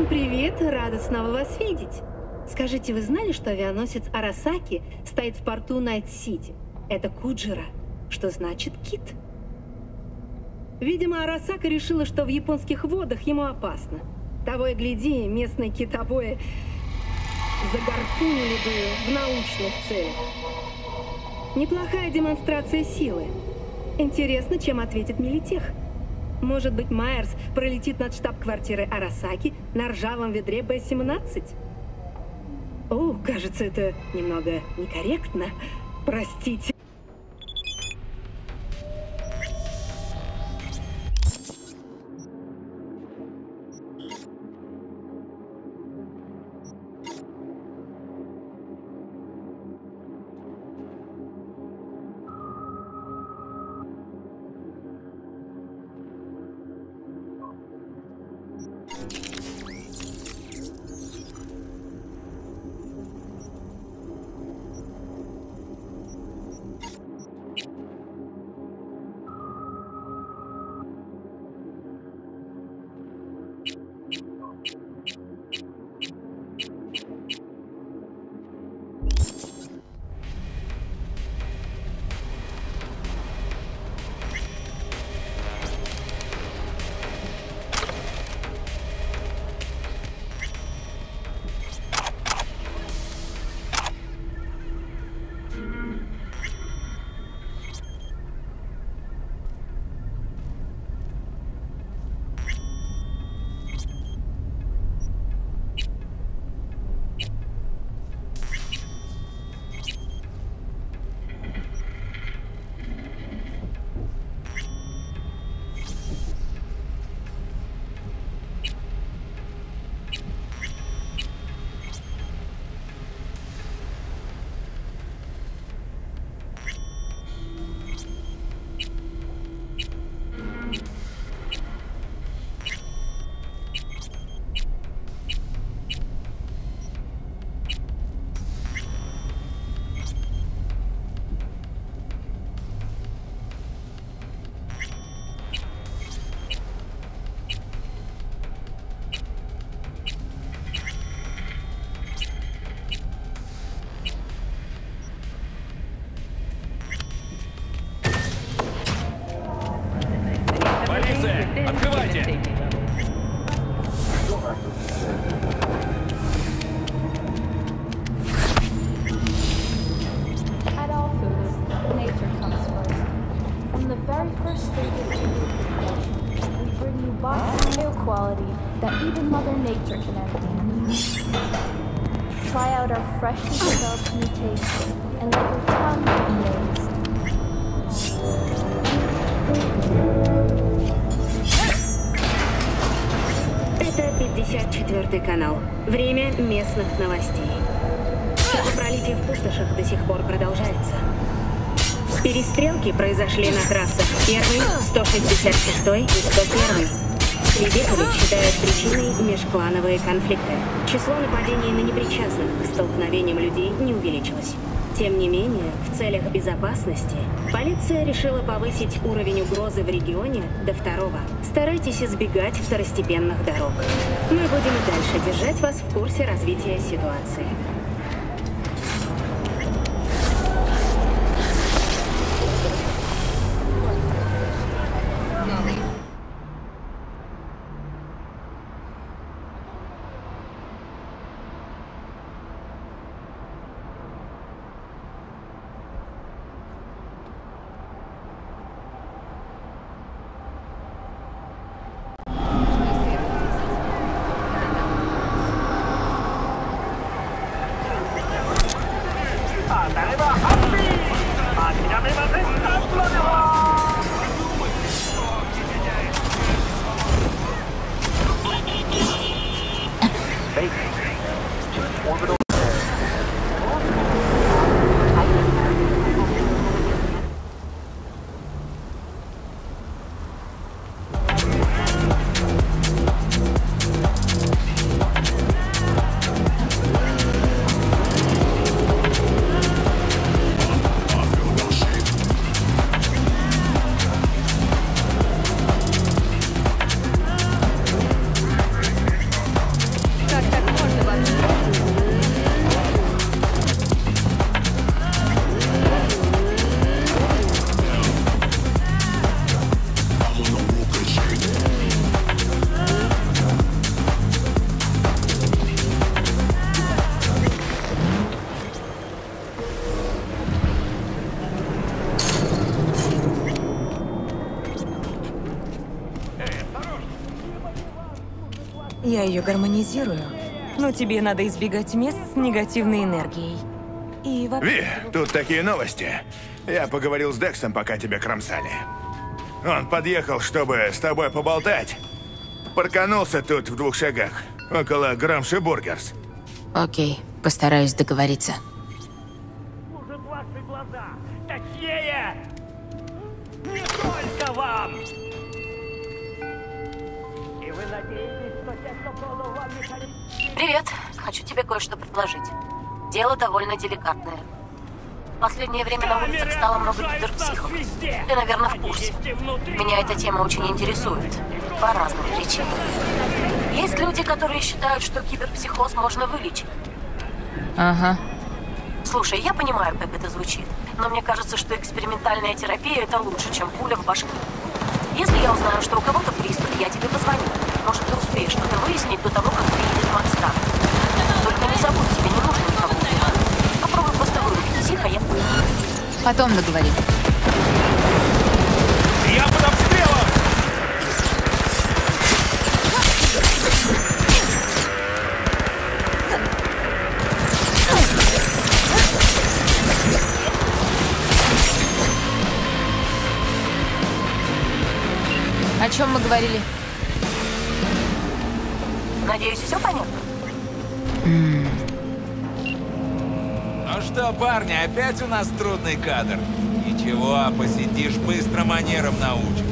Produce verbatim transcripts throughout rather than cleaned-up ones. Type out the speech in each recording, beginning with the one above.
Всем привет, рада снова вас видеть. Скажите, вы знали, что авианосец Арасаки стоит в порту Найт-Сити? Это Куджира, что значит кит. Видимо, Арасака решила, что в японских водах ему опасно. Того и гляди, местные китобои загарпунили бы в научных целях. Неплохая демонстрация силы. Интересно, чем ответит Милитех. Может быть, Майерс пролетит над штаб-квартирой Арасаки на ржавом ведре Бэ семнадцать? О, кажется, это немного некорректно. Простите. Открывайте! At all foods, nature comes first. From the very first stages of production, we bring you bottom air quality that even Mother Nature can envy. Try out our freshly developed new taste and let your tongue be amazed. Это пятьдесят четвёртый канал. Время местных новостей. Кровопролитие в пустошах до сих пор продолжается. Перестрелки произошли на трассах первый, сто шестьдесят шестой и сто первый. Свидетели считают причиной межклановые конфликты. Число нападений на непричастных к столкновениям людей не увеличилось. Тем не менее, в целях безопасности полиция решила повысить уровень угрозы в регионе до второго. Старайтесь избегать второстепенных дорог. Мы будем и дальше держать вас в курсе развития ситуации. Я ее гармонизирую, но тебе надо избегать мест с негативной энергией. И вообще... Ви, тут такие новости. Я поговорил с Дексом, пока тебя кромсали. Он подъехал, чтобы с тобой поболтать. Парканулся тут в двух шагах, около Грамши Бургерс. Окей, постараюсь договориться. Служат ваши глаза. Точнее, не только вам. И вы надеетесь, что те, кто продал вам механизм... Привет. Хочу тебе кое-что предложить. Дело довольно деликатное. В последнее время на улицах стало много киберпсихов. Ты, наверное, в курсе. Меня эта тема очень интересует. По разным причинам. Есть люди, которые считают, что киберпсихоз можно вылечить. Ага. Слушай, я понимаю, как это звучит, но мне кажется, что экспериментальная терапия — это лучше, чем пуля в башку. Если я узнаю, что у кого-то приступ, я тебе позвоню. Может, ты успеешь что-то выяснить до того, как приедет Макстар. Только не забудь, тебе не нужно никого убивать. Попробуй просто вырубить психа, я... Потом договорим. Я под обстрелом! О чем мы говорили? Надеюсь, все понятно? Ну что, парни, опять у нас трудный кадр. Ничего, посидишь, быстро манерам научишь.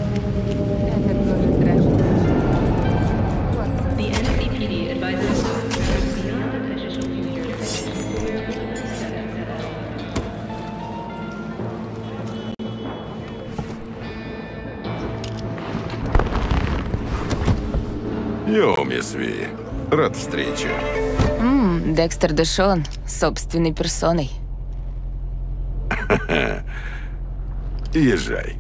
Йоу, мисс Ви. Рад встрече. Ммм, Декстер Дэшон, собственной персоной. Езжай.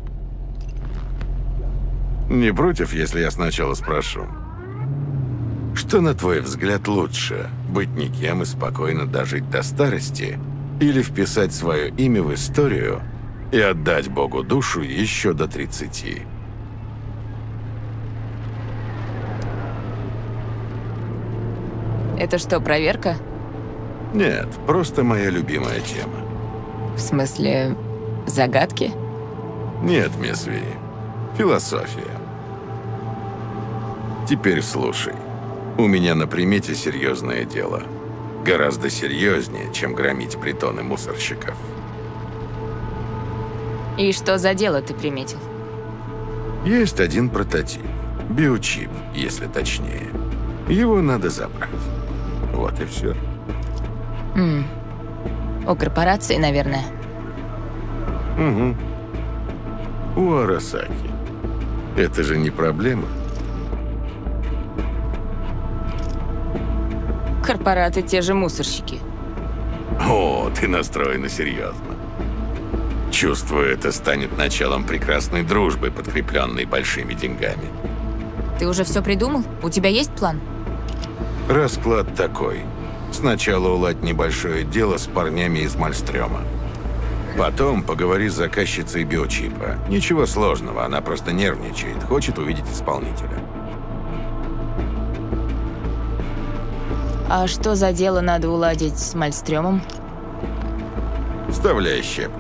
Не против, если я сначала спрошу? Что, на твой взгляд, лучше? Быть никем и спокойно дожить до старости? Или вписать свое имя в историю и отдать Богу душу еще до тридцати? Это что, проверка? Нет, просто моя любимая тема. В смысле, загадки? Нет, мисс Ви. Философия. Теперь слушай. У меня на примете серьезное дело. Гораздо серьезнее, чем громить притоны мусорщиков. И что за дело ты приметил? Есть один прототип. Биочип, если точнее. Его надо забрать. Вот и все. М. У корпорации, наверное. Угу. У Арасаки. Это же не проблема. Корпораты те же мусорщики. О, ты настроена серьезно. Чувствую, это станет началом прекрасной дружбы, подкрепленной большими деньгами. Ты уже все придумал? У тебя есть план? Расклад такой. Сначала уладь небольшое дело с парнями из Мальстрёма. Потом поговори с заказчицей биочипа. Ничего сложного, она просто нервничает, хочет увидеть исполнителя. А что за дело надо уладить с Мальстрёмом? Вставляй щепку.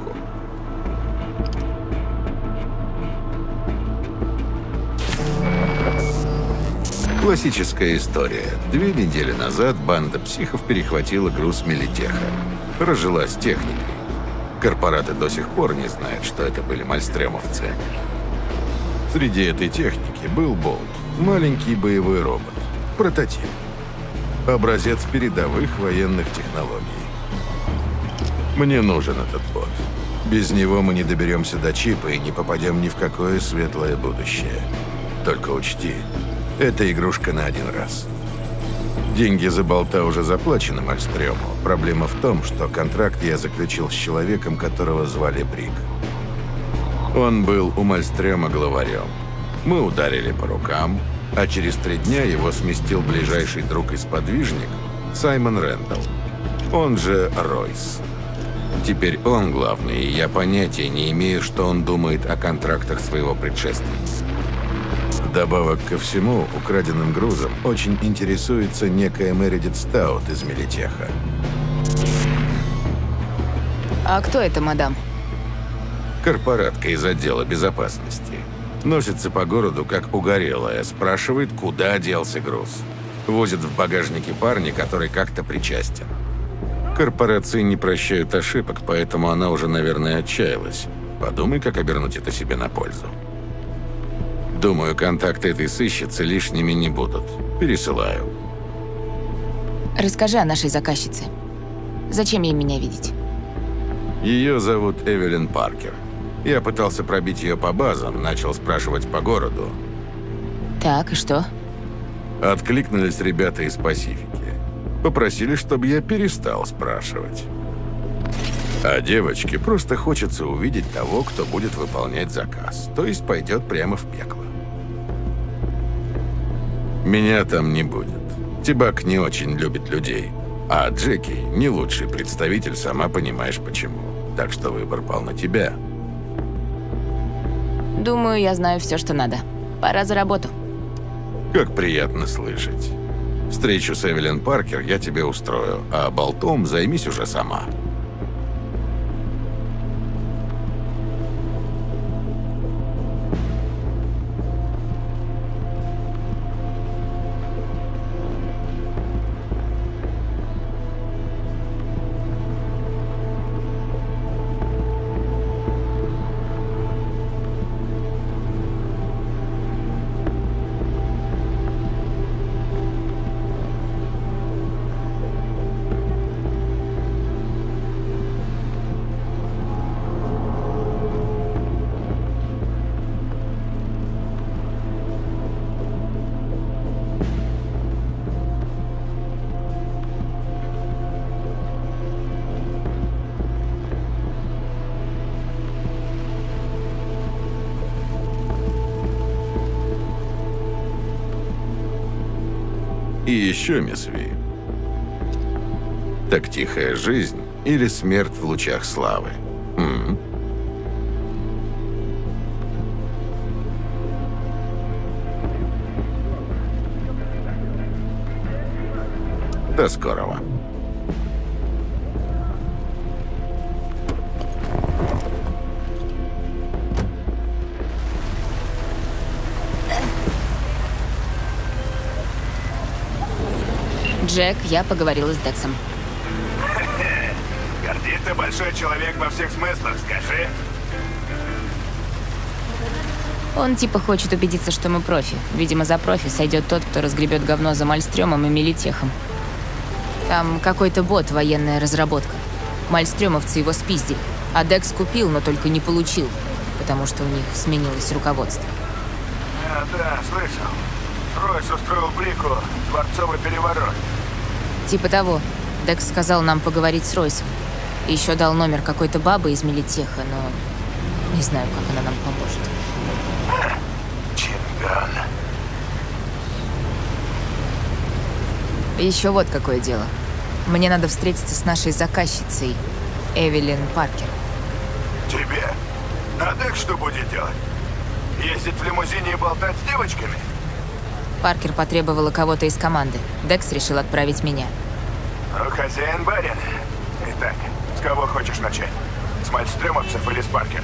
Классическая история. Две недели назад банда психов перехватила груз Мелитеха. Разжилась техникой. Корпораты до сих пор не знают, что это были мальстрёмовцы. Среди этой техники был Болт. Маленький боевой робот. Прототип. Образец передовых военных технологий. Мне нужен этот бот. Без него мы не доберемся до чипа и не попадем ни в какое светлое будущее. Только учти, это игрушка на один раз. Деньги за болта уже заплачены Мальстрёму. Проблема в том, что контракт я заключил с человеком, которого звали Брик. Он был у Мальстрёма главарем. Мы ударили по рукам, а через три дня его сместил ближайший друг и сподвижник Саймон Рэндалл, он же Ройс. Теперь он главный, и я понятия не имею, что он думает о контрактах своего предшественника. Вдобавок ко всему, украденным грузом очень интересуется некая Мередит Стаут из Милитеха. А кто это, мадам? Корпоратка из отдела безопасности. Носится по городу, как угорелая, спрашивает, куда делся груз. Возит в багажнике парня, который как-то причастен. Корпорации не прощают ошибок, поэтому она уже, наверное, отчаялась. Подумай, как обернуть это себе на пользу. Думаю, контакты этой сыщицы лишними не будут. Пересылаю. Расскажи о нашей заказчице. Зачем ей меня видеть? Ее зовут Эвелин Паркер. Я пытался пробить ее по базам, начал спрашивать по городу. Так, и что? Откликнулись ребята из Пасифики. Попросили, чтобы я перестал спрашивать. А девочке просто хочется увидеть того, кто будет выполнять заказ. То есть пойдет прямо в пекло. Меня там не будет. Тибак не очень любит людей. А Джеки не лучший представитель, сама понимаешь почему. Так что выбор пал на тебя. Думаю, я знаю все, что надо. Пора за работу. Как приятно слышать. Встречу с Эвелин Паркер я тебе устрою, а болтом займись уже сама. И еще, мисс Ви. Так тихая жизнь или смерть в лучах славы? М-м. До скорого. Джек, я поговорила с Дексом. Гордит ты большой человек во всех смыслах, скажи. Он типа хочет убедиться, что мы профи. Видимо, за профи сойдет тот, кто разгребет говно за Мальстрёмом и Милитехом. Там какой-то бот, военная разработка. Мальстрёмовцы его спиздили. А Декс купил, но только не получил, потому что у них сменилось руководство. А, да, слышал. Ройс устроил Блику дворцовый переворот. Типа того. Декс сказал нам поговорить с Ройсом. Еще дал номер какой-то бабы из Милитеха, но не знаю, как она нам поможет. Чинган. Еще вот какое дело. Мне надо встретиться с нашей заказчицей, Эвелин Паркер. Тебе? А Декс что будет делать? Ездить в лимузине и болтать с девочками? Паркер потребовала кого-то из команды. Декс решил отправить меня. Ну, хозяин барин. Итак, с кого хочешь начать? С Мальстрёмовцев или с Паркер?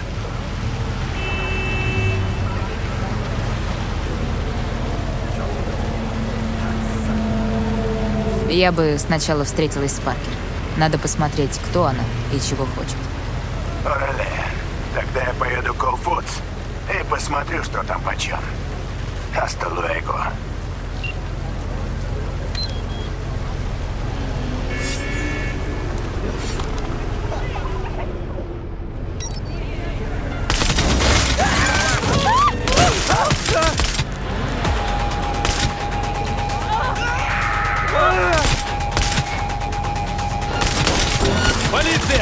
Я бы сначала встретилась с Паркер. Надо посмотреть, кто она и чего хочет. Ореле, тогда я поеду к All Foods и посмотрю, что там почем. Hasta luego. Полиция!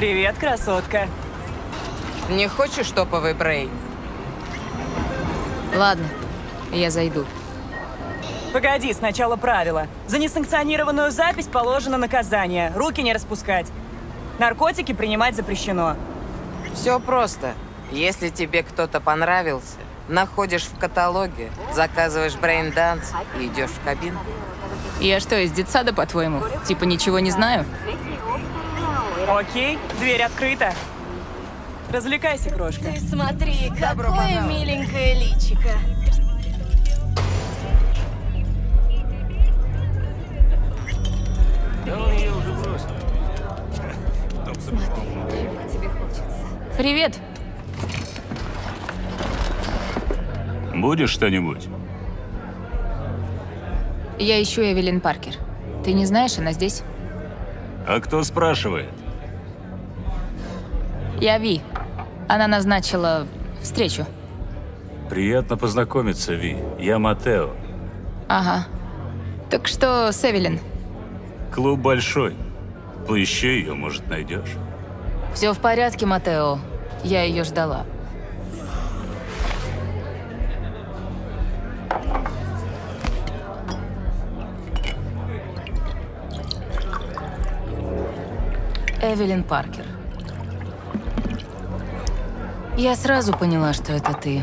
Привет, красотка. Не хочешь топовый брей? Ладно, я зайду. Погоди, сначала правила. За несанкционированную запись положено наказание. Руки не распускать. Наркотики принимать запрещено. Все просто. Если тебе кто-то понравился, находишь в каталоге, заказываешь брейн-данс и идешь в кабинку. Я что, из детсада, по-твоему? Типа ничего не знаю? Окей, дверь открыта. Развлекайся, крошка. Ты смотри, какое миленькое личико. Да он ее уже бросил. Смотри, чего тебе хочется. Привет. Будешь что-нибудь? Я ищу Эвелин Паркер. Ты не знаешь, она здесь? А кто спрашивает? Я Ви. Она назначила встречу. Приятно познакомиться, Ви. Я Матео. Ага. Так что с Эвелин? Клуб большой. Поищи ее, может, найдешь. Все в порядке, Матео. Я ее ждала. Эвелин Паркер. Я сразу поняла, что это ты.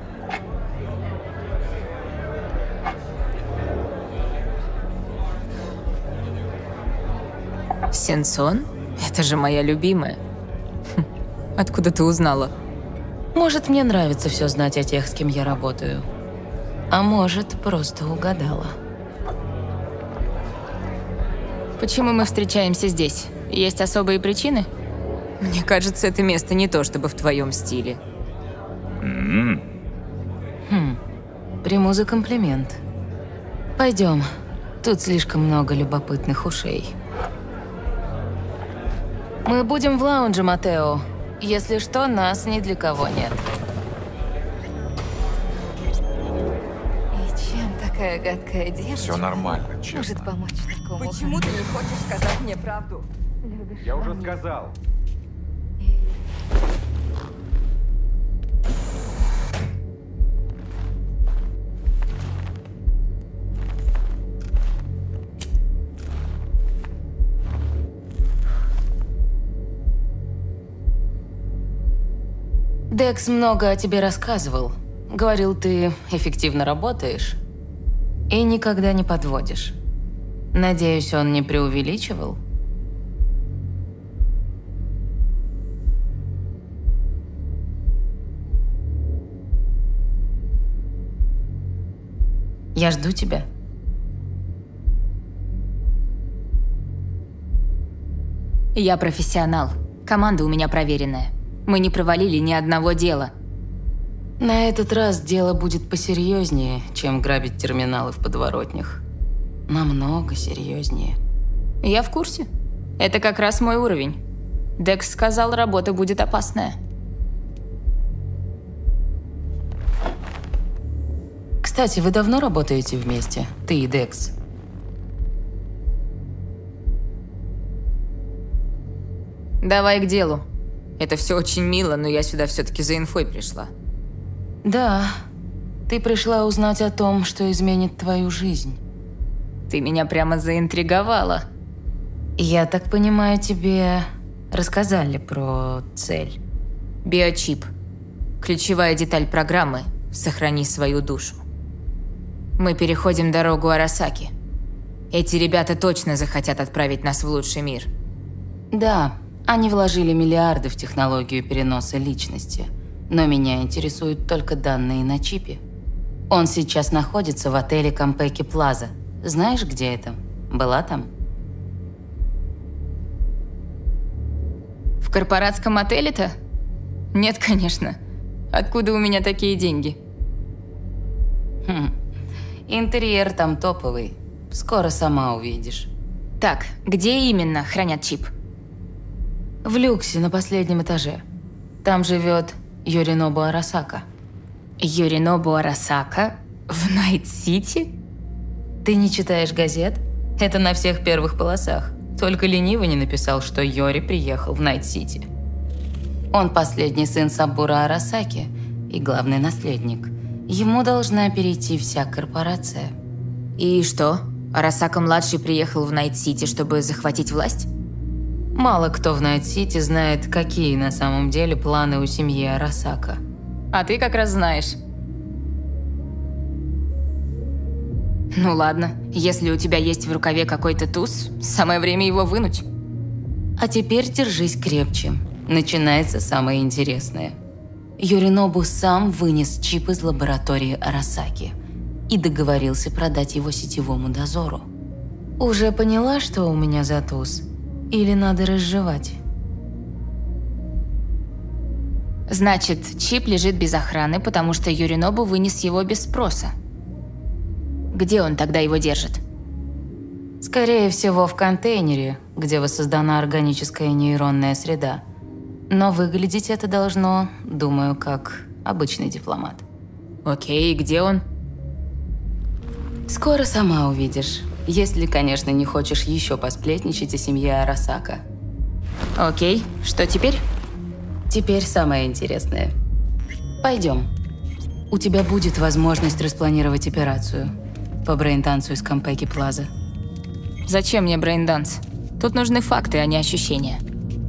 Сенсон? Это же моя любимая. Хм. Откуда ты узнала? Может, мне нравится все знать о тех, с кем я работаю. А может, просто угадала. Почему мы встречаемся здесь? Есть особые причины? Мне кажется, это место не то, чтобы в твоем стиле. Mm-hmm. Хм. Приму за комплимент. Пойдем. Тут слишком много любопытных ушей. Мы будем в лаунже, Матео. Если что, нас ни для кого нет. И чем такая гадкая девочка Все нормально, честно. может помочь такому? Почему ты не хочешь сказать мне правду? Любишь Я уже маму? сказал. Декс много о тебе рассказывал. Говорил, ты эффективно работаешь и никогда не подводишь. Надеюсь, он не преувеличивал? Я жду тебя. Я профессионал. Команда у меня проверенная. Мы не провалили ни одного дела. На этот раз дело будет посерьезнее, чем грабить терминалы в подворотнях. Намного серьезнее. Я в курсе. Это как раз мой уровень. Декс сказал, работа будет опасная. Кстати, вы давно работаете вместе? Ты и Декс? Давай к делу. Это все очень мило, но я сюда все-таки за инфой пришла. Да, ты пришла узнать о том, что изменит твою жизнь. Ты меня прямо заинтриговала. Я так понимаю, тебе рассказали про цель. Биочип. Ключевая деталь программы «Сохрани свою душу». Мы переходим дорогу Арасаки. Эти ребята точно захотят отправить нас в лучший мир. Да, они вложили миллиарды в технологию переноса личности. Но меня интересуют только данные на чипе. Он сейчас находится в отеле Кампеки Плаза. Знаешь, где это? Была там? В корпоратском отеле-то? Нет, конечно. Откуда у меня такие деньги? Хм. Интерьер там топовый. Скоро сама увидишь. Так, где именно хранят чип? В люксе на последнем этаже. Там живет Йоринобу Арасака. Йоринобу Арасака? В Найт-Сити? Ты не читаешь газет? Это на всех первых полосах. Только ленивый не написал, что Йори приехал в Найт-Сити. Он последний сын Сабура Арасаки и главный наследник. Ему должна перейти вся корпорация. И что? Арасака-младший приехал в Найт-Сити, чтобы захватить власть? Мало кто в Найт-Сити знает, какие на самом деле планы у семьи Арасака. А ты как раз знаешь. Ну ладно, если у тебя есть в рукаве какой-то туз, самое время его вынуть. А теперь держись крепче. Начинается самое интересное. Юринобу сам вынес чип из лаборатории Арасаки и договорился продать его сетевому дозору. Уже поняла, что у меня за туз? Или надо разжевать? Значит, чип лежит без охраны, потому что Юринобу вынес его без спроса. Где он тогда его держит? Скорее всего, в контейнере, где воссоздана органическая нейронная среда. Но выглядеть это должно, думаю, как обычный дипломат. Окей, и где он? Скоро сама увидишь. Если, конечно, не хочешь еще посплетничать о семье Арасака. Окей, что теперь? Теперь самое интересное. Пойдем. У тебя будет возможность распланировать операцию по брейндансу из Кампеки Плаза. Зачем мне брейнданс? Тут нужны факты, а не ощущения.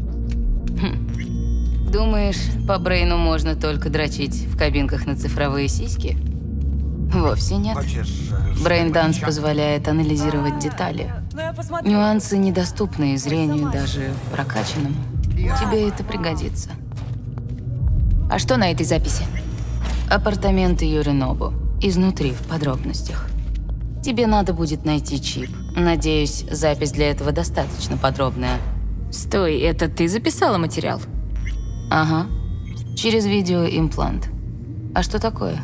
Хм. Думаешь, по брейну можно только дрочить в кабинках на цифровые сиськи? Вовсе нет. Брейнданс позволяет анализировать детали. Нюансы, недоступные зрению даже прокачанному. Тебе это пригодится. А что на этой записи? Апартаменты Юринобу. Изнутри, в подробностях. Тебе надо будет найти чип. Надеюсь, запись для этого достаточно подробная. Стой, это ты записала материал? Ага. Через видеоимплант. А что такое?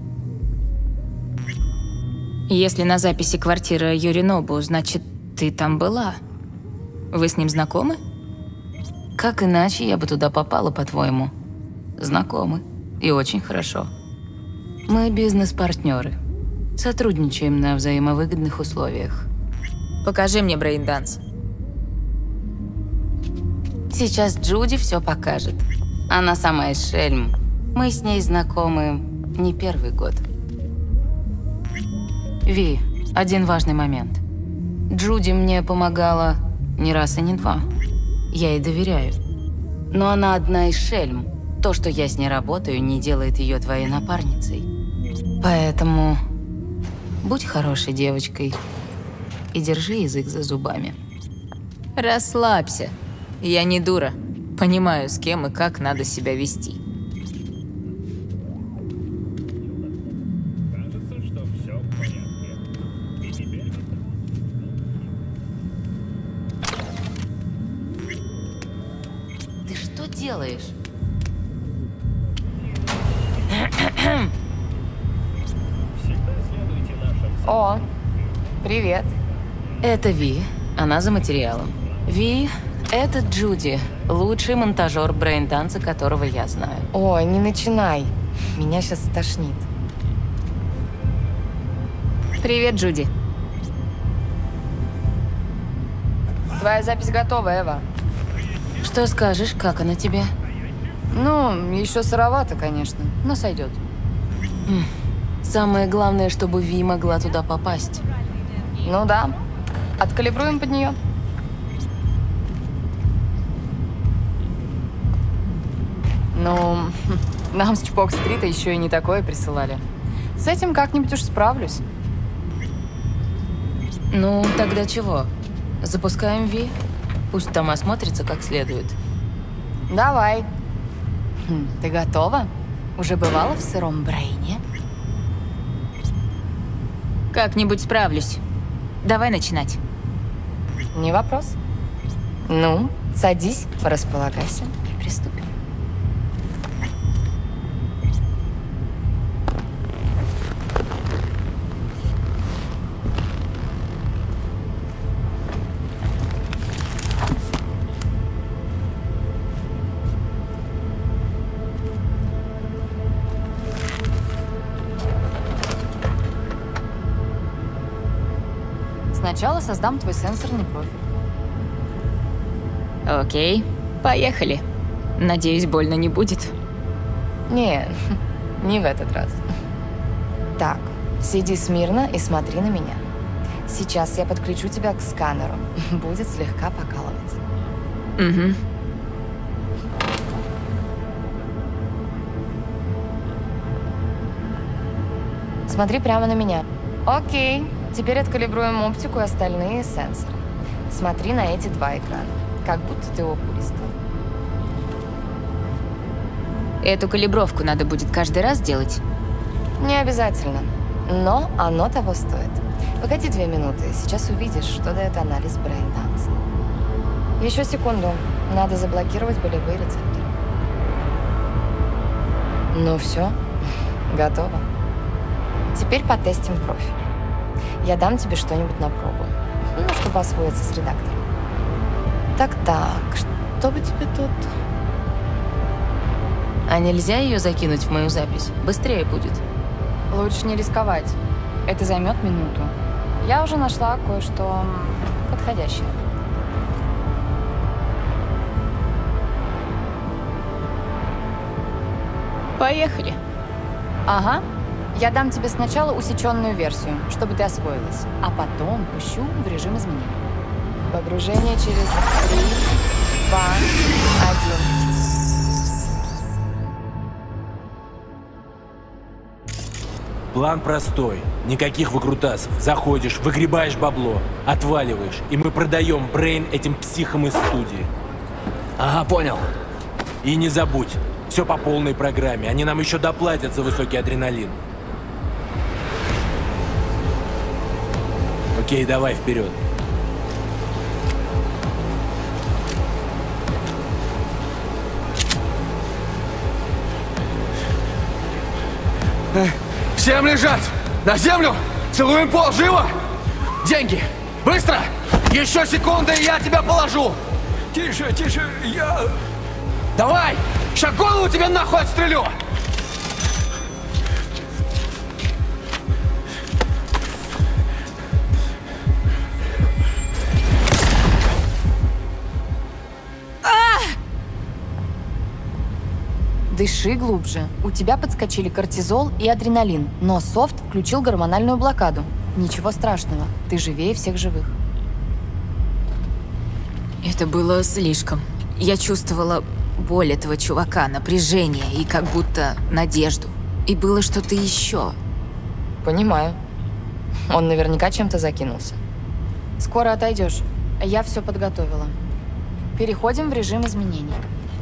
Если на записи квартира Юринобу, значит, ты там была. Вы с ним знакомы? Как иначе я бы туда попала, по-твоему? Знакомы. И очень хорошо. Мы бизнес-партнеры. Сотрудничаем на взаимовыгодных условиях. Покажи мне брейнданс. Сейчас Джуди все покажет. Она сама из Шельм. Мы с ней знакомы не первый год. Ви, один важный момент. Джуди мне помогала не раз и не два. Я ей доверяю. Но она одна из Шельм. То, что я с ней работаю, не делает ее твоей напарницей. Поэтому будь хорошей девочкой и держи язык за зубами. Расслабься. Я не дура. Понимаю, с кем и как надо себя вести. Ты что делаешь? О, привет. Это Ви. Она за материалом. Ви, это Джуди, лучший монтажер брейнданса, которого я знаю. Ой, не начинай. Меня сейчас стошнит. Привет, Джуди. Твоя запись готова, Эва. Что скажешь, как она тебе? Ну, еще сыровато, конечно, но сойдет. Самое главное, чтобы Ви могла туда попасть. Ну да. Откалибруем под нее. Ну, нам с Чпок-стрита еще и не такое присылали. С этим как-нибудь уж справлюсь. Ну, тогда чего? Запускаем Ви? Пусть там осмотрится как следует. Давай. Хм, ты готова? Уже бывала в сыром брейне? Как-нибудь справлюсь. Давай начинать. Не вопрос. Ну, садись, располагайся и приступим. Сначала создам твой сенсорный профиль. Окей, поехали. Надеюсь, больно не будет. Не, не в этот раз. Так, сиди смирно и смотри на меня. Сейчас я подключу тебя к сканеру. Будет слегка покалывать. Угу. Смотри прямо на меня. Окей, теперь откалибруем оптику и остальные сенсоры. Смотри на эти два экрана, как будто ты окулист. Эту калибровку надо будет каждый раз делать? Не обязательно, но оно того стоит. Погоди две минуты, сейчас увидишь, что дает анализ брейн-данса. Еще секунду, надо заблокировать болевые рецепторы. Ну все, готово. Теперь потестим профиль. Я дам тебе что-нибудь на пробу, ну, чтобы освоиться с редактором. Так-так, что бы тебе тут... А нельзя ее закинуть в мою запись? Быстрее будет. Лучше не рисковать. Это займет минуту. Я уже нашла кое-что подходящее. Поехали. Ага. Я дам тебе сначала усеченную версию, чтобы ты освоилась, а потом пущу в режим изменений. Погружение через три, два, один. План простой. Никаких выкрутасов. Заходишь, выгребаешь бабло, отваливаешь, и мы продаем брейн этим психам из студии. Ага, понял. И не забудь, все по полной программе. Они нам еще доплатят за высокий адреналин. Окей, давай вперед. Всем лежать! На землю! Целуем пол! Живо! Деньги! Быстро! Еще секунды, и я тебя положу! Тише, тише, я... Давай! Сейчас голову тебе нахуй отстрелю! Дыши глубже. У тебя подскочили кортизол и адреналин, но софт включил гормональную блокаду. Ничего страшного, ты живее всех живых. Это было слишком. Я чувствовала боль этого чувака, напряжение и как будто надежду. И было что-то еще. Понимаю. Он наверняка чем-то закинулся. Скоро отойдешь. Я все подготовила. Переходим в режим изменений.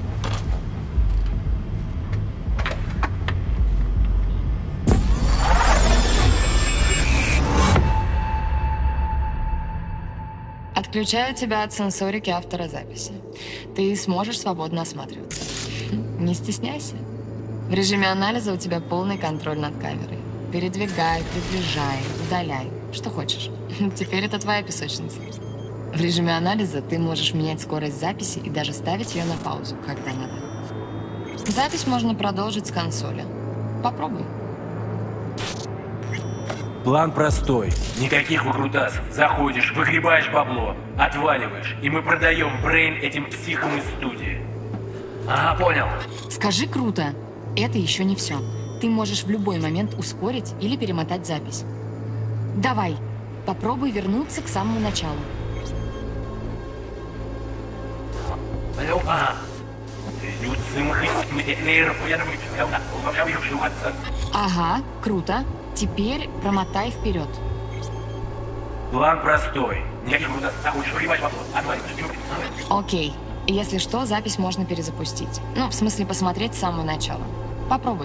Отключаю тебя от сенсорики автора записи. Ты сможешь свободно осматриваться. Не стесняйся. В режиме анализа у тебя полный контроль над камерой. Передвигай, приближай, удаляй. Что хочешь. Теперь это твоя песочница. В режиме анализа ты можешь менять скорость записи и даже ставить ее на паузу, когда надо. Запись можно продолжить с консоли. Попробуй. План простой. Никаких выкрутасов. Заходишь, выгребаешь бабло, отваливаешь, и мы продаем брейн этим психам из студии. Ага, понял. Скажи круто. Это еще не все. Ты можешь в любой момент ускорить или перемотать запись. Давай, попробуй вернуться к самому началу. Ага, круто. Теперь промотай вперед. План простой. Никаких выкрутасов. Заходишь, выгребаешь бабло, отваливаешь. Окей. Если что, запись можно перезапустить. Ну, в смысле, посмотреть с самого начала. Попробуй.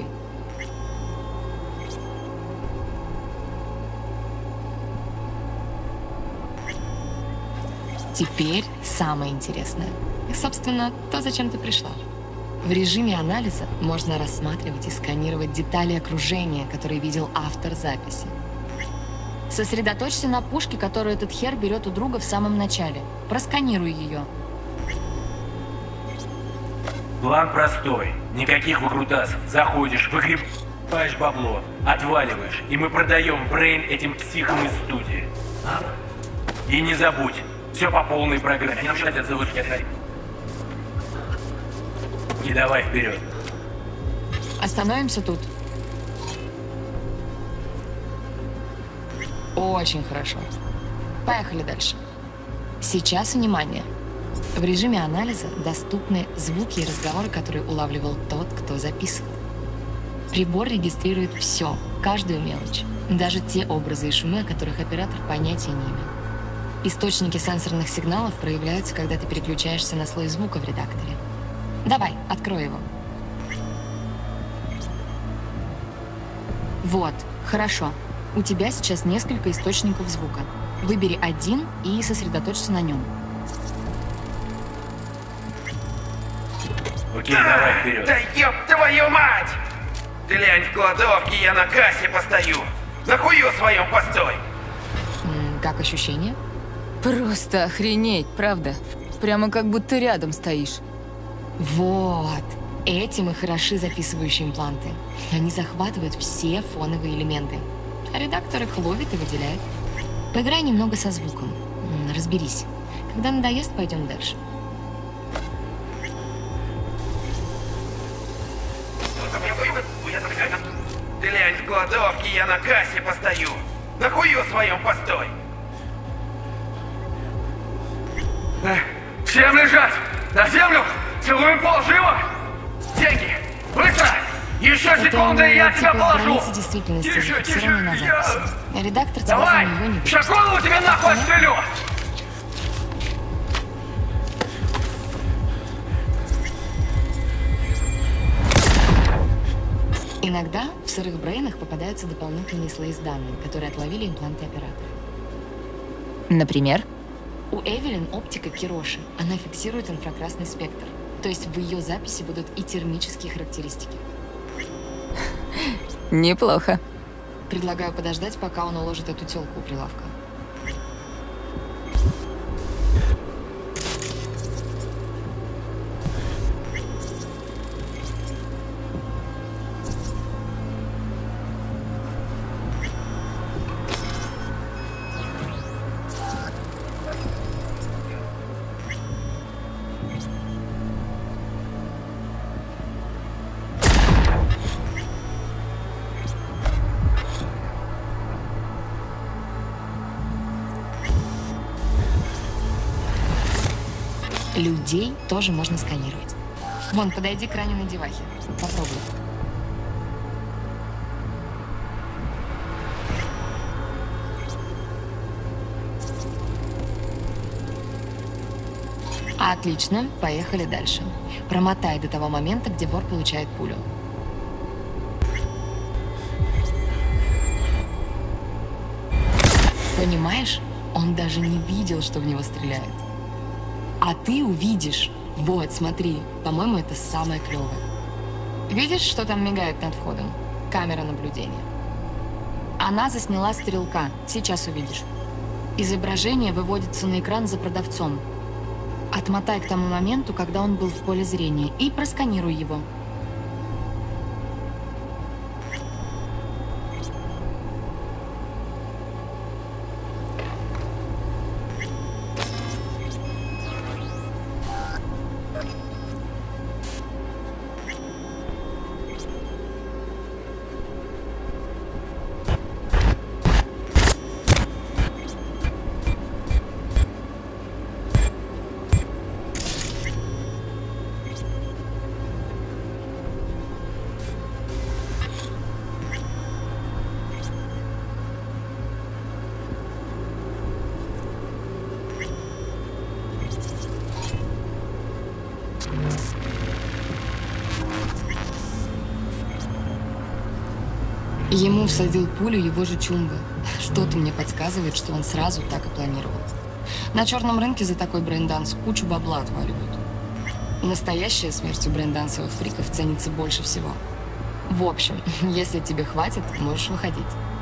Теперь самое интересное. И, собственно, то, зачем ты пришла. В режиме анализа можно рассматривать и сканировать детали окружения, которые видел автор записи. Сосредоточься на пушке, которую этот хер берет у друга в самом начале. Просканируй ее. План простой. Никаких выкрутасов. Заходишь, выгребаешь бабло, отваливаешь, и мы продаем брейн этим психам из студии. И не забудь, все по полной программе. Они нам считают за высокий адреналин. Окей, давай вперед. Остановимся тут. Очень хорошо. Поехали дальше. Сейчас внимание. В режиме анализа доступны звуки и разговоры, которые улавливал тот, кто записывал. Прибор регистрирует все, каждую мелочь, даже те образы и шумы, о которых оператор понятия не имел. Источники сенсорных сигналов проявляются, когда ты переключаешься на слой звука в редакторе. Давай, открой его. Вот, хорошо. У тебя сейчас несколько источников звука. Выбери один и сосредоточься на нем. Окей, давай вперед. Да ёб твою мать! Глянь в кладовке, я на кассе постою. На хую своем постой. М, как ощущение? Просто охренеть, правда? Прямо как будто рядом стоишь. Вот. Этим и хороши записывающие импланты. Они захватывают все фоновые элементы. А редактор их ловит и выделяет. Поиграй немного со звуком. М, Разберись. Когда надоест, пойдем дальше. Глянь в кладовке, я на кассе постою. На хую своем постой. Всем лежать! На землю! Целуем пол, живо! Деньги! Быстро! Еще секунды, и я тебя типа положу! границы действительности Тише, зафиксированы на тише, записи. Редактор тебя Давай! за нее не Сейчас выпустит. голову тебе нахуй отстрелю! Иногда в сырых брейнах попадаются дополнительные слои с данными, которые отловили импланты оператора. Например? У Эвелин оптика Кироши. Она фиксирует инфракрасный спектр. То есть в ее записи будут и термические характеристики. Неплохо. Предлагаю подождать, пока он уложит эту тёлку у прилавка. Людей тоже можно сканировать. Вон, подойди к раненой девахе. Попробуй. Отлично, поехали дальше. Промотай до того момента, где вор получает пулю. Понимаешь? Он даже не видел, что в него стреляют. А ты увидишь. Вот, смотри. По-моему, это самое клевое. Видишь, что там мигает над входом? Камера наблюдения. Она засняла стрелка. Сейчас увидишь. Изображение выводится на экран за продавцом. Отмотай к тому моменту, когда он был в поле зрения, и просканируй его. Ему всадил пулю его же Чунга. Что-то мне подсказывает, что он сразу так и планировал. На черном рынке за такой брейнданс кучу бабла отваливают. Настоящая смерть у брейндансовых фриков ценится больше всего. В общем, если тебе хватит, можешь выходить.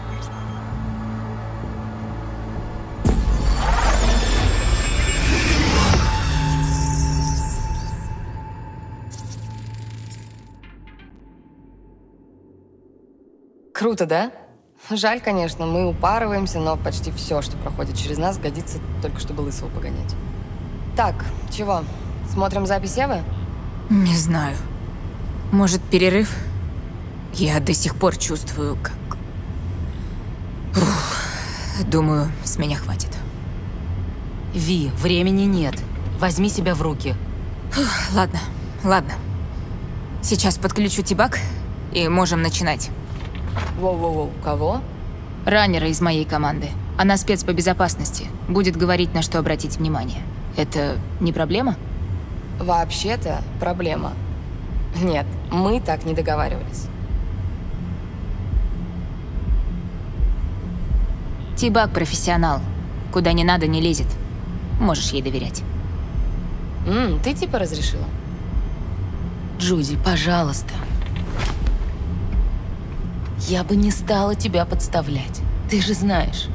Круто, да? Жаль, конечно, мы упарываемся, но почти все, что проходит через нас, годится только чтобы лысого погонять. Так, чего? Смотрим запись Евы? Не знаю. Может, перерыв? Я до сих пор чувствую, как... Ух, думаю, с меня хватит. Ви, времени нет. Возьми себя в руки. Ух, ладно, ладно. Сейчас подключу Тибак, и можем начинать. Воу-воу-воу, кого? Раннера из моей команды. Она спец по безопасности. Будет говорить, на что обратить внимание. Это не проблема? Вообще-то проблема. Нет, мы так не договаривались. Тибак профессионал. Куда не надо, не лезет. Можешь ей доверять. М, ты типа разрешила? Джуди, пожалуйста. Я бы не стала тебя подставлять. Ты же знаешь.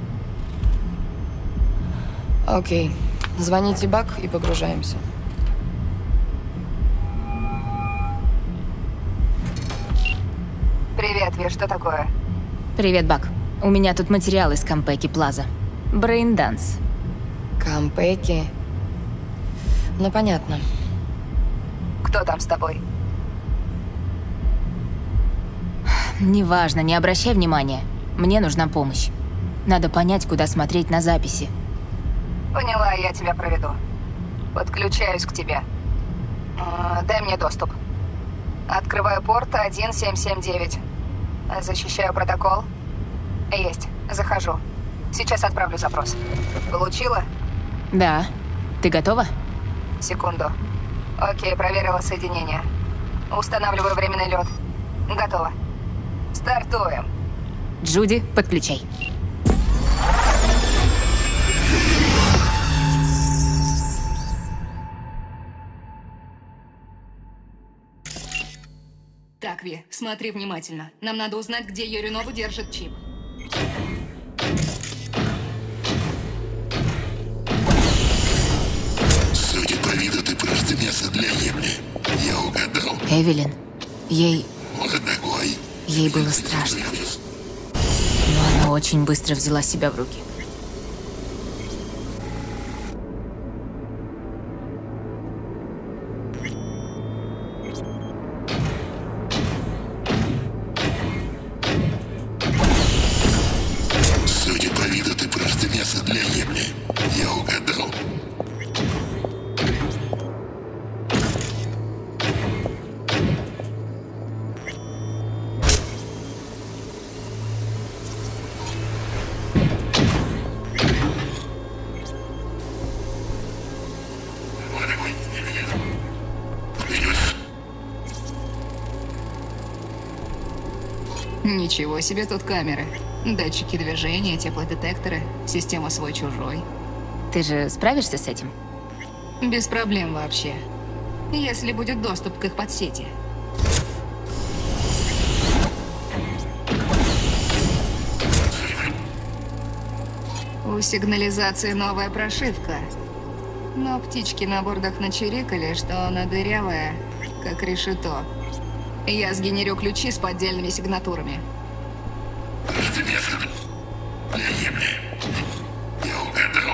Окей. Звоните Бак и погружаемся. Привет, Ви, что такое? Привет, Бак. У меня тут материал из Кампеки Плаза. Брейнданс. Кампеки? Ну, понятно. Кто там с тобой? Неважно, не обращай внимания. Мне нужна помощь. Надо понять, куда смотреть на записи. Поняла, я тебя проведу. Подключаюсь к тебе. А, дай мне доступ. Открываю порт один семь семь девять. Защищаю протокол. Есть. Захожу. Сейчас отправлю запрос. Получила? Да. Ты готова? Секунду. Окей, проверила соединение. Устанавливаю временный лед. Готово. Стартуем. Джуди, подключай. Так, Ви, смотри внимательно. Нам надо узнать, где Юринова держит чип. Судя по виду, ты просто мясо для ебли. Я угадал. Эвелин, ей... Ладно, Гой. Ей было страшно. Но она очень быстро взяла себя в руки. Судя по виду, ты просто мясо для ебли. Я угадал. Ничего себе тут камеры. Датчики движения, теплодетекторы, система свой-чужой. Ты же справишься с этим? Без проблем вообще. Если будет доступ к их подсети. У сигнализации новая прошивка. Но птички на бордах начирикали, что она дырявая, как решето. Я сгенерю ключи с поддельными сигнатурами. Просто мясо для ебли. Я угадал.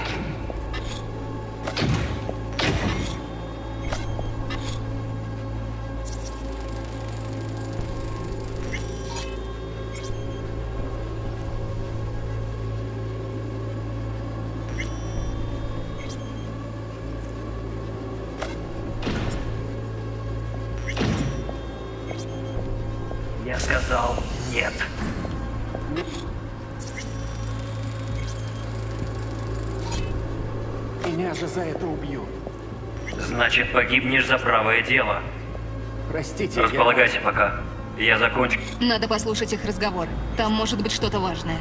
Я сказал нет. Меня же за это убьют. Значит, погибнешь за правое дело. Простите, Располагайся пока. Я закончу. Надо послушать их разговор. Там может быть что-то важное.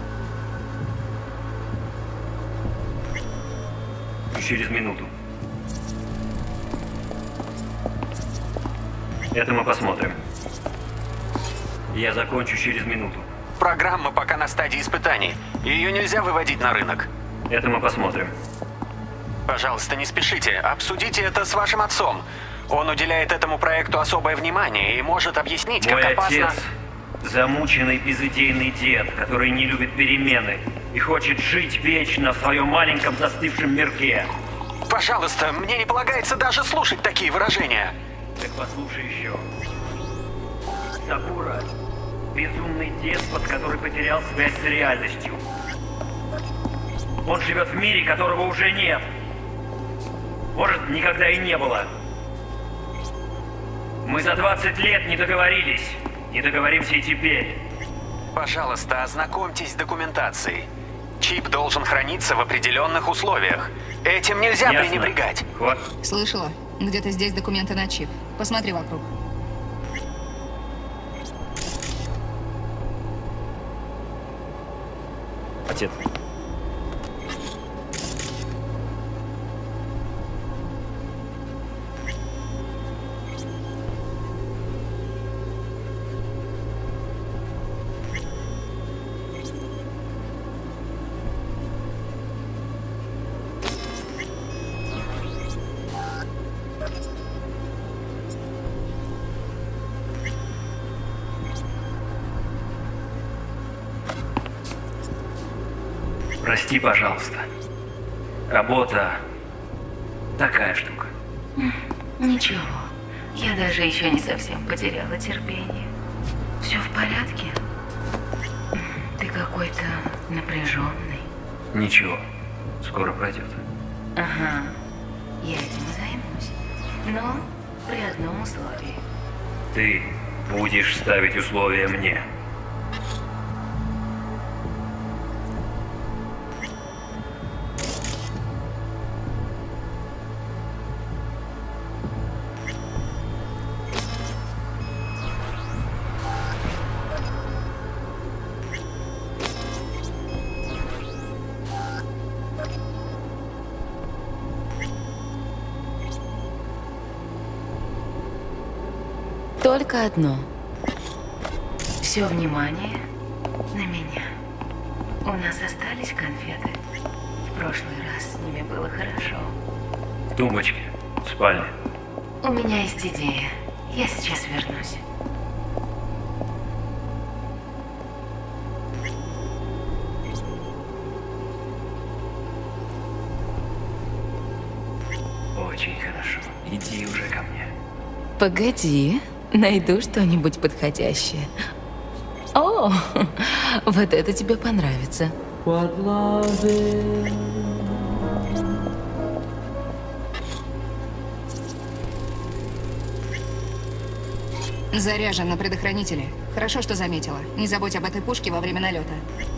Через минуту. Это мы посмотрим. Я закончу через минуту. Программа пока на стадии испытаний. Ее нельзя выводить на рынок. Это мы посмотрим. Пожалуйста, не спешите. Обсудите это с вашим отцом. Он уделяет этому проекту особое внимание и может объяснить, Мой как опасно... отец – замученный безыдейный дед, который не любит перемены и хочет жить вечно в своем маленьком застывшем мирке. Пожалуйста, мне не полагается даже слушать такие выражения. Так послушай еще. Сакура — безумный деспот, который потерял связь с реальностью. Он живет в мире, которого уже нет. Может, никогда и не было. Мы за двадцать лет не договорились. Не договоримся и теперь. Пожалуйста, ознакомьтесь с документацией. Чип должен храниться в определенных условиях. Этим нельзя Ясно. пренебрегать. Вот. Слышала? Где-то здесь документы на чип. Посмотри вокруг. Отец. Прости, пожалуйста. Работа такая штука. Ничего. Я даже еще не совсем потеряла терпение. Все в порядке? Ты какой-то напряженный. Ничего. Скоро пройдет. Ага. Я этим и займусь. Но при одном условии. Ты будешь ставить условия мне. Только одно. Все внимание на меня. У нас остались конфеты. В прошлый раз с ними было хорошо. В тумбочке. В спальне. У меня есть идея. Я сейчас вернусь. Очень хорошо. Иди уже ко мне. Погоди, найду что-нибудь подходящее. О, вот это тебе понравится. Заряжен на предохранителе. Хорошо, что заметила. Не забудь об этой пушке во время налета.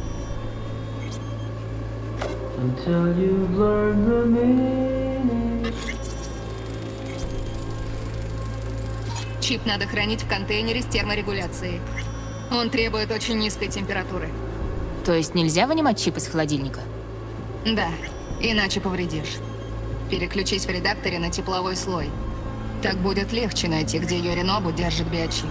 Чип надо хранить в контейнере с терморегуляцией. Он требует очень низкой температуры. То есть нельзя вынимать чип из холодильника? Да, иначе повредишь. Переключись в редакторе на тепловой слой. Так будет легче найти, где Йоринобу держит биочип.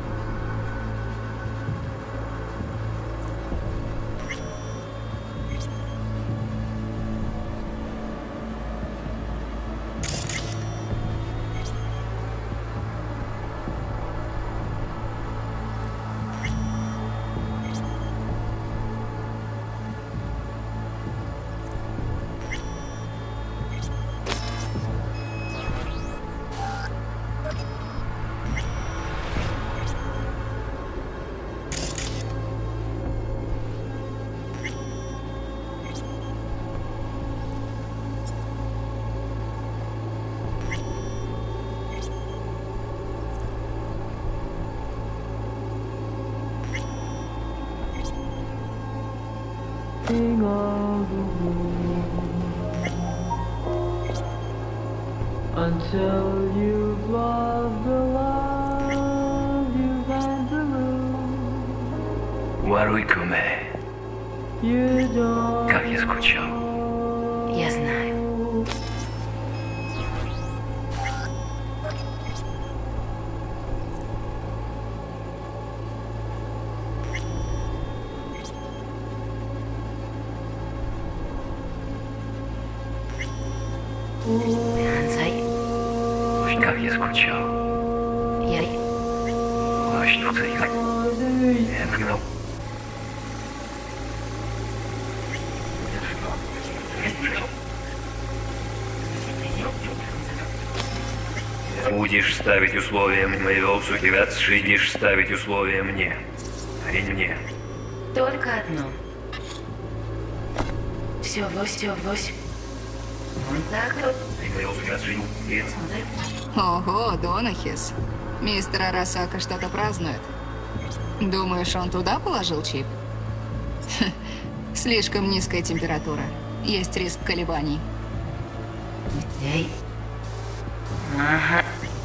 Until you've loved the love you've had to lose. Воруй, Куме. You don't Как я скучал. Я знаю. Хансай. Ой, как я скучал. Я... Точно, союз. Я гнал. Будешь ставить условия моего будешь ставить условия мне. А не мне. Только одно. Все, вось, все, вось. Вот так вот. Ого, Донахис. Мистер Арасака что-то празднует. Думаешь, он туда положил чип? Слишком низкая температура. Есть риск колебаний. Эй. Ага.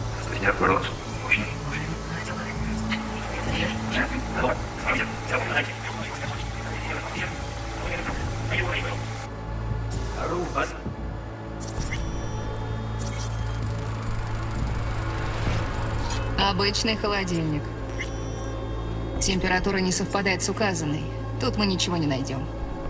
Обычный холодильник. Температура не совпадает с указанной. Тут мы ничего не найдем.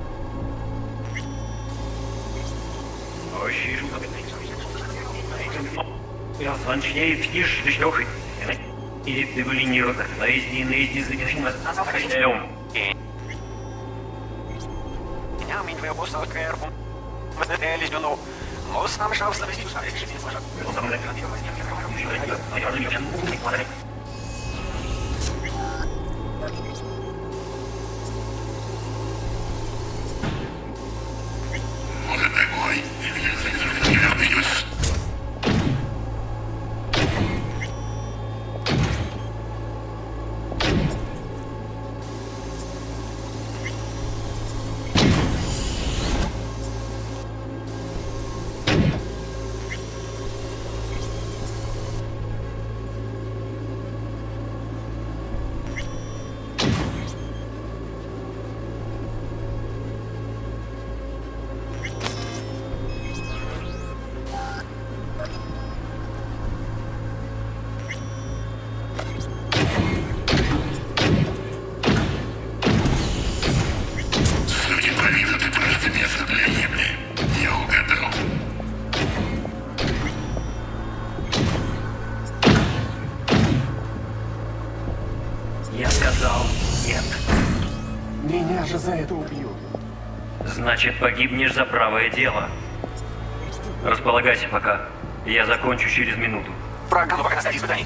Меня же за это убьют. Значит, погибнешь за правое дело. Располагайся пока. Я закончу через минуту. Программа пока стоит испытаний.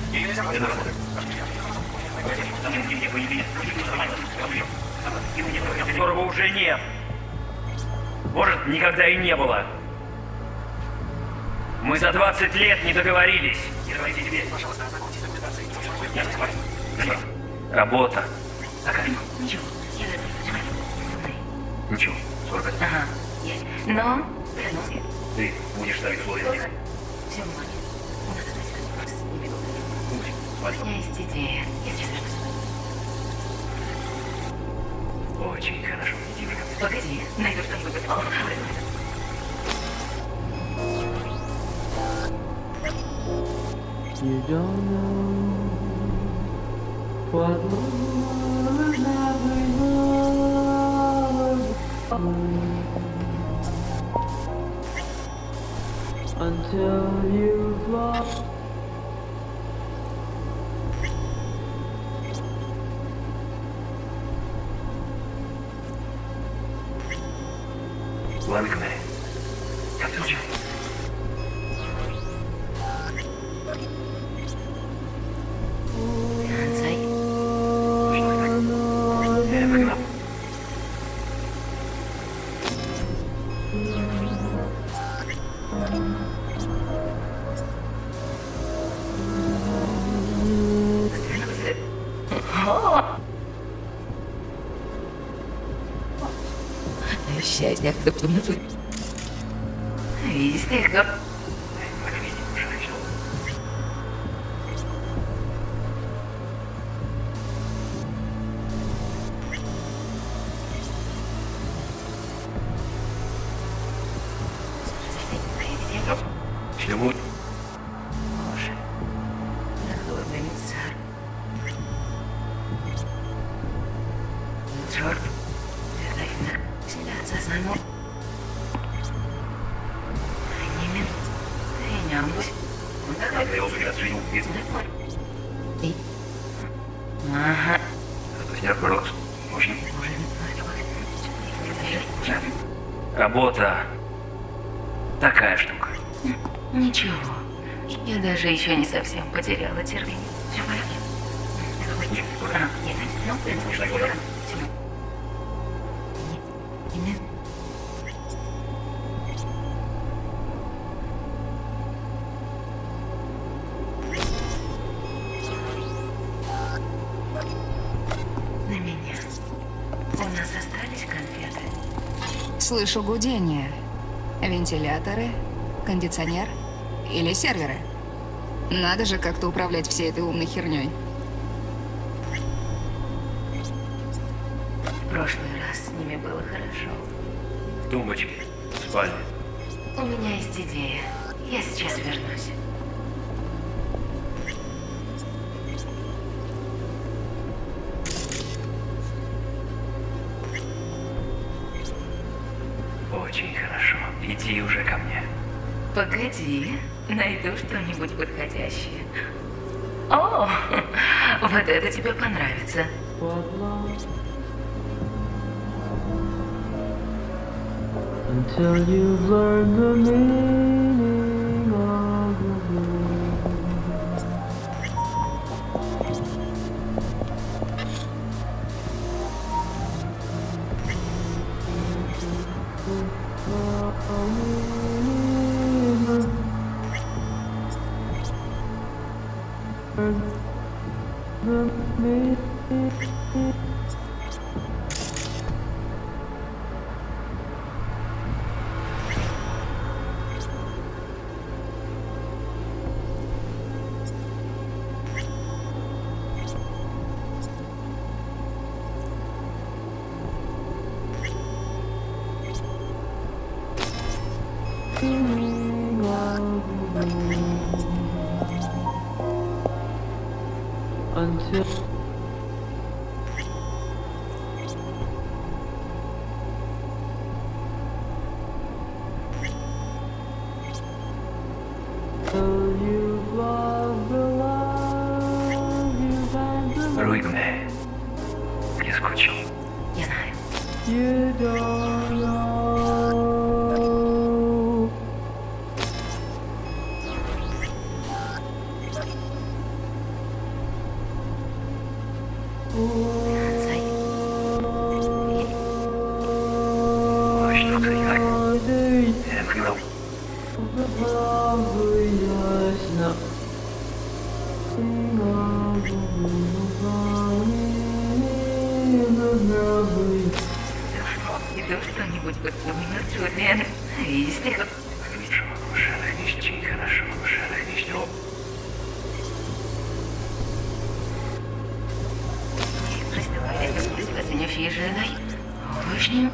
Которого уже нет. Может, никогда и не было. Мы за двадцать лет не договорились. Работа. Ничего. Ничего. сорок один. Ага. Но? Ты будешь ставить условия мне. Все, у меня есть идея. Очень хорошо. Погоди, найду что-нибудь. You don't know what love never knows until you've lost. Ладно, как ты учил? Счастье, кто потом тут. Видишь ты, кто? Чему? Боже, холодный царь. Черт, это себя осознал. Немец, ты не амбусь. Он такой. Ты? Ага. Я просто очень... Работа. Такая штука. Ничего. Я даже еще не совсем потеряла терпение. Все в порядке? Нет, нет, нет. На меня. У нас остались конфеты. Слышу гудение. Вентиляторы, кондиционер или серверы. Надо же как-то управлять всей этой умной херней. В прошлый раз с ними было хорошо. В тумбочке, в спальне. У меня есть идея. Я сейчас вернусь. Очень хорошо. Иди уже ко мне. Погоди, найду что-нибудь подходящее. О, вот это тебе понравится. Until you've learned the meaning of the until you've lost the love you've had the Руйгме. Я скучал. Я знаю. you don't know. Найду что-нибудь подумать, Джулиан. Если... Хорошо, шарахничай, хорошо, шарахничай. Разговаривать с позвонившей женой. Вышним.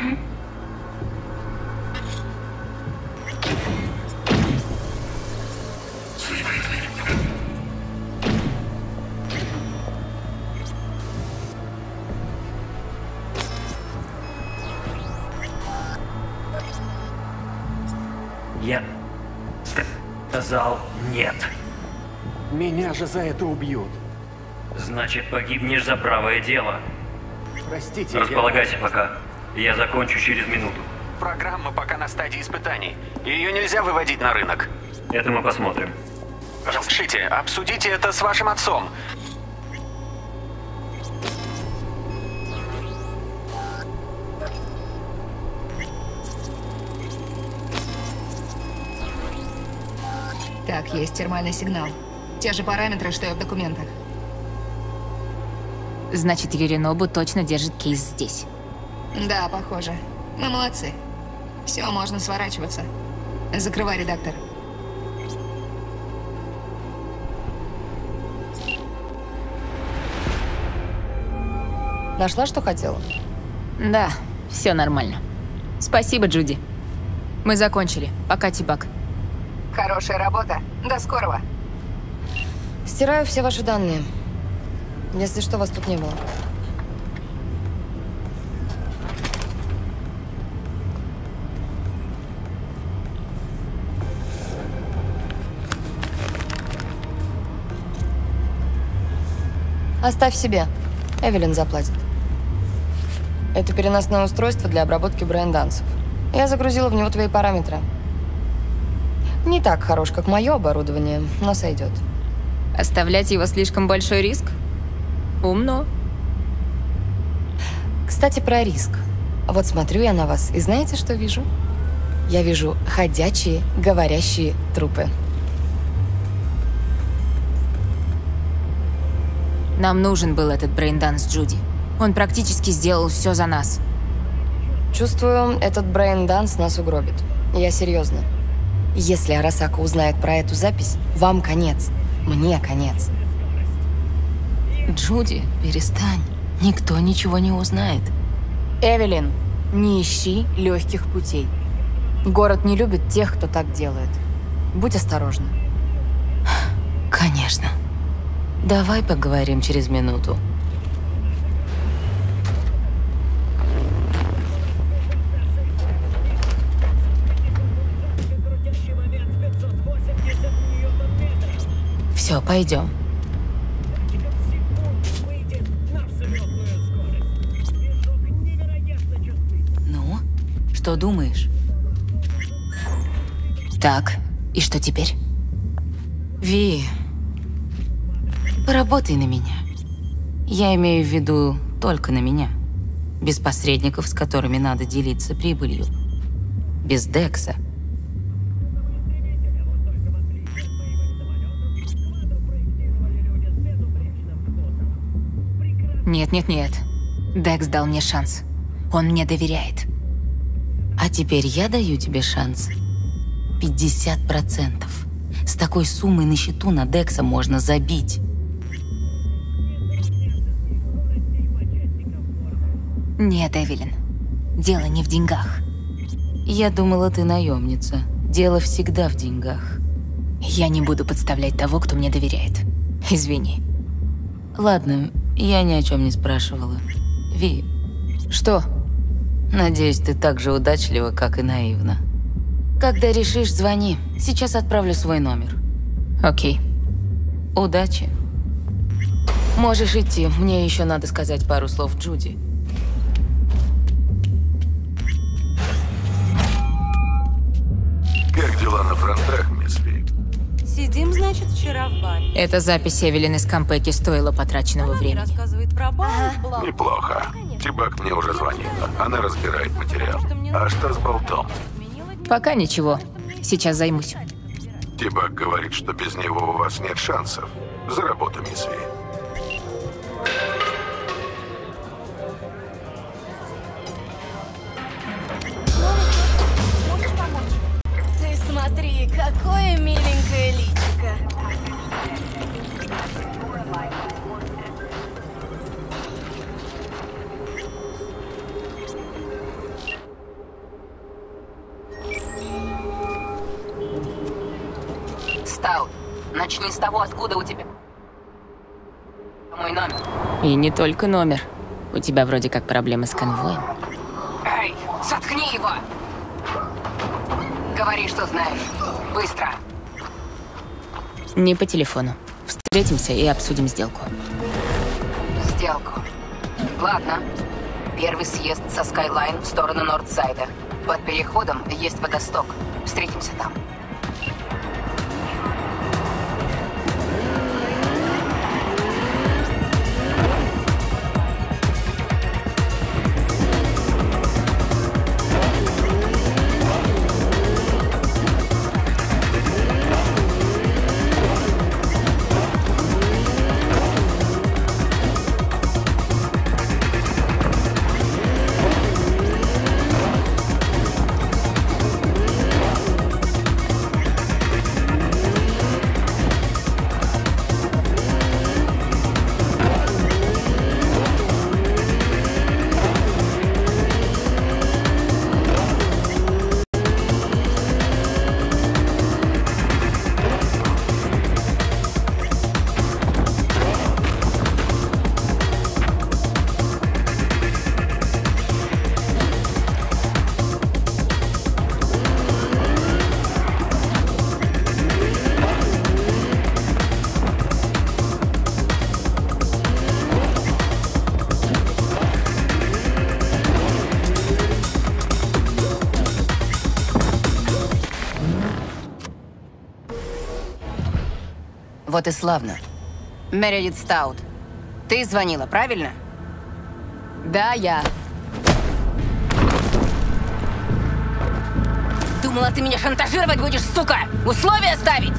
Я сказал нет. Меня же за это убьют. Значит, погибнешь за правое дело. Простите, Располагайся пока. Я закончу через минуту. Программа пока на стадии испытаний. Ее нельзя выводить на рынок. Это мы посмотрим. Разрешите, обсудите это с вашим отцом. Так, есть термальный сигнал. Те же параметры, что и в документах. Значит, Юринобу точно держит кейс здесь. Да, похоже. Мы молодцы. Все, можно сворачиваться. Закрывай редактор. Нашла, что хотела? Да, все нормально. Спасибо, Джуди. Мы закончили. Пока, Тибак. Хорошая работа. До скорого. Стираю все ваши данные. Если что, вас тут не было. Оставь себе. Эвелин заплатит. Это переносное устройство для обработки брейндансов. Я загрузила в него твои параметры. Не так хорош, как мое оборудование, но сойдет. Оставлять его слишком большой риск? Умно. Кстати, про риск. Вот смотрю я на вас, и знаете, что вижу? Я вижу ходячие, говорящие трупы. Нам нужен был этот брейнданс, Джуди. Он практически сделал все за нас. Чувствую, этот брейнданс нас угробит. Я серьезно. Если Арасака узнает про эту запись, вам конец. Мне конец. Джуди, перестань. Никто ничего не узнает. Эвелин, не ищи легких путей. Город не любит тех, кто так делает. Будь осторожна. Конечно. Давай поговорим через минуту. Все, пойдем. Ну, что думаешь? Так, и что теперь? Ви, поработай на меня. Я имею в виду только на меня. Без посредников, с которыми надо делиться прибылью. Без Декса. Нет-нет-нет. Декс дал мне шанс. Он мне доверяет. А теперь я даю тебе шанс. пятьдесят процентов. С такой суммой на счету на Декса можно забить. Нет, Эвелин. Дело не в деньгах. Я думала, ты наемница. Дело всегда в деньгах. Я не буду подставлять того, кто мне доверяет. Извини. Ладно, я ни о чем не спрашивала. Ви. Что? Надеюсь, ты так же удачлива, как и наивна. Когда решишь, звони. Сейчас отправлю свой номер. Окей. Удачи. Можешь идти. Мне еще надо сказать пару слов Джуди. Как дела на фронтах, мисс Ви? Сидим, значит, вчера в баре. Эта запись Эвелин из Кампеки стоила потраченного Она времени. рассказывает про бар, благ. Неплохо. Тибак мне уже звонила. Она разбирает материал. А что с болтом? Пока ничего. Сейчас займусь. Тибак говорит, что без него у вас нет шансов. За работу, мисс Ви. Ты смотри, какое миленькое личико. Стал. Начни с того, откуда у тебя мой номер. И не только номер. У тебя вроде как проблемы с конвоем. Эй, заткни его! Говори, что знаешь. Быстро. Не по телефону. Встретимся и обсудим сделку. Сделку. Ладно. Первый съезд со Скайлайн в сторону Нордсайда. Под переходом есть водосток. Встретимся там. Вот и славно. Мередит Стаут, ты звонила, правильно? Да, я. Думала, ты меня шантажировать будешь, сука! Условия ставить?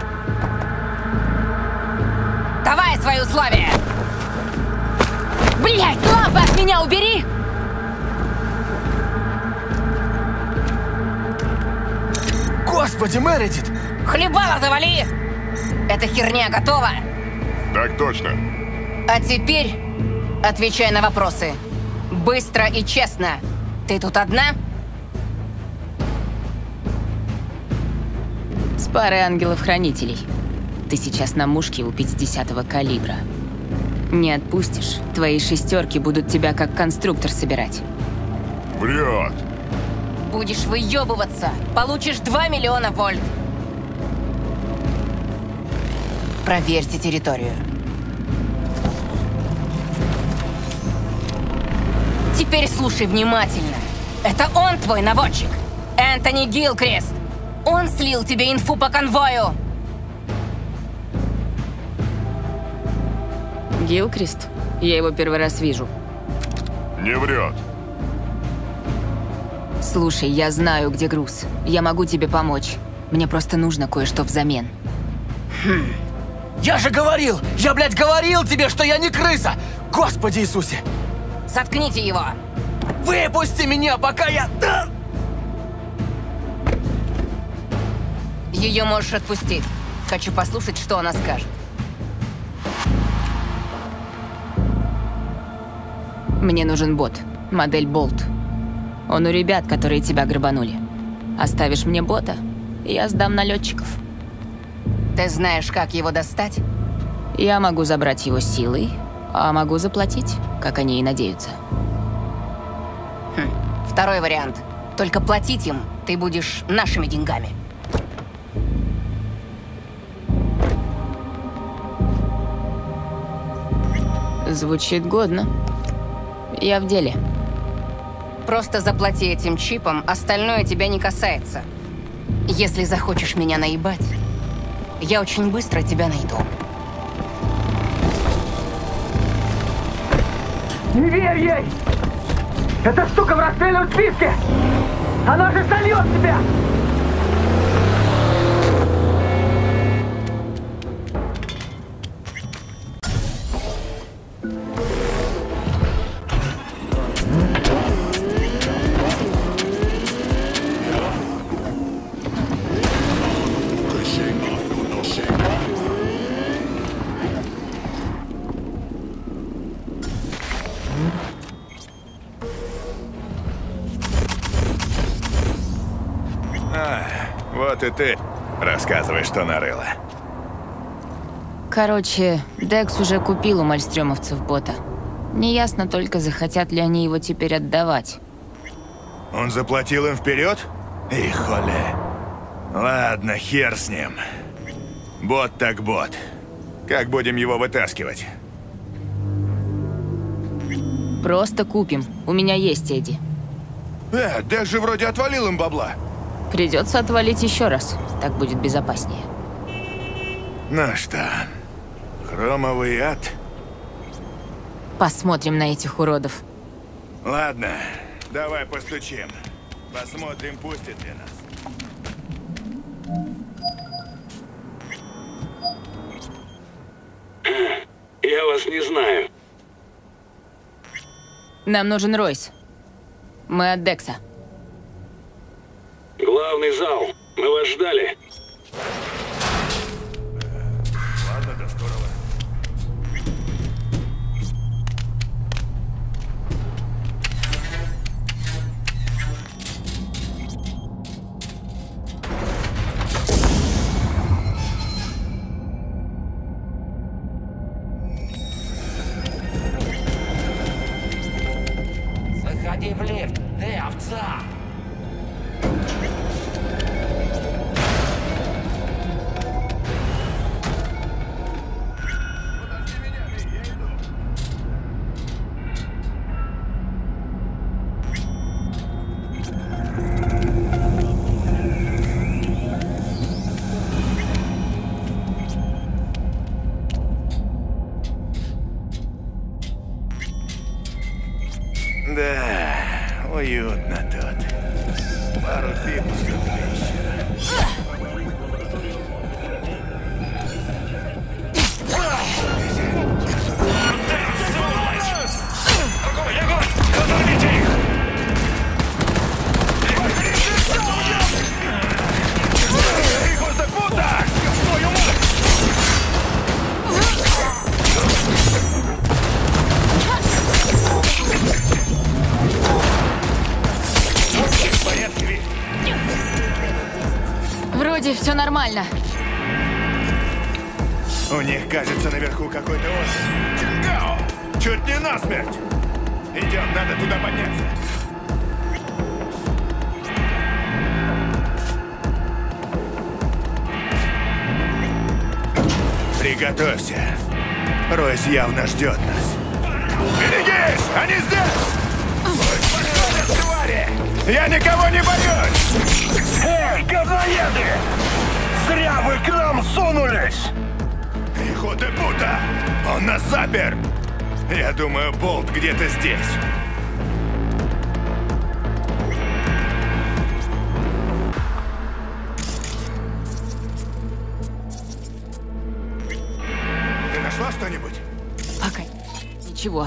Давай свои условия! Блядь, лапы от меня убери! Господи, Мередит! Хлебало завали! Эта херня готова? Так точно. А теперь отвечай на вопросы. Быстро и честно. Ты тут одна? С парой ангелов-хранителей. Ты сейчас на мушке у пятидесятого калибра. Не отпустишь, твои шестерки будут тебя как конструктор собирать. Врет. Будешь выебываться, получишь два миллиона вольт. Проверьте территорию. Теперь слушай внимательно. Это он твой наводчик. Энтони Гилкрест. Он слил тебе инфу по конвою. Гилкрест? Я его первый раз вижу. Не врет. Слушай, я знаю, где груз. Я могу тебе помочь. Мне просто нужно кое-что взамен. Хм. Я же говорил! Я, блядь, говорил тебе, что я не крыса! Господи Иисусе! Заткните его! Выпусти меня, пока я... Ее можешь отпустить. Хочу послушать, что она скажет. Мне нужен бот. Модель Болт. Он у ребят, которые тебя грабанули. Оставишь мне бота, я сдам налетчиков. Ты знаешь, как его достать? Я могу забрать его силой, а могу заплатить, как они и надеются. Хм. Второй вариант. Только платить им ты будешь нашими деньгами. Звучит годно. Я в деле. Просто заплати этим чипом, остальное тебя не касается. Если захочешь меня наебать, я очень быстро тебя найду. Не верь ей! Эта штука в расстрельном списке! Она же сольет тебя! Вот и ты рассказывай, что нарыла. Короче, Декс уже купил у мальстрёмовцев бота. Неясно только, захотят ли они его теперь отдавать. Он заплатил им вперед? Эх, холе. Ладно, хер с ним. Бот так бот. Как будем его вытаскивать? Просто купим. У меня есть Эдди. Э, Декс же вроде отвалил им бабла. Придется отвалить еще раз. Так будет безопаснее. Ну что, хромовый ад? Посмотрим на этих уродов. Ладно, давай постучим. Посмотрим, пустят ли нас. Я вас не знаю. Нам нужен Ройс. Мы от Декса. Главный зал. Мы вас ждали. Ладно, до скорого. Заходи в лифт, ты овца! Да, уютно тут. Пару фикусов еще. Вроде все нормально. У них, кажется, наверху какой-то остров. Чингао! Чуть не насмерть! Идем, надо туда подняться. Приготовься. Ройс явно ждет нас. Берегись! Они здесь! Подходят, твари! Я никого не боюсь! Эй, говноеды! Зря вы к нам сунулись! Ихоте Пута! Он нас запер! Я думаю, болт где-то здесь. Ты нашла что-нибудь? Пока ничего.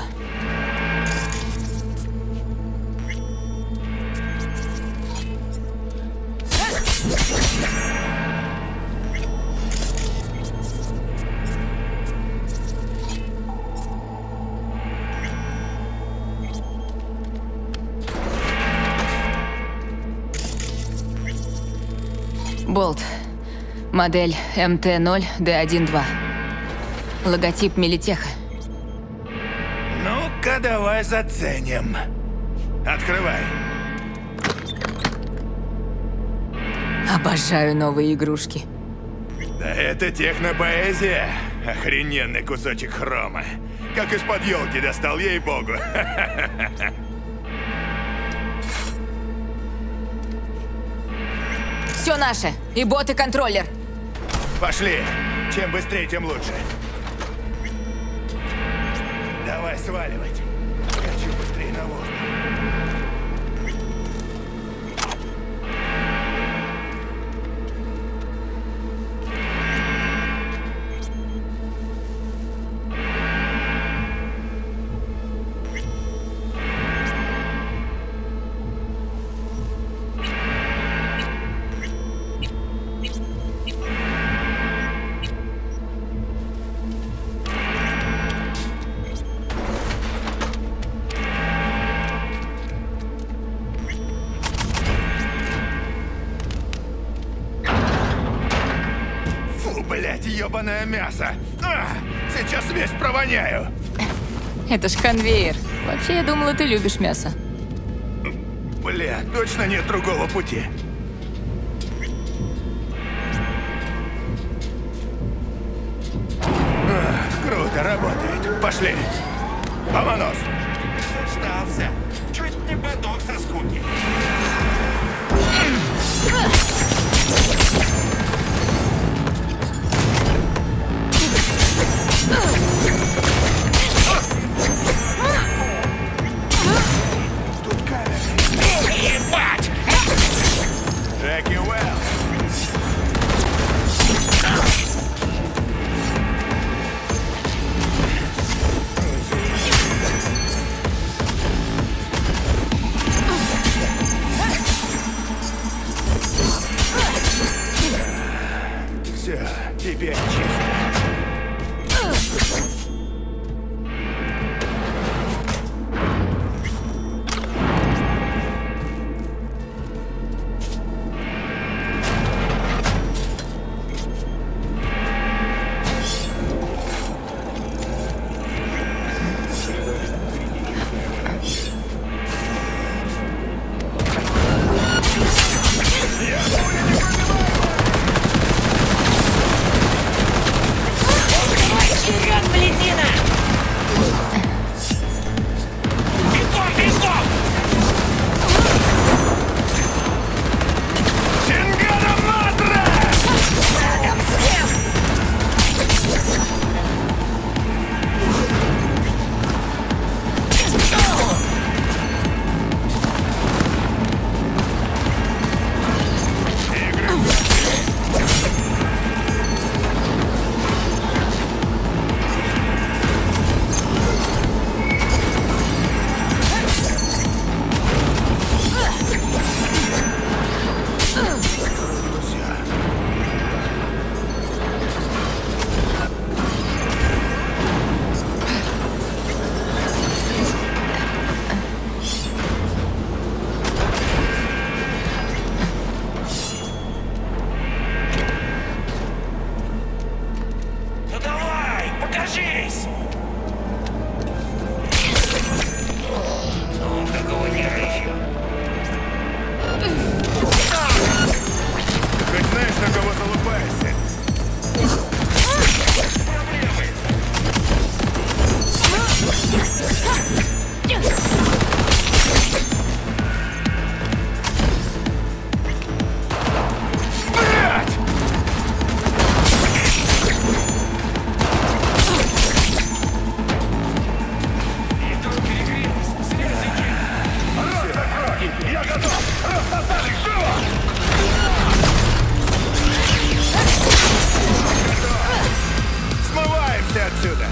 Болт. Модель эм тэ ноль дэ один два. Логотип Милитеха. Ну-ка, давай заценим. Открывай. Обожаю новые игрушки. Да это технопоэзия. Охрененный кусочек хрома. Как из-под елки достал, ей-богу. Все наше. И бот, и контроллер. Пошли. Чем быстрее, тем лучше. Давай сваливать. Хочу быстрее на воздух. Блять, ебаное мясо! А, сейчас весь провоняю! Это ж конвейер. Вообще, я думала, ты любишь мясо. Бля, точно нет другого пути. А, круто работает. Пошли. Помонос. Ждался. Чуть не подох со скуки. Тут камера. Ебать! Джеки Уэлл. Все, теперь чисто. Вперед, полетели! Держись! Ну, какого нервничаю? Ты хоть знаешь, на кого залупаешься? Смываемся отсюда!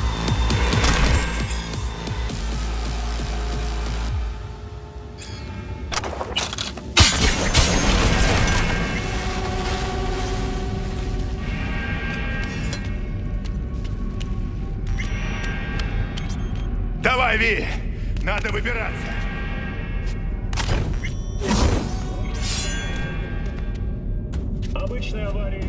Давай, Ви! Надо выбираться! Обычная авария.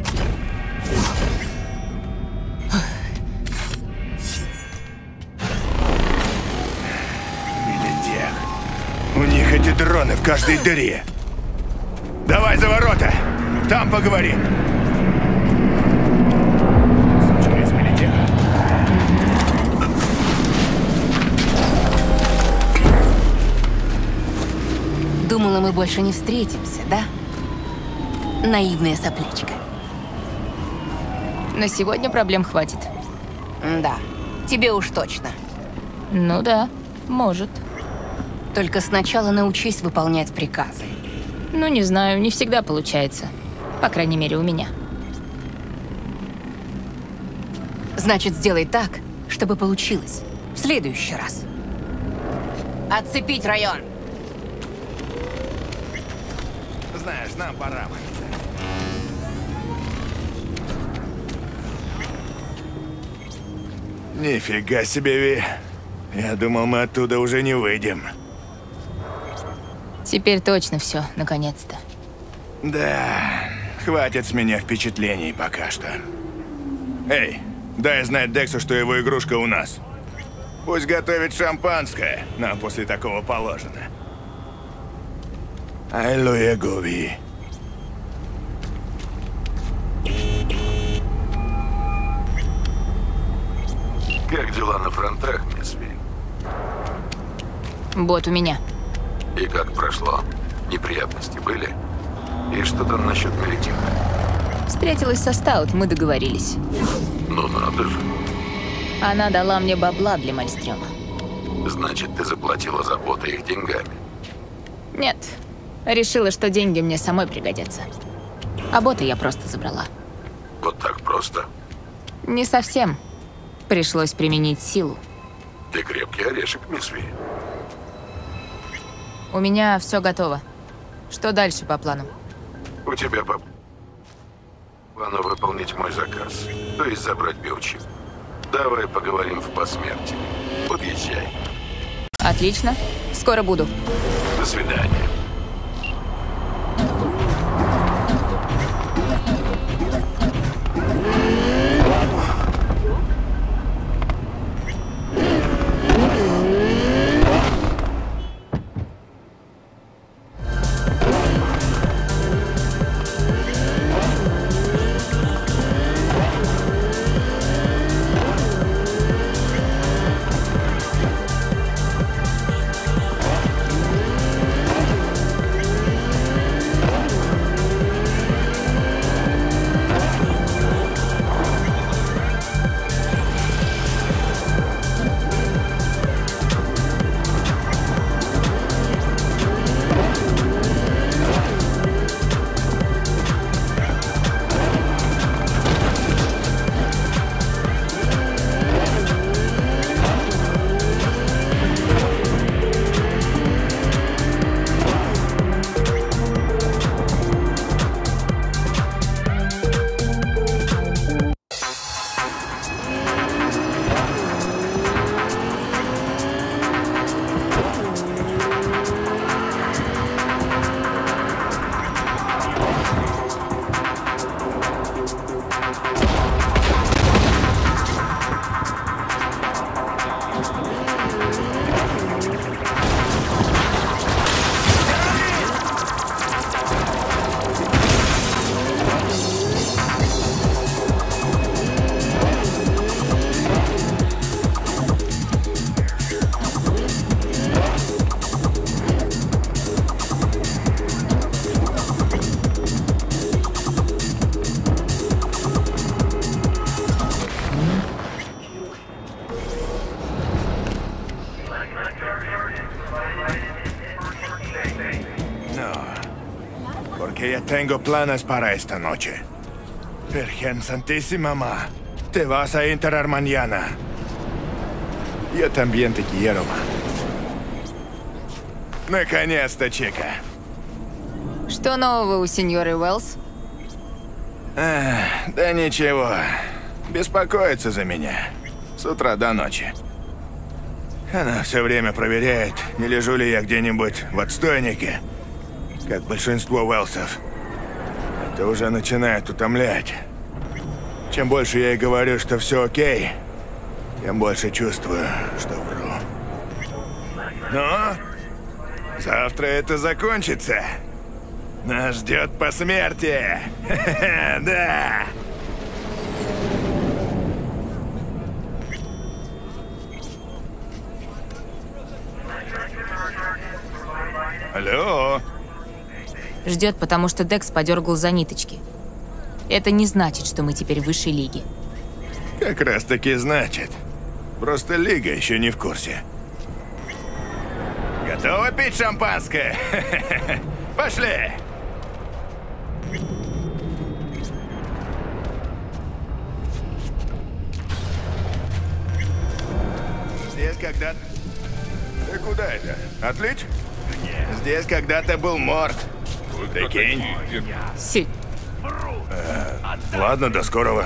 Милитех. У них эти дроны в каждой дыре. Давай за ворота! Там поговорим. Сучка из Милитеха. Думала, мы больше не встретимся, да? Наивная соплячка. На сегодня проблем хватит. Да, тебе уж точно. Ну да, может. Только сначала научись выполнять приказы. Ну, не знаю, не всегда получается. По крайней мере, у меня. Значит, сделай так, чтобы получилось. В следующий раз. Отцепить район! Знаешь, нам пора. Нифига себе, Ви. Я думал, мы оттуда уже не выйдем. Теперь точно все, наконец-то. Да, хватит с меня впечатлений пока что. Эй, дай знать Дексу, что его игрушка у нас. Пусть готовит шампанское, нам после такого положено. Ай, луего, Ви. Как дела на фронтах, мисс Ви? Бот у меня. И как прошло? Неприятности были? И что там насчет Милитеха? Встретилась со Стаут, мы договорились. Ну надо же. Она дала мне бабла для Мальстрёма. Значит, ты заплатила за бота их деньгами? Нет. Решила, что деньги мне самой пригодятся. А бота я просто забрала. Вот так просто? Не совсем. Пришлось применить силу. Ты крепкий орешек, мисс Ви. У меня все готово. Что дальше по плану? У тебя по плану выполнить мой заказ, то есть забрать биочип. Давай поговорим в посмерти. Подъезжай. Отлично. Скоро буду. До свидания. tengo planes para esta noche. Virgen Santísima, ma. Te vas a enterar mañana. Yo también te quiero, ma. Наконец-то, чика. Что нового у сеньоры Уэллс? А, да ничего. Беспокоится за меня. С утра до ночи. Она все время проверяет, не лежу ли я где-нибудь в отстойнике, как большинство Уэллсов. Это уже начинает утомлять. Чем больше я ей говорю, что все окей, тем больше чувствую, что вру. Но завтра это закончится. Нас ждет посмертие. Да. Алло. Ждет, потому что Декс подергал за ниточки. Это не значит, что мы теперь выше лиги. Как раз таки значит. Просто лига еще не в курсе. Готова пить шампанское? Пошли! Здесь когда... Ты куда это? Отлить? Здесь когда-то был морг. Прикинь. Си. Э, ладно, до скорого.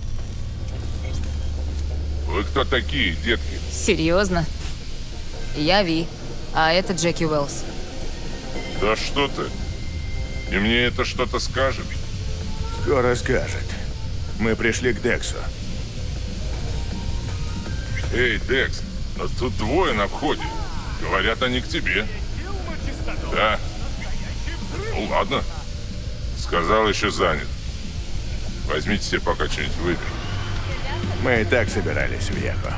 Вы кто такие, детки? Серьезно? Я Ви, а это Джеки Уэллс. Да что ты? И мне это что-то скажет? Скоро скажет. Мы пришли к Дексу. Эй, Декс, а тут двое на входе. Говорят, они к тебе. Да. Ну ладно. Сказал, еще занят. Возьмите себе пока что-нибудь выпить. Мы и так собирались в Ехо.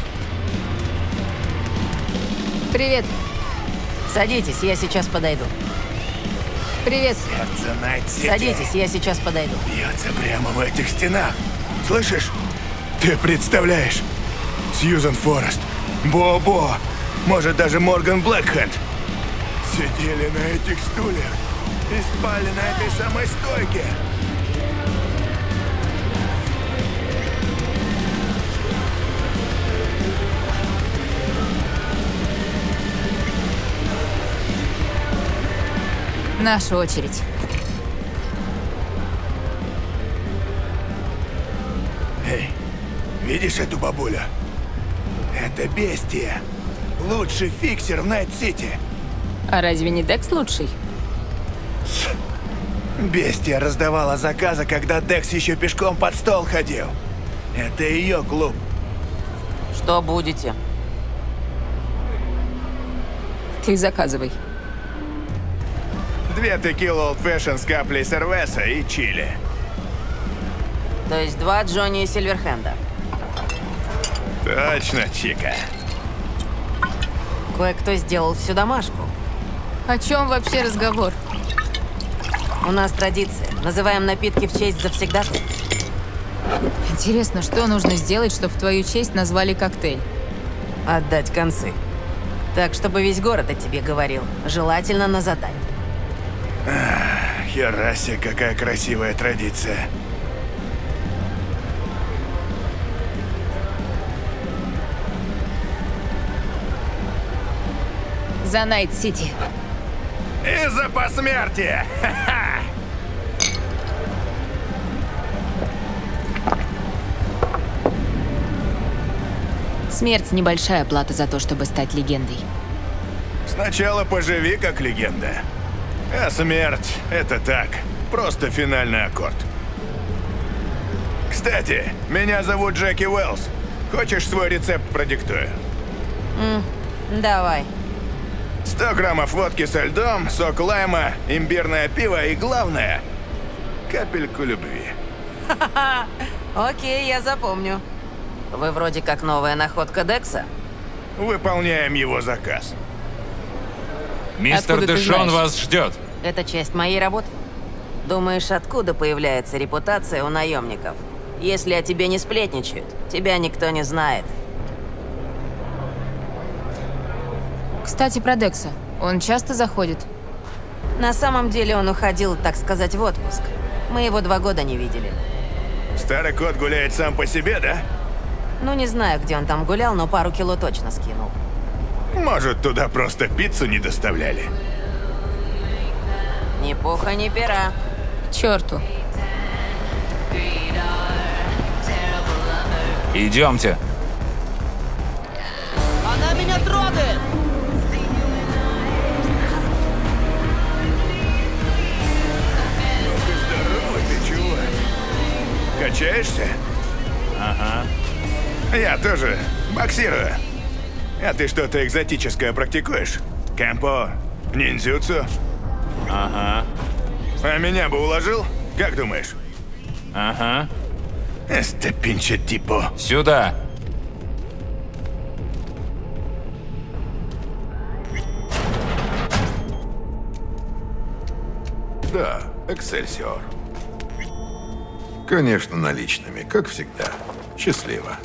Привет. Садитесь, я сейчас подойду. Привет. Сердце Найт-Сити. Садитесь, я сейчас подойду. Бьется прямо в этих стенах. Слышишь? Ты представляешь? Сьюзан Форест, Бо-Бо, может даже Морган Блэкхенд. Сидели на этих стульях и спали на этой самой стойке. Наша очередь. Эй, видишь эту бабулю? Это бестия. Лучший фиксер в Найт-Сити. А разве не Декс лучший? Бестия раздавала заказы, когда Декс еще пешком под стол ходил. Это ее клуб. Что будете? Ты заказывай. Две текилы Old Fashion с каплей сервеса и чили. То есть два Джонни и Сильверхенда. Точно, Чика. Кое-кто сделал всю домашку. О чем вообще разговор? У нас традиция. Называем напитки в честь завсегдатаев. Интересно, что нужно сделать, чтобы в твою честь назвали коктейль? Отдать концы. Так, чтобы весь город о тебе говорил. Желательно на задании. Ах, херасе, какая красивая традиция. За Найт-Сити. И за посмертие! Ха-ха! Смерть – небольшая плата за то, чтобы стать легендой. Сначала поживи как легенда. А смерть – это так, просто финальный аккорд. Кстати, меня зовут Джеки Уэллс. Хочешь свой рецепт продиктую? Mm, давай. сто граммов водки со льдом, сок лайма, имбирное пиво и, главное, капельку любви. Ха-ха-ха. Окей, я запомню. Вы вроде как новая находка Декса? Выполняем его заказ. Мистер Дэшон вас ждет. Это часть моей работы. Думаешь, откуда появляется репутация у наемников? Если о тебе не сплетничают, тебя никто не знает. Кстати, про Декса. Он часто заходит? На самом деле он уходил, так сказать, в отпуск. Мы его два года не видели. Старый кот гуляет сам по себе, да? Ну, не знаю, где он там гулял, но пару кило точно скинул. Может, туда просто пиццу не доставляли? Ни пуха, ни пера. К черту. Идемте. Она меня трогает! Здорово ты, чувак. Качаешься? Ага. Я тоже боксирую. А ты что-то экзотическое практикуешь? Кэмпо? Ниндзюцу? Ага. А меня бы уложил? Как думаешь? Ага. Este pinche tipo. Сюда. Да, Эксельсиор. Конечно, наличными, как всегда. Счастливо.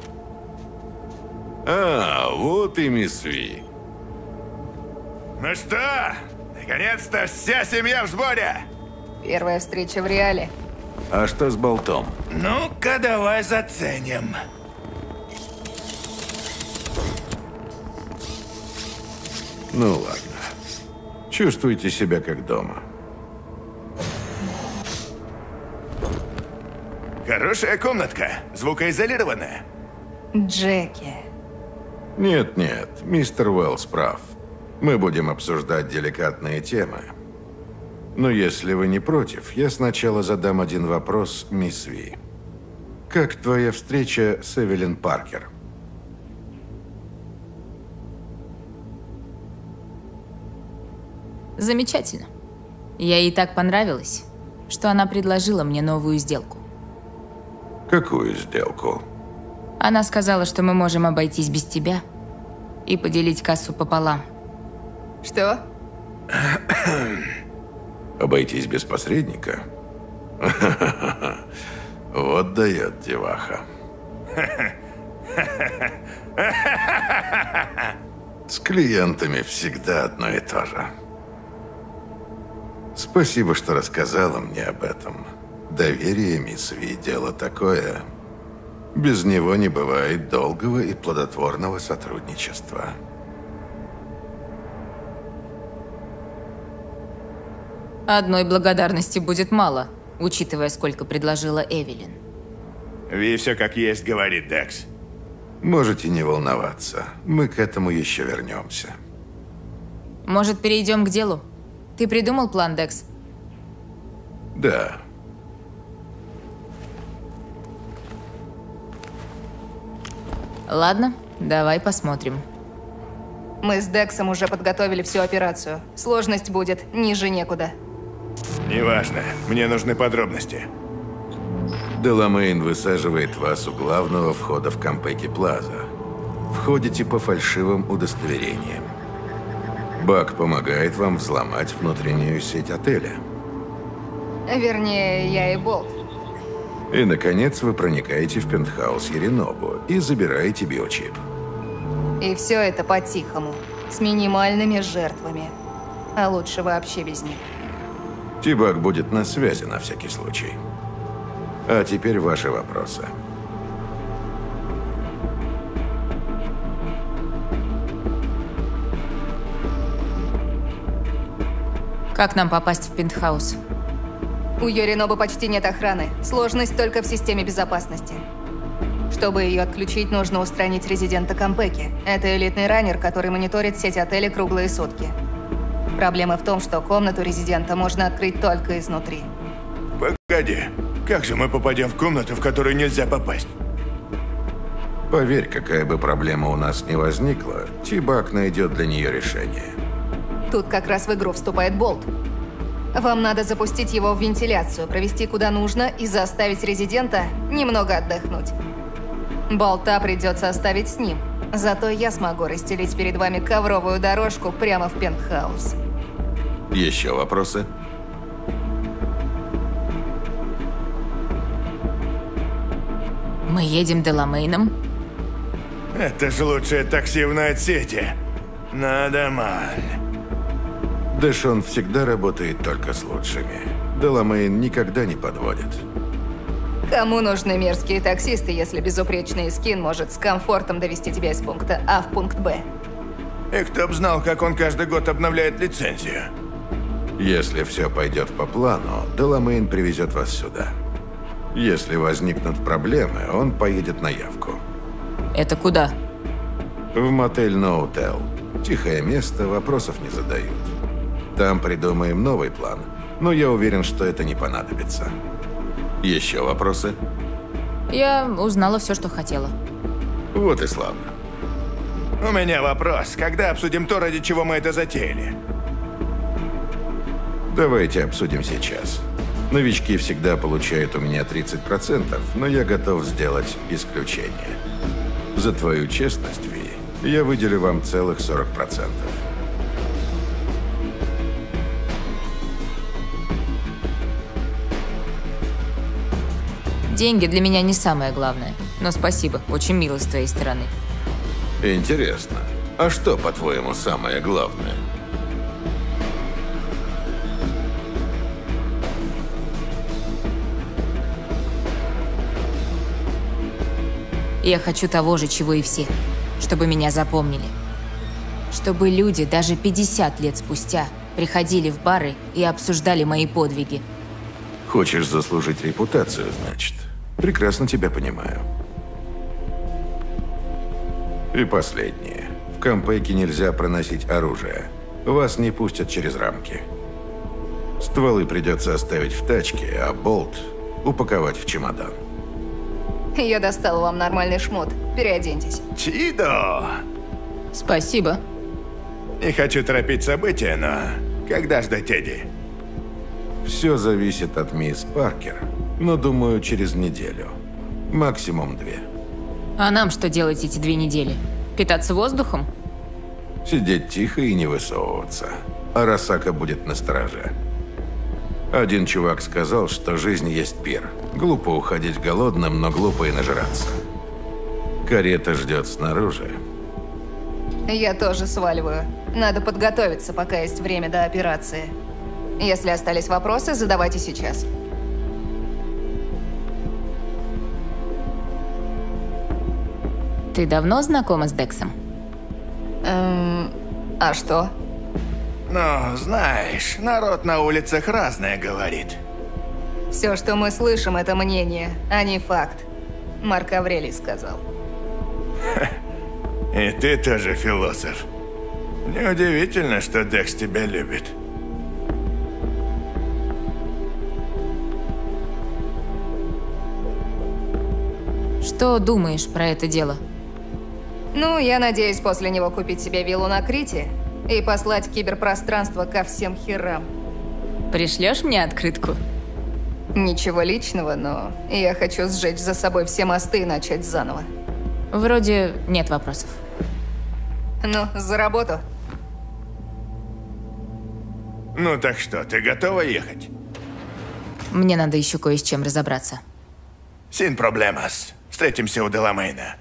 А, вот и мисс Ви. Ну что, наконец-то вся семья в сборе! Первая встреча в реале. А что с болтом? Ну-ка, давай заценим. Ну ладно. Чувствуйте себя как дома. Хорошая комнатка, звукоизолированная. Джеки. Нет-нет, мистер Уэллс прав. Мы будем обсуждать деликатные темы. Но если вы не против, я сначала задам один вопрос мисс Ви. Как твоя встреча с Эвелин Паркер? Замечательно. Я ей так понравилась, что она предложила мне новую сделку. Какую сделку? Она сказала, что мы можем обойтись без тебя и поделить кассу пополам. Что? Обойтись без посредника? Вот дает деваха. С клиентами всегда одно и то же. Спасибо, что рассказала мне об этом. Доверие, мисс Ви, дело такое. Без него не бывает долгого и плодотворного сотрудничества. Одной благодарности будет мало, учитывая, сколько предложила Эвелин. Ви все как есть говорит, Декс. Можете не волноваться. Мы к этому еще вернемся. Может, перейдем к делу? Ты придумал план, Декс? Да. Ладно, давай посмотрим. Мы с Дексом уже подготовили всю операцию. Сложность будет ниже некуда. Неважно, мне нужны подробности. Деламейн высаживает вас у главного входа в Кампеки Плаза. Входите по фальшивым удостоверениям. Бак помогает вам взломать внутреннюю сеть отеля. Вернее, я и Болт. И, наконец, вы проникаете в пентхаус Еринобу и забираете биочип. И все это по-тихому, с минимальными жертвами. А лучше вообще без них. Тибак будет на связи на всякий случай. А теперь ваши вопросы. Как нам попасть в пентхаус? У Йоринобы почти нет охраны. Сложность только в системе безопасности. Чтобы ее отключить, нужно устранить резидента Кампеки. Это элитный раннер, который мониторит сеть отеля круглые сутки. Проблема в том, что комнату резидента можно открыть только изнутри. Погоди, как же мы попадем в комнату, в которую нельзя попасть? Поверь, какая бы проблема у нас ни возникла, Тибак найдет для нее решение. Тут как раз в игру вступает Болт. Вам надо запустить его в вентиляцию, провести куда нужно и заставить резидента немного отдохнуть. Болта придется оставить с ним. Зато я смогу расстелить перед вами ковровую дорожку прямо в пентхаус. Еще вопросы? Мы едем Деламейном? Это же лучшее такси в Найт-Сити. Надо, Маль. Дэшон всегда работает только с лучшими. Деламейн никогда не подводит. Кому нужны мерзкие таксисты, если безупречный скин может с комфортом довести тебя из пункта А в пункт Б? И кто б знал, как он каждый год обновляет лицензию. Если все пойдет по плану, Деламейн привезет вас сюда. Если возникнут проблемы, он поедет на явку. Это куда? В мотель Ноутел. Тихое место, вопросов не задают. Там придумаем новый план, но я уверен, что это не понадобится. Еще вопросы? Я узнала все, что хотела. Вот и славно. У меня вопрос. Когда обсудим то, ради чего мы это затеяли? Давайте обсудим сейчас. Новички всегда получают у меня тридцать процентов, но я готов сделать исключение. За твою честность, Ви, я выделю вам целых сорок процентов. Деньги для меня не самое главное. Но спасибо, очень мило с твоей стороны. Интересно, а что, по-твоему, самое главное? Я хочу того же, чего и все. Чтобы меня запомнили. Чтобы люди даже пятьдесят лет спустя приходили в бары и обсуждали мои подвиги. Хочешь заслужить репутацию, значит? Прекрасно тебя понимаю. И последнее. В Кампейке нельзя проносить оружие. Вас не пустят через рамки. Стволы придется оставить в тачке, а болт упаковать в чемодан. Я достала вам нормальный шмот. Переоденьтесь. Чидо! Спасибо. Не хочу торопить события, но когда ждать Эдди? Все зависит от мисс Паркер, но думаю, через неделю. Максимум две. А нам что делать эти две недели? Питаться воздухом? Сидеть тихо и не высовываться. Арасака будет на страже. Один чувак сказал, что жизнь есть пир. Глупо уходить голодным, но глупо и нажраться. Карета ждет снаружи. Я тоже сваливаю. Надо подготовиться, пока есть время до операции. Если остались вопросы, задавайте сейчас. Ты давно знакома с Дексом? Эм, а что? Ну, знаешь, народ на улицах разное говорит. Все, что мы слышим, это мнение, а не факт. Марк Аврелий сказал. И ты тоже философ. Неудивительно, что Декс тебя любит. Что думаешь про это дело? Ну, я надеюсь после него купить себе виллу на Крите и послать киберпространство ко всем херам. Пришлешь мне открытку? Ничего личного, но я хочу сжечь за собой все мосты и начать заново. Вроде нет вопросов. Ну, за работу. Ну так что, ты готова ехать? Мне надо еще кое с чем разобраться. Син проблемас. Встретимся у Деламейна.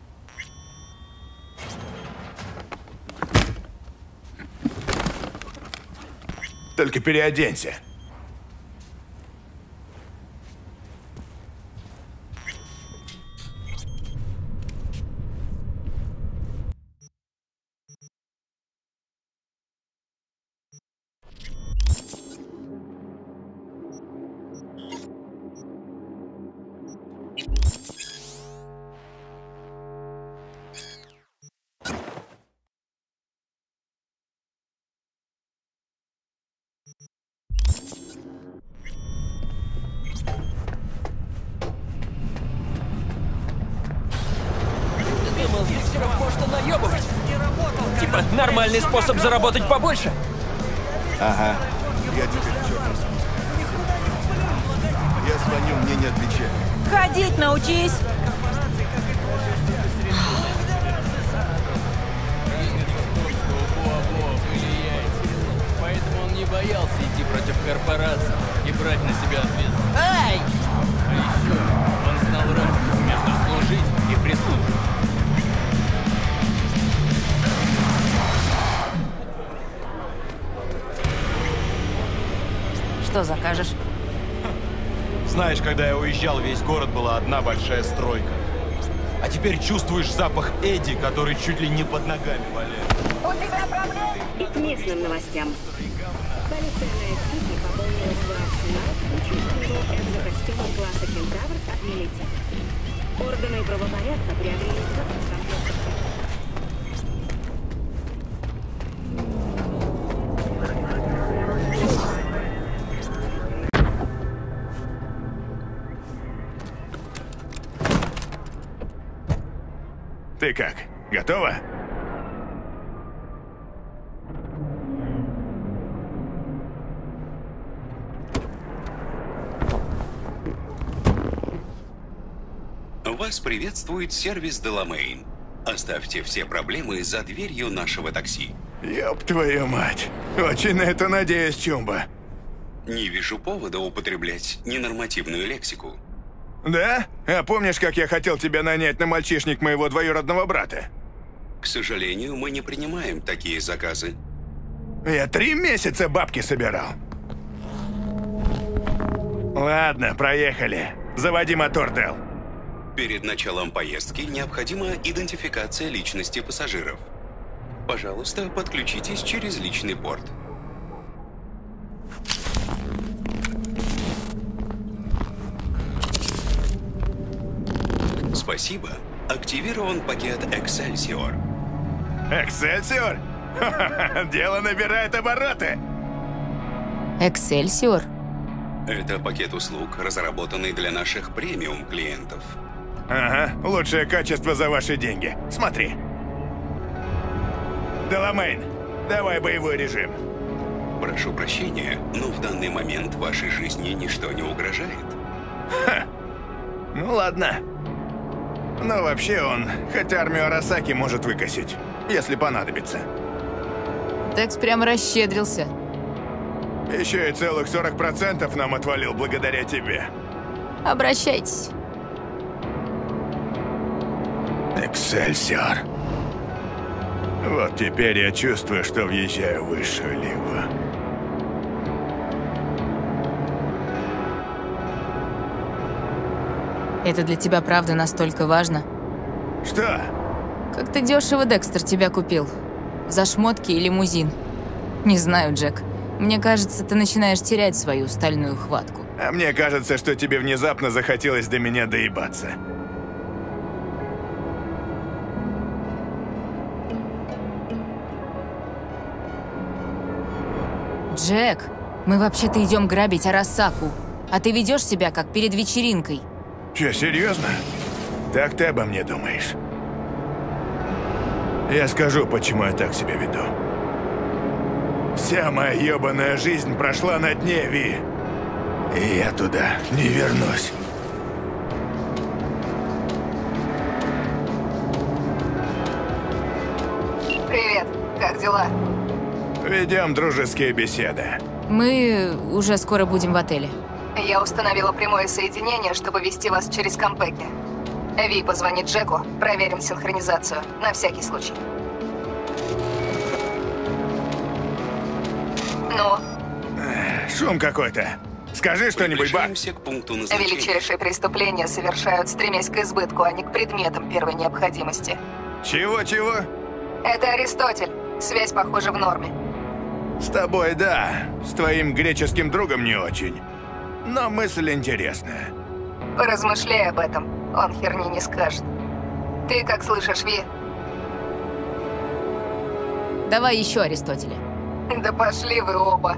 Только переоденься. Типа, нормальный способ заработать побольше. Ага. Я теперь все расписал. Я звоню, мне не отвечают. Ходить научись! Поэтому он не боялся идти против корпорации и брать на себя ответственность. Ай! А еще он знал разницу между служить и прислуживать. Что закажешь? Знаешь, когда я уезжал, весь город была одна большая стройка. А теперь чувствуешь запах Эдди, который чуть ли не под ногами валяет. У тебя проблемы? И к местным новостям. Полиция Найт-Сити пополнила свой арсенал в случае своего экзокостюма класса Кентавр от Милитеха. Органы правопорядка приобрели двадцать комплектов. Ты как? Готова? Вас приветствует сервис Деламейн. Оставьте все проблемы за дверью нашего такси. Ёб твою мать. Очень на это надеюсь, Чумба. Не вижу повода употреблять ненормативную лексику. Да? А помнишь, как я хотел тебя нанять на мальчишник моего двоюродного брата? К сожалению, мы не принимаем такие заказы. Я три месяца бабки собирал. Ладно, проехали. Заводи мотор, Дел. Перед началом поездки необходима идентификация личности пассажиров. Пожалуйста, подключитесь через личный порт. Спасибо. Активирован пакет Эксельсиор. Эксельсиор? Дело набирает обороты. Эксельсиор? Это пакет услуг, разработанный для наших премиум клиентов. Ага, лучшее качество за ваши деньги. Смотри. Деламейн, давай боевой режим. Прошу прощения, но в данный момент вашей жизни ничто не угрожает. Ха. Ну ладно. Но вообще он, хоть армию Арасаки может выкосить, если понадобится. Текс прямо расщедрился. Еще и целых сорок процентов нам отвалил благодаря тебе. Обращайтесь. Эксельсиор. Вот теперь я чувствую, что въезжаю в высшую лигу. Это для тебя правда настолько важно? Что? Как-то дешево Декстер тебя купил. За шмотки и лимузин. Не знаю, Джек. Мне кажется, ты начинаешь терять свою стальную хватку. А мне кажется, что тебе внезапно захотелось до меня доебаться. Джек, мы вообще-то идем грабить Арасаку, а ты ведешь себя как перед вечеринкой. Че, серьезно? Так ты обо мне думаешь? Я скажу, почему я так себя веду. Вся моя ебаная жизнь прошла на дне, Ви. И я туда не вернусь. Привет, как дела? Ведем дружеские беседы. Мы уже скоро будем в отеле. Я установила прямое соединение, чтобы вести вас через Кампеки. Ви позвонит Джеку, проверим синхронизацию, на всякий случай. Ну? Шум какой-то. Скажи что-нибудь, Бак. К пункту назначения. Величайшие преступления совершают, стремясь к избытку, а не к предметам первой необходимости. Чего-чего? Это Аристотель. Связь, похоже, в норме. С тобой, да. С твоим греческим другом не очень. Но мысль интересная. Поразмышляй об этом. Он херни не скажет. Ты как слышишь, Ви? Давай еще Аристотеля. Да пошли вы оба.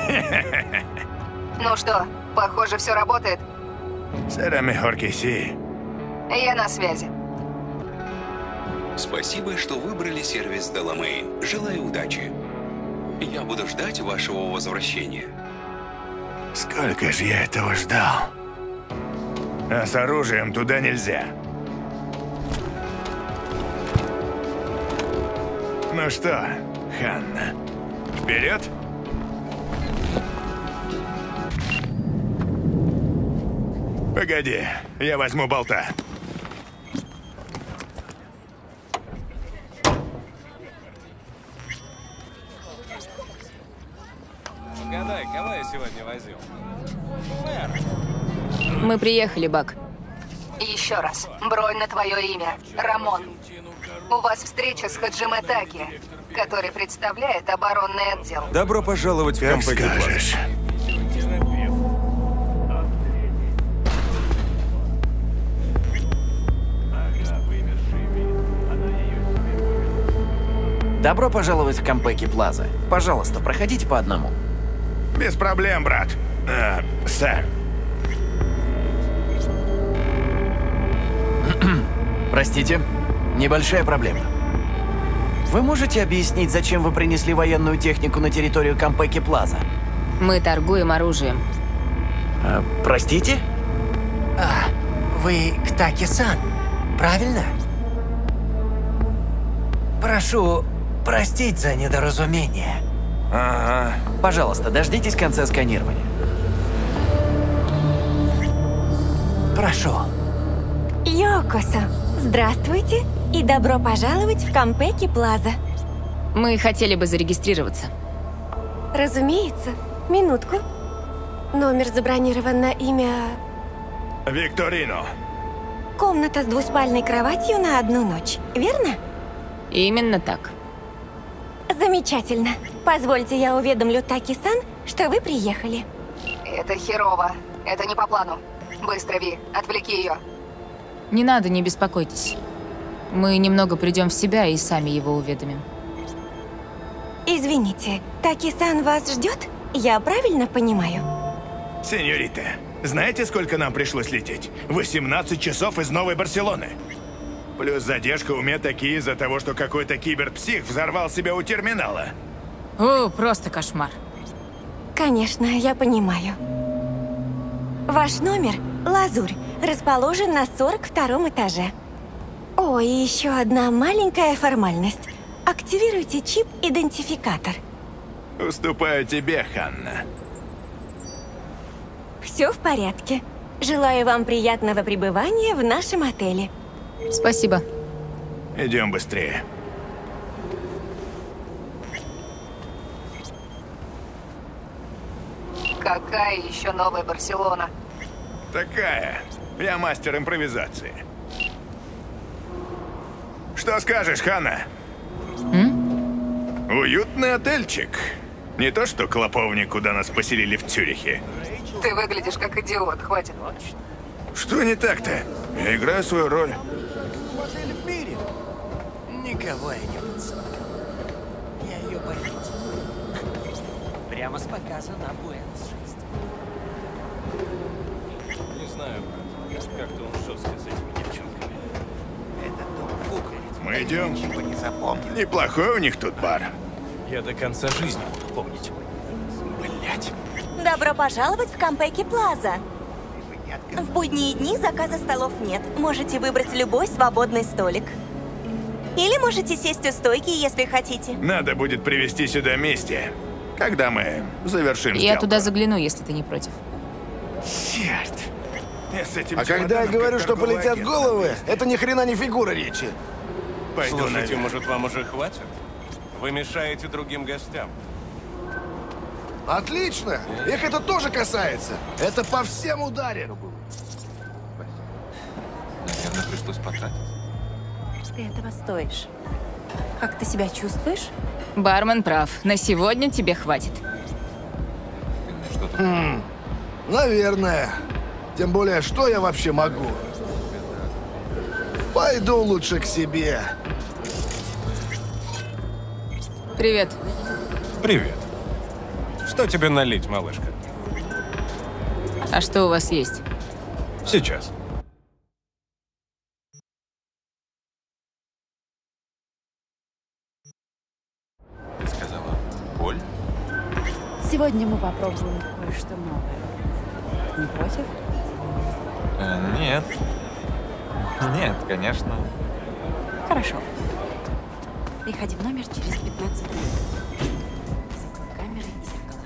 Ну что, похоже, все работает? Será mejor que sí. Я на связи. Спасибо, что выбрали сервис Деламейн. Желаю удачи. Я буду ждать вашего возвращения. Сколько же я этого ждал. А с оружием туда нельзя. Ну что, Ханна, вперед? Погоди, я возьму болта. Угадай, кого я сегодня возил? Мэр. Мы приехали, Бак. Еще раз. Бронь на твое имя. Рамон. У вас встреча с Хаджиме Таки, который представляет оборонный отдел. Добро пожаловать в Как Кампеки скажешь. Добро пожаловать в Кампеки Плаза. Пожалуйста, проходите по одному. Без проблем, брат. Э, сэр. Простите, небольшая проблема. Вы можете объяснить, зачем вы принесли военную технику на территорию Кампеки Плаза? Мы торгуем оружием. А, простите? А, вы Ктаки-сан, правильно? Прошу простить за недоразумение. Ага. Пожалуйста, дождитесь конца сканирования. Прошу. Йокосо, здравствуйте и добро пожаловать в Кампеки Плаза. Мы хотели бы зарегистрироваться. Разумеется. Минутку. Номер забронирован на имя... Викторино. Комната с двуспальной кроватью на одну ночь, верно? Именно так. Замечательно. Позвольте, я уведомлю Таки-сан, что вы приехали. Это херово. Это не по плану. Быстро, Ви, отвлеки ее. Не надо, не беспокойтесь. Мы немного придем в себя и сами его уведомим. Извините, Таки-сан вас ждет? Я правильно понимаю? Сеньорита, знаете, сколько нам пришлось лететь? восемнадцать часов из Новой Барселоны. Плюс задержка у меня такие из-за того, что какой-то киберпсих взорвал себя у терминала. О, просто кошмар. Конечно, я понимаю. Ваш номер – Лазурь, расположен на сорок втором этаже. О, и еще одна маленькая формальность. Активируйте чип-идентификатор. Уступаю тебе, Ханна. Все в порядке. Желаю вам приятного пребывания в нашем отеле. Спасибо. Идем быстрее. Какая еще новая Барселона? Такая. Я мастер импровизации. Что скажешь, Ханна? М? Уютный отельчик. Не то что клоповник, куда нас поселили в Цюрихе. Ты выглядишь как идиот, хватит. Что не так-то? Я играю свою роль. Модель в мире. Никого я не поцелую. Я ее боюсь. Прямо с показа на Буэнос-шесть. Не знаю, брат. Как-то он жестко с этими девчонками. Это дом кукольниц. Мы идем. Ничего не запомнил. Неплохой у них тут бар. Я до конца жизни буду помнить. Блять. Добро пожаловать в Кампеки Плаза. В будние дни заказа столов нет. Можете выбрать любой свободный столик. Или можете сесть у стойки, если хотите. Надо будет привезти сюда Мисти, когда мы завершим Я сделку. туда загляну, если ты не против. Черт. Я с этим А когда я чемоданом говорю, как что торговый полетят агент. головы, это ни хрена не фигура речи. Пойду Слушайте, наверх. может, вам уже хватит? Вы мешаете другим гостям. Отлично! Их это тоже касается. Это по всем ударит. Наверное, пришлось потратить. Ты этого стоишь. Как ты себя чувствуешь? Бармен прав. На сегодня тебе хватит. Хм, наверное. Тем более, что я вообще могу? Пойду лучше к себе. Привет. Привет. Что тебе налить, малышка? А что у вас есть? Сейчас. Ты сказала, боль? Сегодня мы попробуем кое-что новое. Не против? Э, нет. Нет, конечно. Хорошо. Приходи в номер через пятнадцать минут. Закрой камеры и зеркала.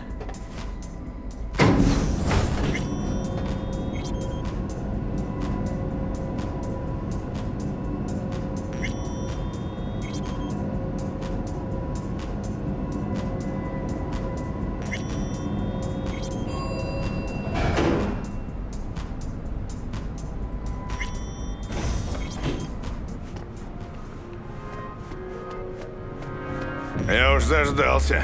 Я уж заждался.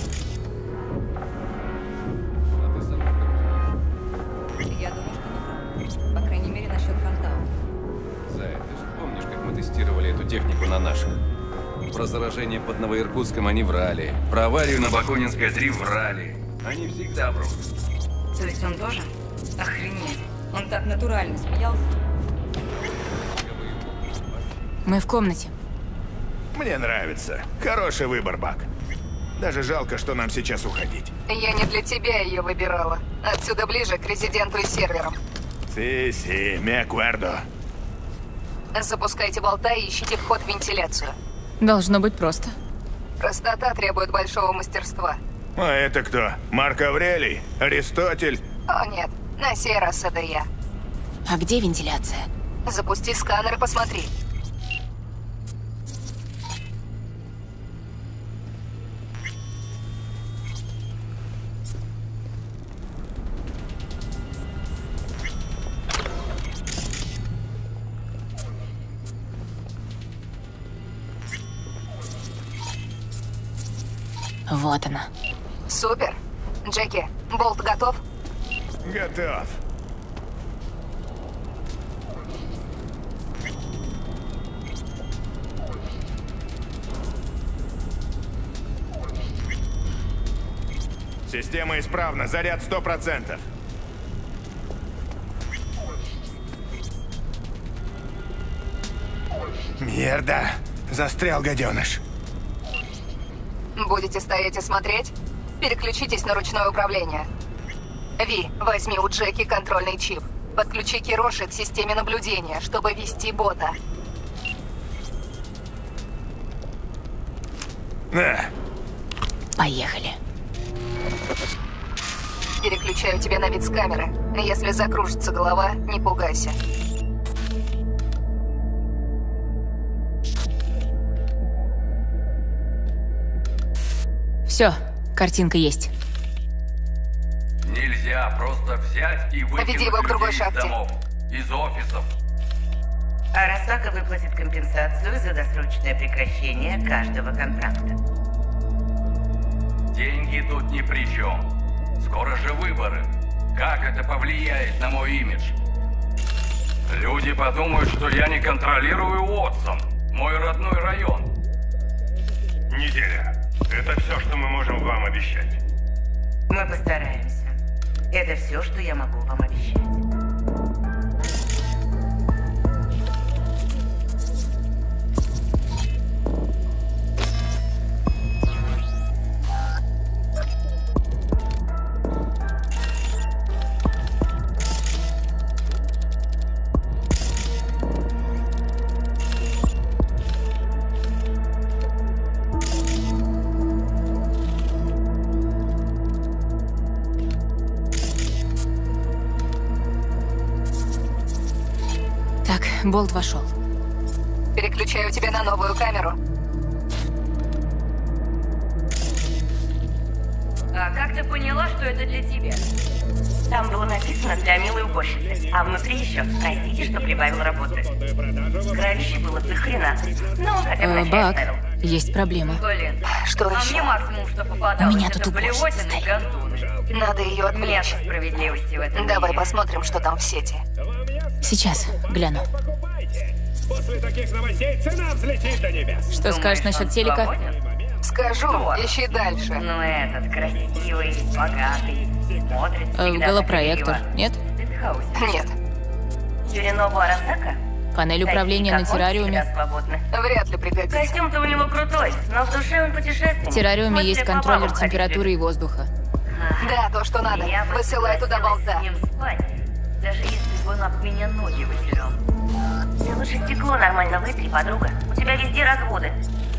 Я думаю, что не прав. По крайней мере, насчет фронтала. Зая, ты же помнишь, как мы тестировали эту технику на наших? Про заражение под Новоиркутском они врали. Про аварию на Бакунинской три врали. Они всегда врут. То есть он тоже? Охренеть. Он так натурально смеялся. Мы в комнате. Мне нравится. Хороший выбор, Бак. Даже жалко, что нам сейчас уходить. Я не для тебя ее выбирала. Отсюда ближе к резиденту и серверам. Си-си, ми аккордо. Запускайте болта и ищите вход в вентиляцию. Должно быть просто. Простота требует большого мастерства. А это кто? Марк Аврелий? Аристотель? О нет, на сей раз это я. А где вентиляция? Запусти сканер и посмотри. Вот она. Супер. Джеки, болт готов? Готов. Система исправна, заряд сто процентов. Мерда, застрял гаденыш. Будете стоять и смотреть? Переключитесь на ручное управление. Ви, возьми у Джеки контрольный чип. Подключи Кироши к системе наблюдения, чтобы вести бота. На. Поехали. Переключаю тебя на вид с камеры. Если закружится голова, не пугайся. Все, картинка есть. Нельзя просто взять и выкинуть Поведи его к другой людей из шахте. домов, из офисов. Арасака выплатит компенсацию за досрочное прекращение каждого контракта. Деньги тут ни при чем. Скоро же выборы. Как это повлияет на мой имидж? Люди подумают, что я не контролирую Уотсон, мой родной район. Неделя. Это все, что мы можем вам обещать. Мы постараемся. Это все, что я могу вам обещать. Болт вошел. Переключаю тебя на новую камеру. А как ты поняла, что это для тебя? Там было написано «Для милой уборщицы», а внутри еще «Простите, что прибавил работы». Кровища было до хрена. Ну, хотя бы Э, на чай Бак, оставил. есть проблема. Блин, Что а еще? мне максимум, что У попадалось, меня это тут уборщица блевотины и гондоны. Надо ее отвлечь. Нет справедливости в этом Давай мире. посмотрим, что там в сети. Сейчас, гляну. После таких новостей цена взлетит до небес. Что скажешь насчет телека? Скажу, ищи дальше. Ну этот красивый, богатый, смотрит Э, всегда голопроектор, так нет? игриво. Нет. Юринову Арасака? Панель управления на террариуме. Вряд ли пригодится. Костюм-то у него крутой, но в душе он путешественник. В террариуме Смотри, есть по контроллер бабам температуры и воздуха. Да, то, что надо. Я бы Высылай туда согласилась болта. с ним спать, даже если бы он об меня ноги вытирал. Ты лучше стекло нормально вытри, подруга. У тебя везде разводы.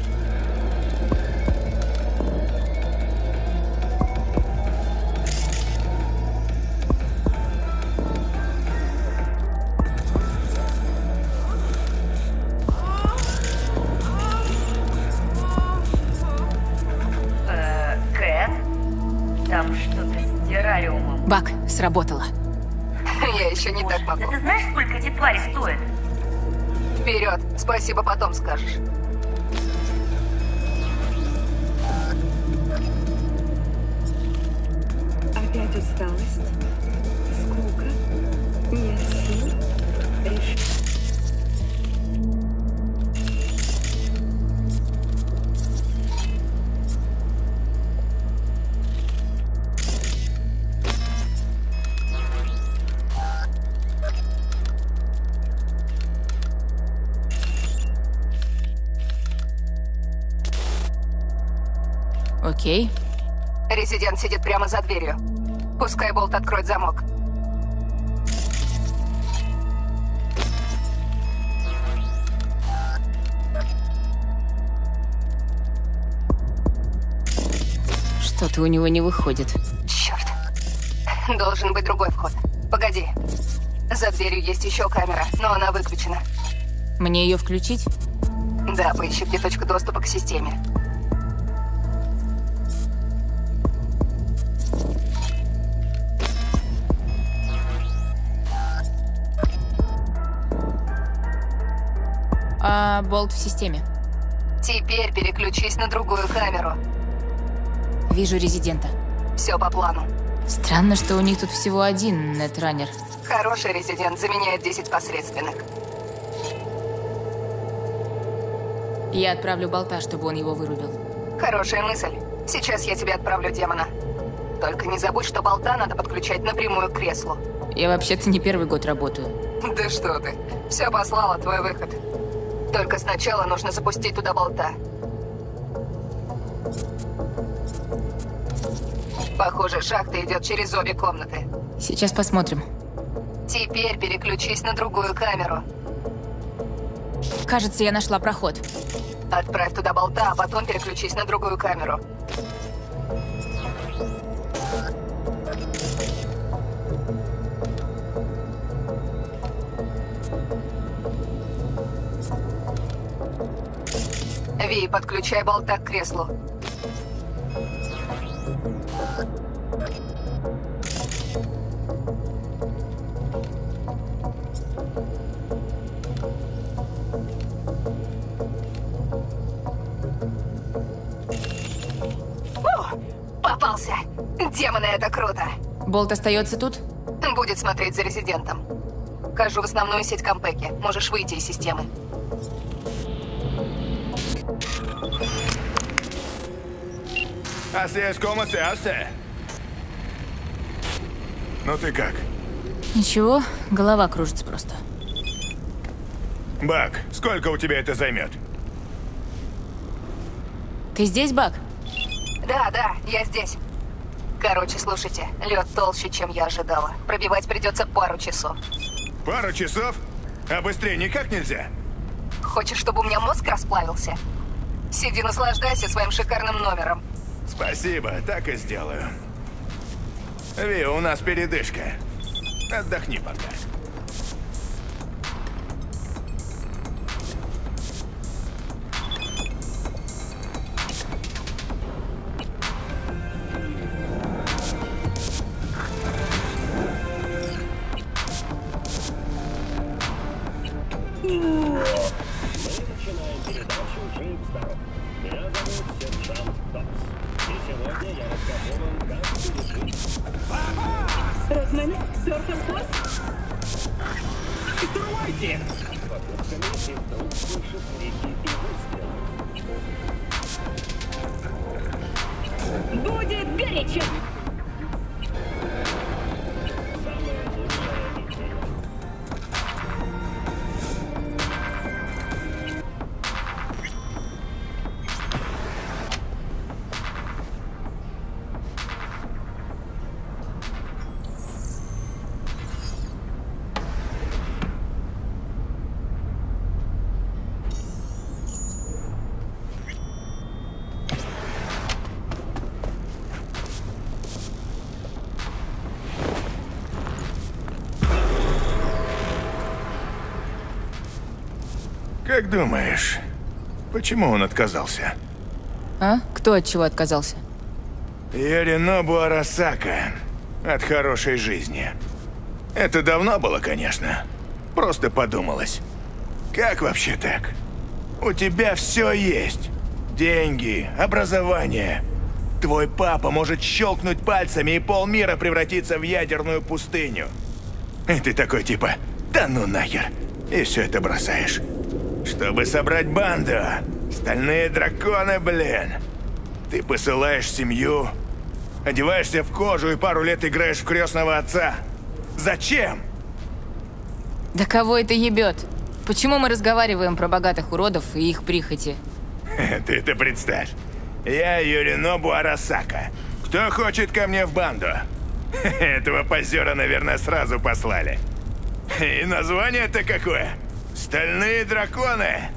Э, Кэт? Там что-то с террариумом. Бак, сработало. Я еще не так могу. Да ты знаешь, сколько эти твари стоят? Вперед. Спасибо, потом скажешь. Опять усталость? Скука? Нет сил? Реш... Окей. Резидент сидит прямо за дверью. Пускай Болт откроет замок. Что-то у него не выходит. Черт. Должен быть другой вход. Погоди. За дверью есть еще камера, но она выключена. Мне ее включить? Да, поищи, где точка доступа к системе. А болт в системе. Теперь переключись на другую камеру. Вижу резидента. Все по плану. Странно, что у них тут всего один нетранер. Хороший резидент заменяет десять посредственных. Я отправлю болта, чтобы он его вырубил. Хорошая мысль. Сейчас я тебе отправлю демона. Только не забудь, что болта надо подключать напрямую к креслу. Я вообще-то не первый год работаю. Да что ты. Все послала, твой выход. Только сначала нужно запустить туда болта. Похоже, шахта идет через обе комнаты. Сейчас посмотрим. Теперь переключись на другую камеру. Кажется, я нашла проход. Отправь туда болта, а потом переключись на другую камеру. Ви, подключай болта к креслу. О, попался! Демоны, это круто! Болт остается тут? Будет смотреть за резидентом. Хожу в основную сеть Кампеки. Можешь выйти из системы. Así es como se hace. Ну ты как? Ничего, голова кружится просто. Бак, сколько у тебя это займет? Ты здесь, Бак? Да, да, я здесь. Короче, слушайте, лед толще, чем я ожидала. Пробивать придется пару часов. Пару часов? А быстрее никак нельзя? Хочешь, чтобы у меня мозг расплавился? Сиди, наслаждайся своим шикарным номером. Спасибо, так и сделаю. Ви, у нас передышка. Отдохни пока. Ротман, Сёрфер Форс? Струйте! Будет горячо! Как думаешь, почему он отказался? А? Кто от чего отказался? Yorinobu Arasaka. От хорошей жизни. Это давно было, конечно. Просто подумалось. Как вообще так? У тебя все есть. Деньги, образование. Твой папа может щелкнуть пальцами, и полмира превратится в ядерную пустыню. И ты такой типа, да ну нахер. И все это бросаешь. Чтобы собрать банду. Стальные драконы, блин. Ты посылаешь семью, одеваешься в кожу и пару лет играешь в крестного отца. Зачем? Да кого это ебет? Почему мы разговариваем про богатых уродов и их прихоти? Ты это представь. Я Юринобу Арасака. Кто хочет ко мне в банду? Этого позера, наверное, сразу послали. И название-то какое? Стальные драконы.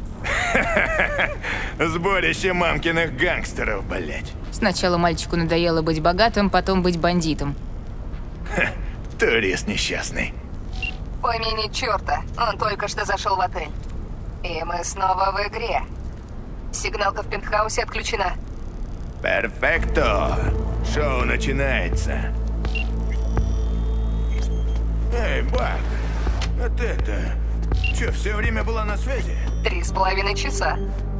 Сборище мамкиных гангстеров, блять. Сначала мальчику надоело быть богатым, потом быть бандитом. Турист несчастный. Помяни черта, он только что зашел в отель. И мы снова в игре. Сигналка в пентхаусе отключена. Перфекто. Шоу начинается. Эй, Бак, а ты это... Че, все время была на связи? Три с половиной часа.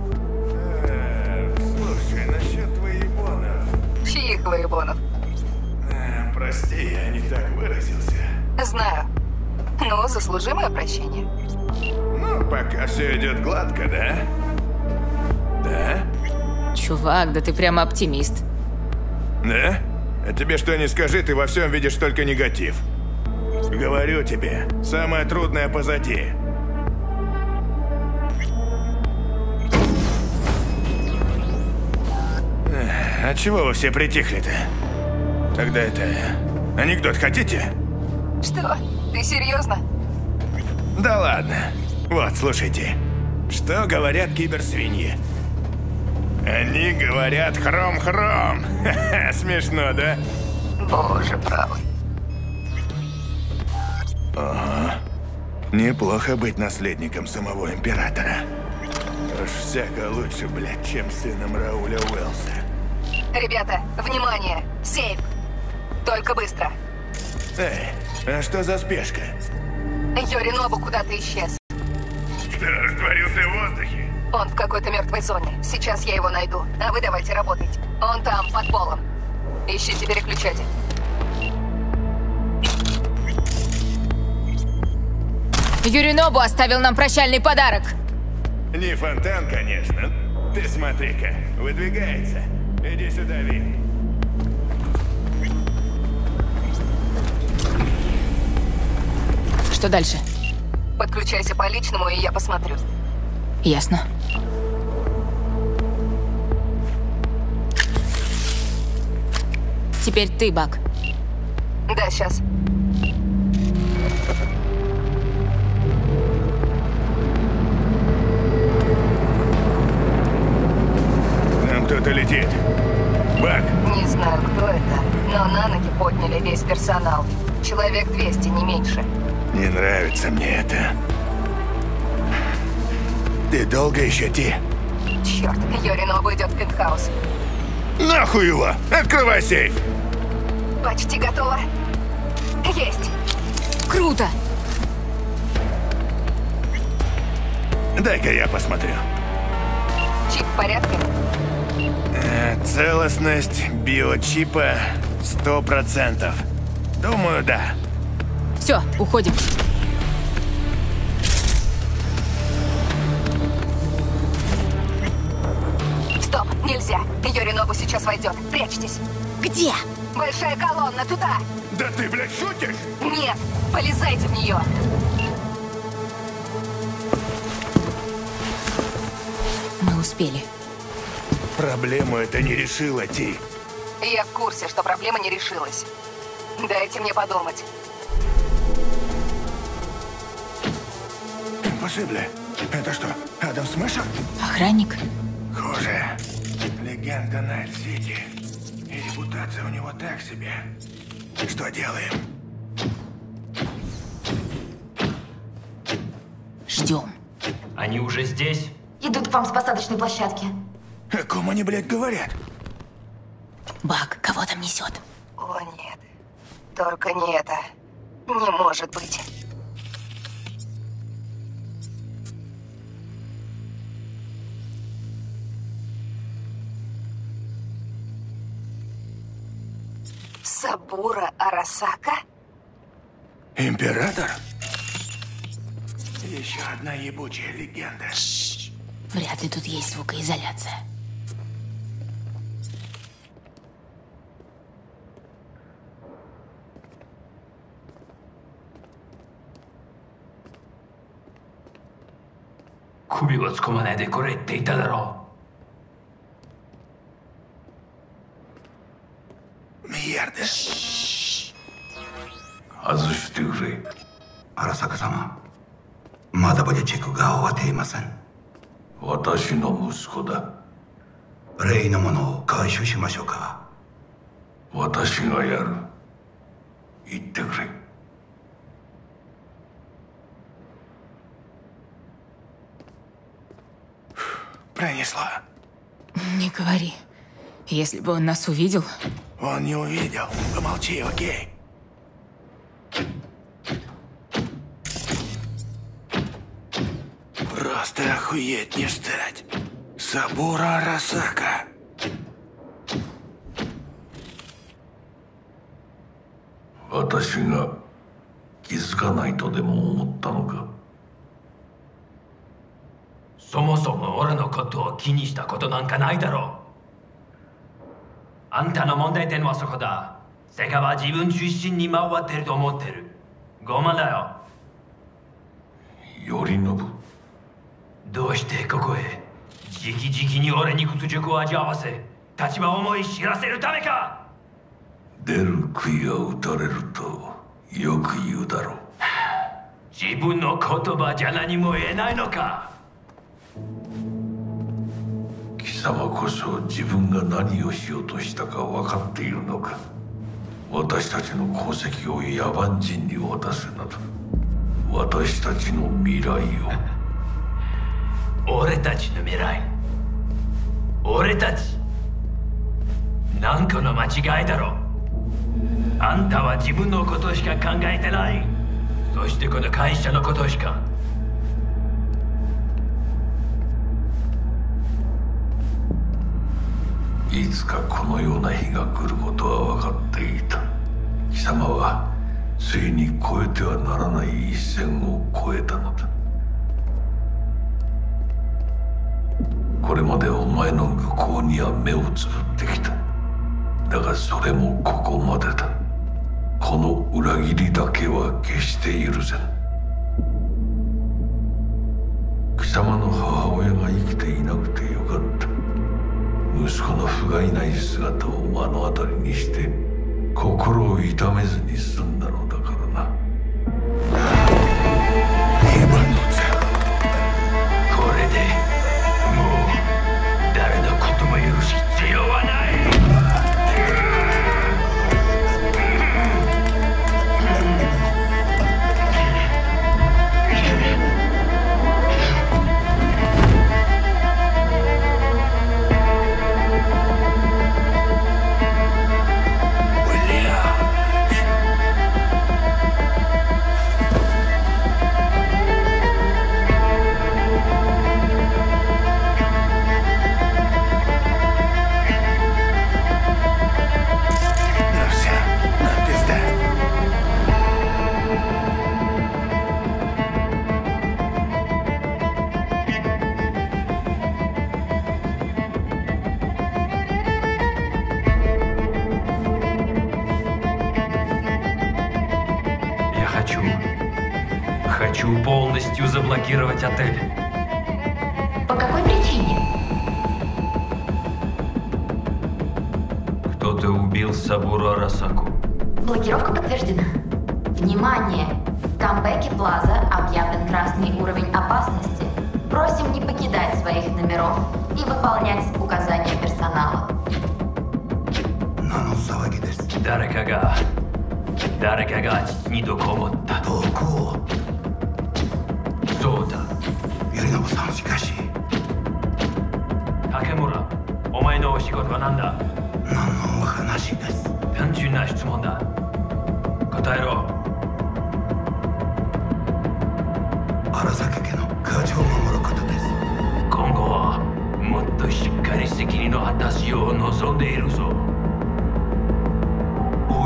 Э, слушай, насчет воебонов. Чьих воебонов? Э, прости, я не так выразился. Знаю. Ну, заслужи мое прощение. Ну, пока все идет гладко, да? Да? Чувак, да ты прямо оптимист. Да? А тебе что ни скажи, ты во всем видишь только негатив. Говорю тебе, самое трудное позади. А чего вы все притихли-то? Тогда это... анекдот хотите? Что? Ты серьезно? Да ладно. Вот, слушайте. Что говорят киберсвиньи? Они говорят хром-хром. Смешно, да? Боже правый. Ага. Неплохо быть наследником самого императора. Уж всяко лучше, блядь, чем сыном Рауля Уэллса. Ребята, внимание! Сейф! Только быстро. Эй, а что за спешка? Юринобу куда-то исчез. Что, растворился в воздухе? Он в какой-то мертвой зоне. Сейчас я его найду. А вы давайте работайте. Он там, под полом. Ищите переключатель. Юринобу оставил нам прощальный подарок. Не фонтан, конечно. Ты смотри-ка, выдвигается. Иди сюда, Ви. Что дальше? Подключайся по личному, и я посмотрю. Ясно. Теперь ты, Бак. Да, сейчас. Нам кто-то летит. Бак. Не знаю, кто это, но на ноги подняли весь персонал. Человек двести, не меньше. Не нравится мне это. Ты долго еще идти? Черт, Юринобу идет в пентхаус. Нахуй его! Открывай сейф! Почти готово. Есть. Круто! Дай-ка я посмотрю. Чип в порядке? Э, целостность биочипа сто процентов. Думаю, да. Все, уходим. Стоп, нельзя. Юринобу сейчас войдет. Прячьтесь. Где? Большая колонна, туда. Да ты, блядь, шутишь? Нет, полезайте в нее. Мы успели. Проблему это не решила, Ти. Я в курсе, что проблема не решилась. Дайте мне подумать. Impossible. Это что, Адам Смешер? Охранник? Хуже. Легенда Найт-Сити. И репутация у него так себе. Что делаем? Ждем. Они уже здесь? Идут к вам с посадочной площадки. О ком они, блядь, говорят? Бак, кого там несет? О, нет. Только не это. Не может быть. Сабура Арасака? Император? Еще одна ебучая легенда. Вряд ли тут есть звукоизоляция. Кубиを突っ込まないでこれって言っただろう。Mierda. 外してくれ。荒坂様、まだボディチェックが終わっていません。私の息子だ。例のものを回収しましょうか。私がやる。言ってくれ。 Пронесла. Не говори. Если бы он нас увидел... Он не увидел. Помолчи, окей? Просто охуеть не встать. Сабура Арасака. Ваташиが気づかないとでも思ったのか。 そもそも俺のことを気にしたことなんかないだろう。あんたの問題点はそこだ。セカは自分中心に回ってると思ってる。傲慢だよ。 頼信。 どうしてここへ直々に俺に屈辱を味わわせ立場を思い知らせるためか。 出る杭が打たれるとよく言うだろう。 自分の言葉じゃ何も言えないのか。 貴様こそ自分が何をしようとしたか分かっているのか。私たちの功績を野蛮人に渡すなど私たちの未来を俺たちの未来。俺たちなんかの間違いだろ。あんたは自分のことしか考えてない。そしてこの会社のことしか。 いつかこのような日が来ることは分かっていた。貴様はついに越えてはならない一線を越えたのだ。これまでお前の愚行には目をつぶってきた。だがそれもここまでだ。この裏切りだけは決して許せん。貴様の母親が生きていなくてよかった。息子の不甲斐ない姿を目の当たりにして心を痛めずに済んだのだからな。 これでもう誰のことも許す必要はない。Хочу полностью заблокировать отель. По какой причине? Кто-то убил Сабуру Арасаку. Блокировка подтверждена. Внимание! В Камбэке Плаза объявлен красный уровень опасности. Просим не покидать своих номеров и выполнять указания персонала. Дарекага. Дарекага не докомотта. Доко? そうだ。 頼信さん、しかし。 竹村、お前のお仕事は何だ？ 何のお話です？ 単純な質問だ。答えろ。 荒坂家の家事を守ることです。 今後はもっとしっかり責任の果たしを望んでいるぞ。 お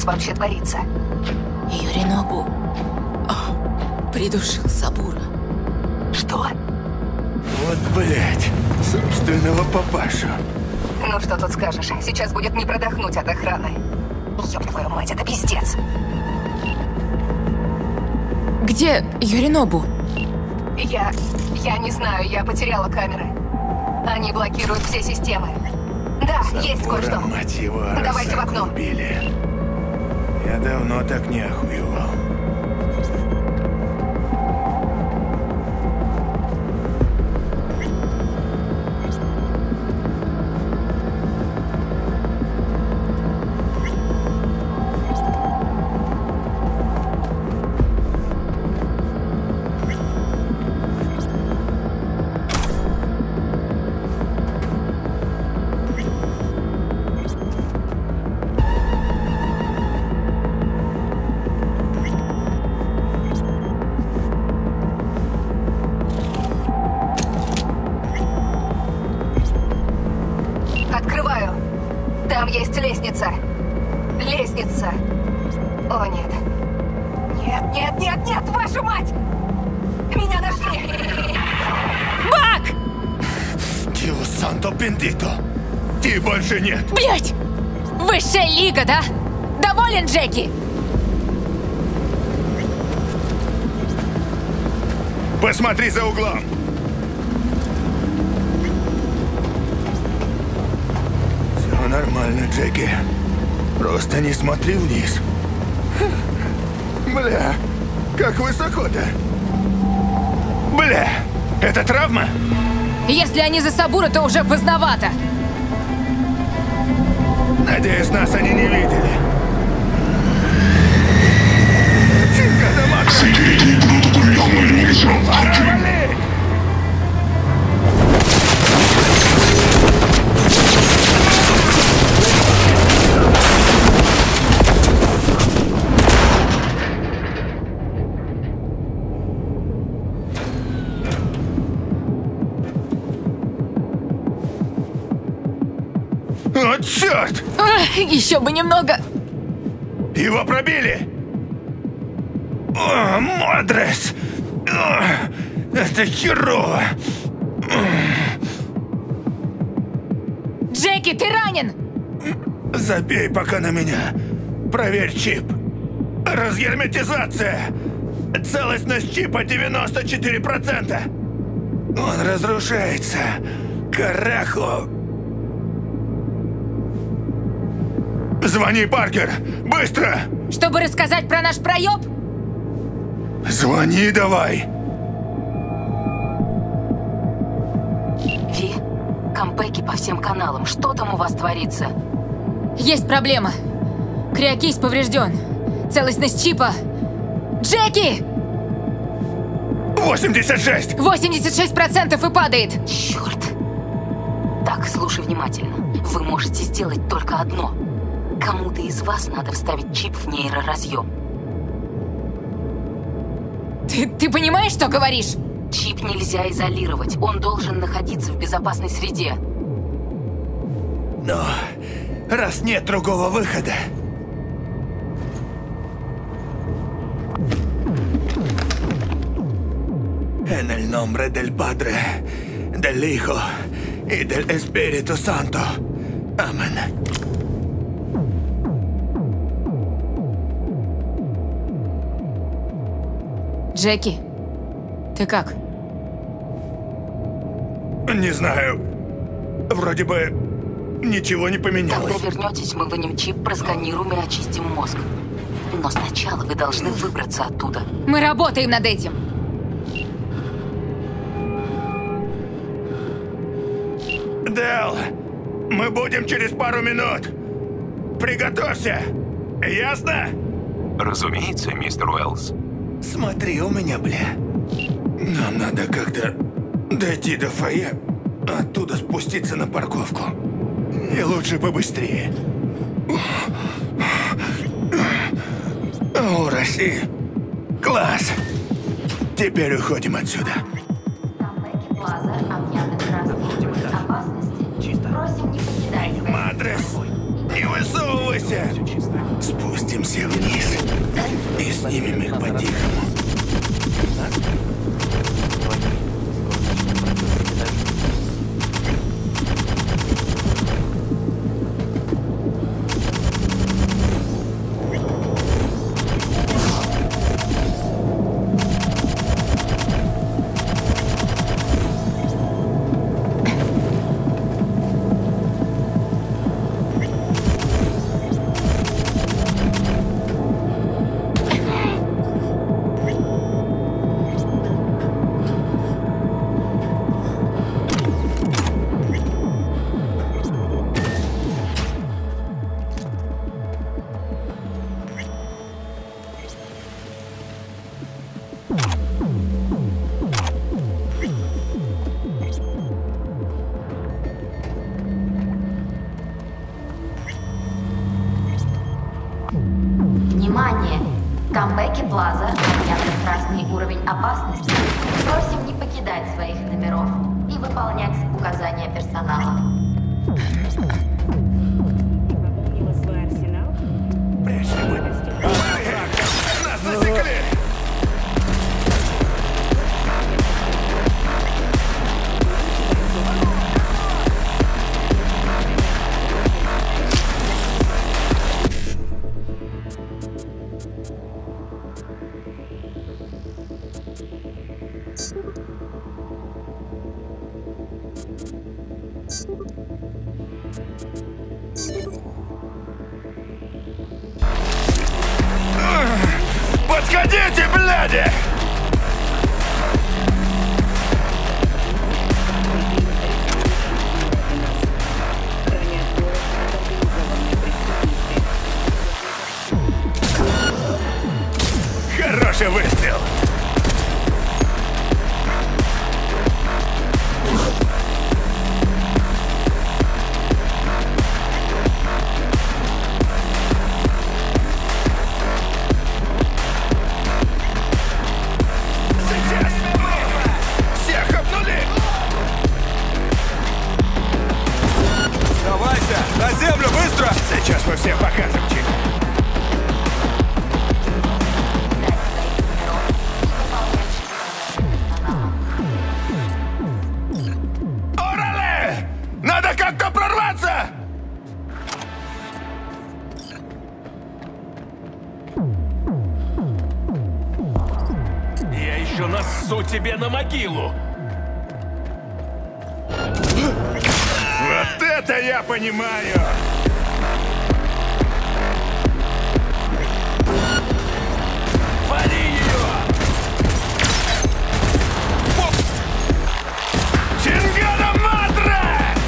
вас вообще творится? Юринобу О, придушил Сабура. Что? Вот, блядь, собственного папашу. Ну что тут скажешь? Сейчас будет не продохнуть от охраны. Ёб твою мать, это пиздец. Где Юринобу? Я... я не знаю, я потеряла камеры. Они блокируют все системы. Да, Сабура, есть кое-что. Мать его, Давайте в окно. Убили. Я давно так не охуевал. Открываю. Там есть лестница. Лестница. О, нет. Нет, нет, нет, нет, вашу мать! Меня нашли! Бак! Дио Санто Бендито! Ты больше нет! Блять! Высшая лига, да? Доволен, Джеки? Посмотри за углом! Все нормально, Джеки. Просто не смотри вниз. Бля, как высоко-то? Бля, это травма? Если они за Сабура, то уже поздновато. Надеюсь, нас они не видели. О, черт! Ах, еще бы немного. Его пробили! О, Мадрес! О, это херово! Джеки, ты ранен! Забей пока на меня. Проверь чип. Разгерметизация. Целостность чипа девяносто четыре процента. Он разрушается. Карахо. Звони, Паркер! Быстро! Чтобы рассказать про наш проеб? Звони давай! Ви, кампеки по всем каналам. Что там у вас творится? Есть проблема. Криокись поврежден. Целостность чипа. Джеки! восемьдесят шесть! восемьдесят шесть процентов и падает! Черт! Так, слушай внимательно. Вы можете сделать только одно. Кому-то из вас надо вставить чип в нейроразъем. Ты, ты понимаешь, что говоришь? Чип нельзя изолировать. Он должен находиться в безопасной среде. Но раз нет другого выхода... En el nombre del Padre, del Hijo y del Espíritu Santo. Amén. Джеки, ты как? Не знаю. Вроде бы ничего не поменялось. Когда вернетесь, мы вынем чип, просканируем и очистим мозг. Но сначала вы должны выбраться оттуда. Мы работаем над этим. Дэл, мы будем через пару минут. Приготовься. Ясно? Разумеется, мистер Уэллс. Смотри у меня, бля. Нам надо как-то дойти до фойе, оттуда спуститься на парковку. И лучше побыстрее. О, Россия. Класс. Теперь уходим отсюда. Мадрес, не высовывайся! Спустимся вниз и снимем их по-тихому. Внимание! В Камбэке Плаза объявлен красный уровень опасности. Просим не покидать своих номеров и выполнять указания персонала. Пополнила свой арсенал? Нас засекли! Подходите, бляди! Хороший выстрел! На землю, быстро! Сейчас мы все покажем, чего. Орale! Надо как-то прорваться! Я еще нассу тебе на могилу! Вот это я понимаю! Вали ее! Чингана Мадре!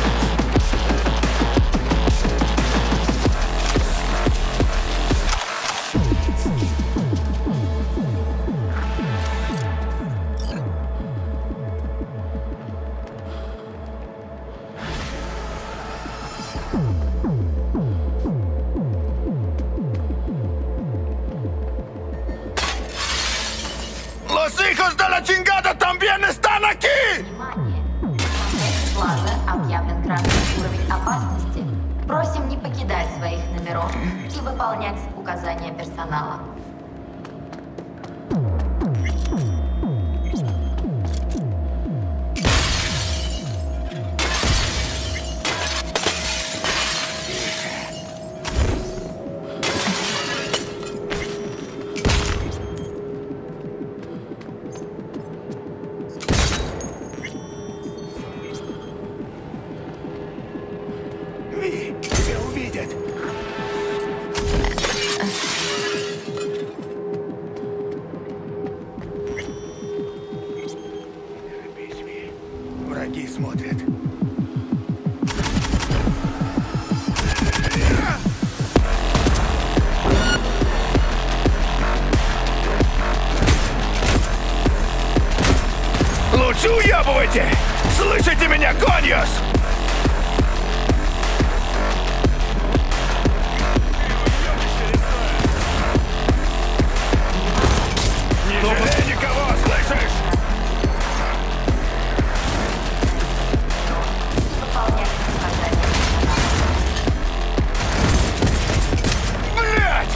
Los hijos de la chingada también están aquí! Плаза объявлен красный уровень опасности. Просим не покидать своих номеров и выполнять указания персонала. Ви, тебя увидят! Враги смотрят. Лучше уебывайте! Слышите меня, Коньюс? Не жалей никого, слышишь? Блять!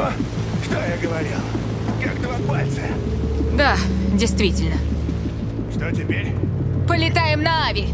Ну, что я говорил? Как два пальца. Да, действительно. Что теперь? Полетаем на Ави!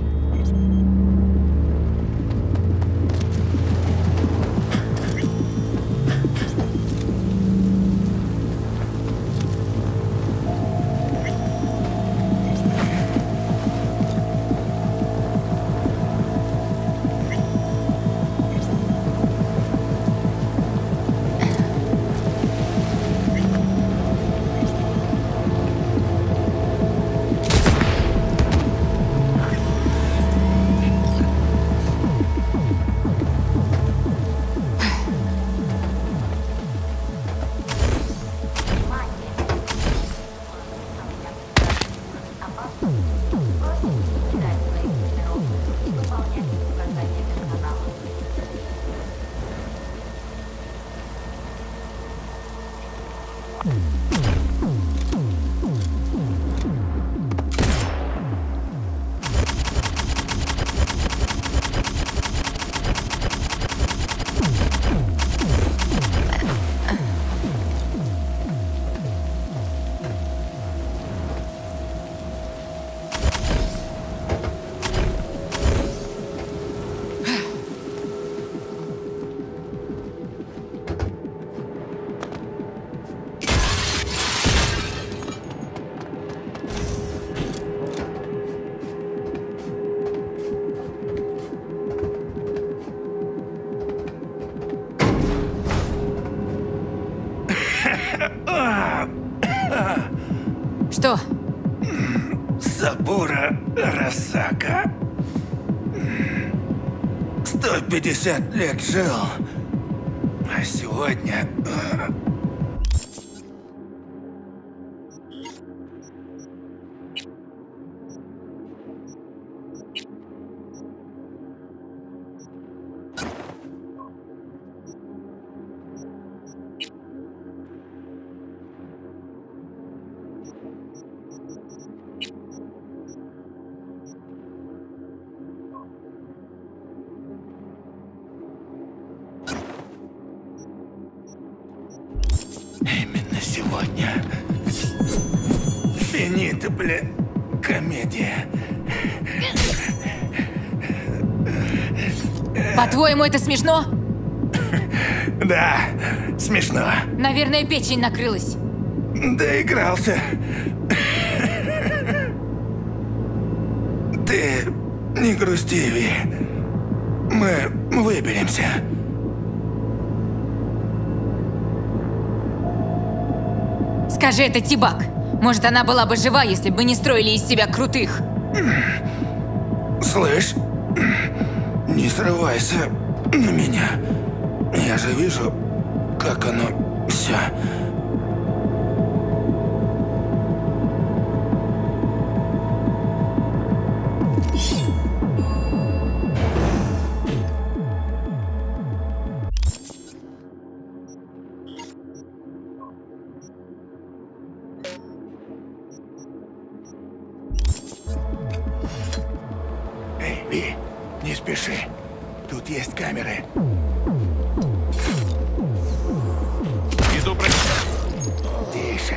Что? Сабура Арасака. сто пятьдесят лет жил. А сегодня... Именно сегодня. Финита, бля, комедия. По-твоему, это смешно? Да, смешно. Наверное, печень накрылась. Доигрался. Ты не грусти, Ви. Мы выберемся. Скажи это Тибак. Может, она была бы жива, если бы не строили из себя крутых. Слышь, не срывайся на меня. Я же вижу, как оно все. Эй, Ви, не спеши. Тут есть камеры. Иду про... Тише.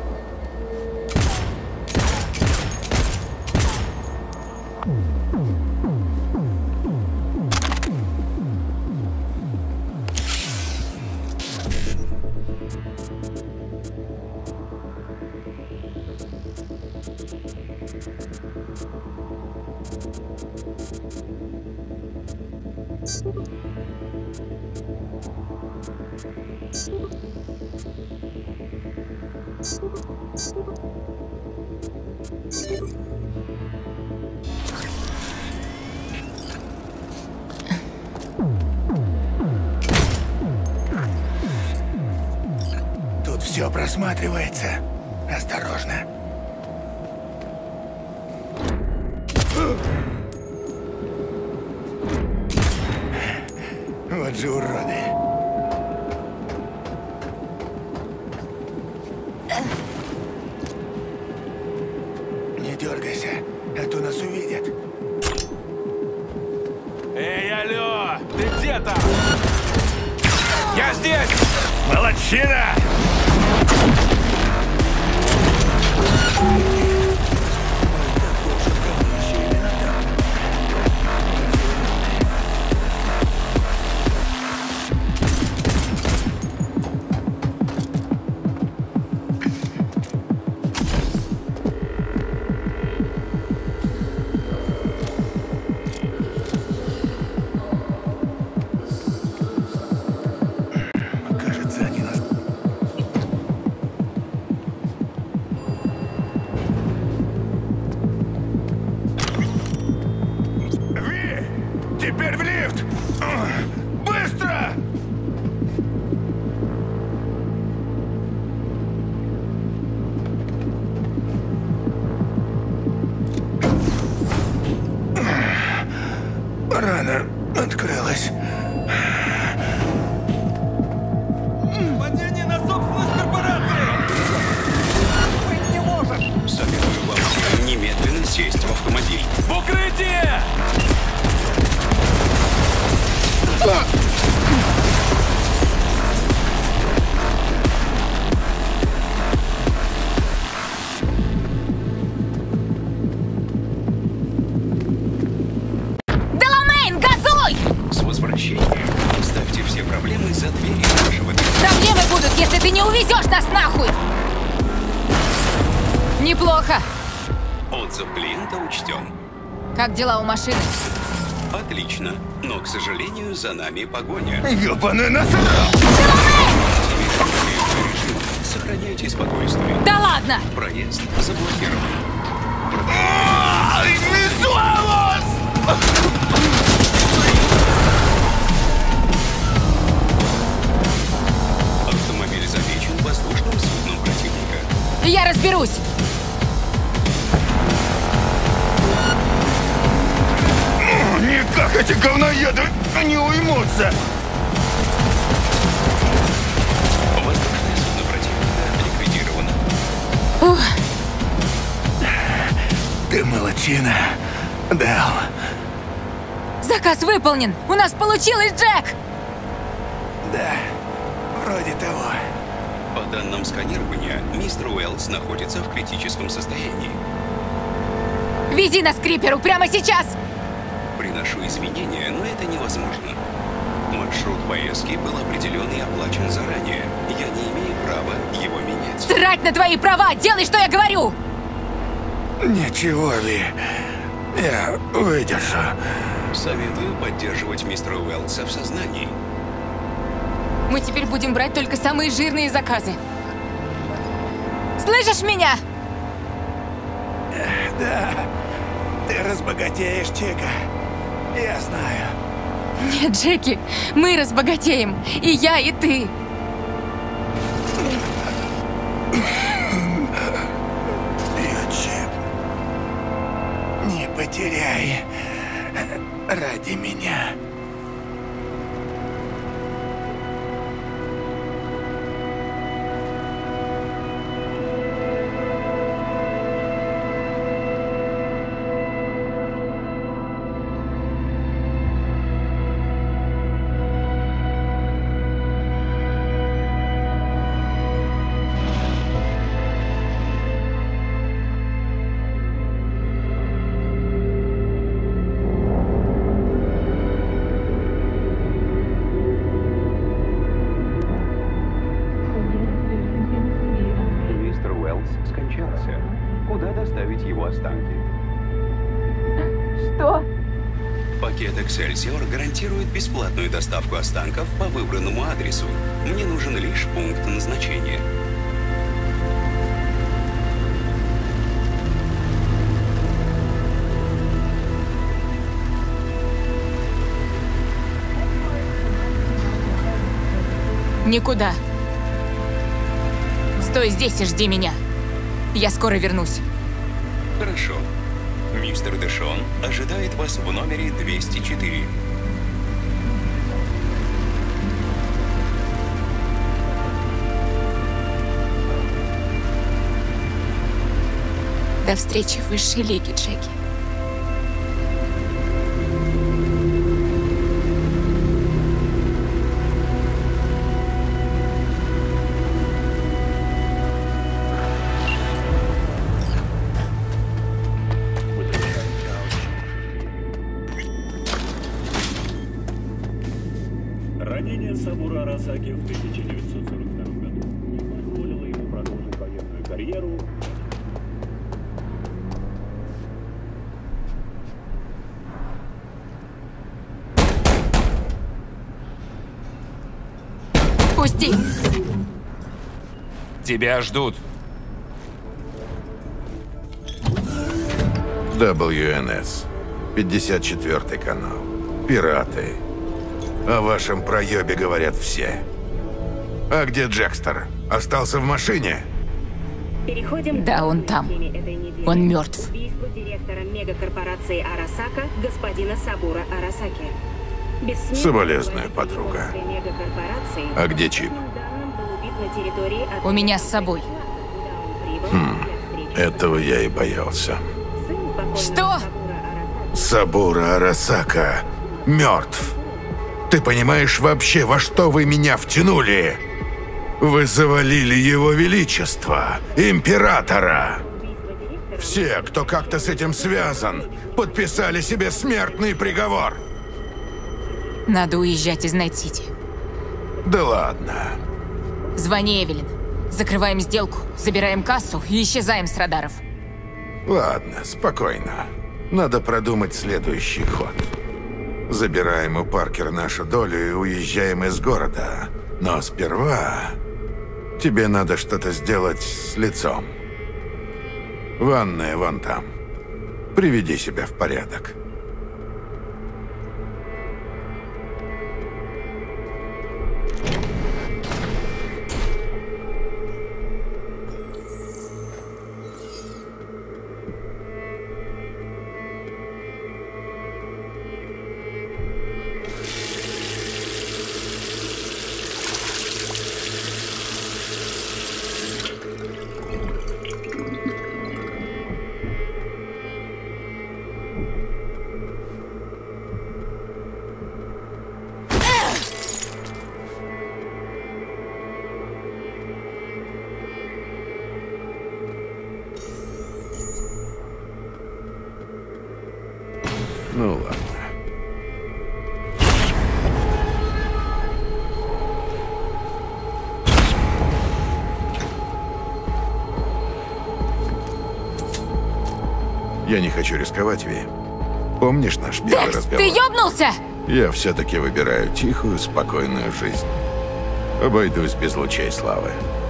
Тут все просматривается. Осторожно. Вот же уроды. Не дергайся, а то нас увидят. Эй, алло! Ты где там? Я здесь! Молодчина! Теперь в лифт! Быстро! Рана открылась. Падение на собственность корпорации! Быть не может! Советую вам немедленно сесть в автомобиль. В укрытие! Деламейн, газуй! С возвращением. Ставьте все проблемы за дверью вашего дома. Проблемы будут, если ты не увезешь нас нахуй! Неплохо. Отзыв клиента учтен. Как дела у машины? Отлично, но, к сожалению, за нами погоня. Ёбаный насрал! Сохраняйте спокойствие. Да ладно! Проезд заблокирован. Визуалос! Автомобиль замечен воздушным судном противника. Я разберусь! Никак эти говноеды не уймутся! Воздушное судно противника ликвидировано. Ух. Ты молодчина, Дэл. Заказ выполнен! У нас получилось, Джек! Да, вроде того. По данным сканирования, мистер Уэллс находится в критическом состоянии. Вези нас к Криперу прямо сейчас! Приношу извинения, но это невозможно. Маршрут поездки был определен и оплачен заранее. Я не имею права его менять. Срать на твои права! Делай, что я говорю! Ничего, Ли. Я выдержу. Советую поддерживать мистера Уэллса в сознании. Мы теперь будем брать только самые жирные заказы. Слышишь меня? Да. Ты разбогатеешь, Чика. Я знаю. Нет, Джеки, мы разбогатеем. И я, и ты. Ючи, не потеряй ради меня. Куда доставить его останки? Что? Пакет Эксельсиор гарантирует бесплатную доставку останков по выбранному адресу. Мне нужен лишь пункт назначения. Никуда. Стой здесь и жди меня. Я скоро вернусь. Хорошо. Мистер Дэшон ожидает вас в номере двести четыре. До встречи в высшей лиге, Джеки. Сабура Арасаки в тысяча девятьсот сорок втором году позволила ему продолжить военную карьеру. Пусти! Тебя ждут. дабл ю эн эс. пятьдесят четвёртый канал. Пираты. О вашем проебе говорят все. А где Джекстер? Остался в машине? Переходим Да, он там. Он мертв. Убийство директора мегакорпорации Арасака, господина Сабура Арасаки. Бессмертный Соболезную, подруга. мегакорпорации А где чип? был убит на территории У меня с собой. Хм, этого я и боялся. Что? Сабура Арасака мертв. Ты понимаешь вообще, во что вы меня втянули? Вы завалили его величество, императора. Все, кто как-то с этим связан, подписали себе смертный приговор. Надо уезжать из Найт-Сити. Да ладно. Звони Эвелин. Закрываем сделку, забираем кассу и исчезаем с радаров. Ладно, спокойно. Надо продумать следующий ход. Забираем у Паркера нашу долю и уезжаем из города. Но сперва тебе надо что-то сделать с лицом. Ванная вон там. Приведи себя в порядок. Ну ладно. Я не хочу рисковать, Ви. Помнишь наш первый Декс, разговор? ты ёбнулся? Я все-таки выбираю тихую, спокойную жизнь. Обойдусь без лучей славы.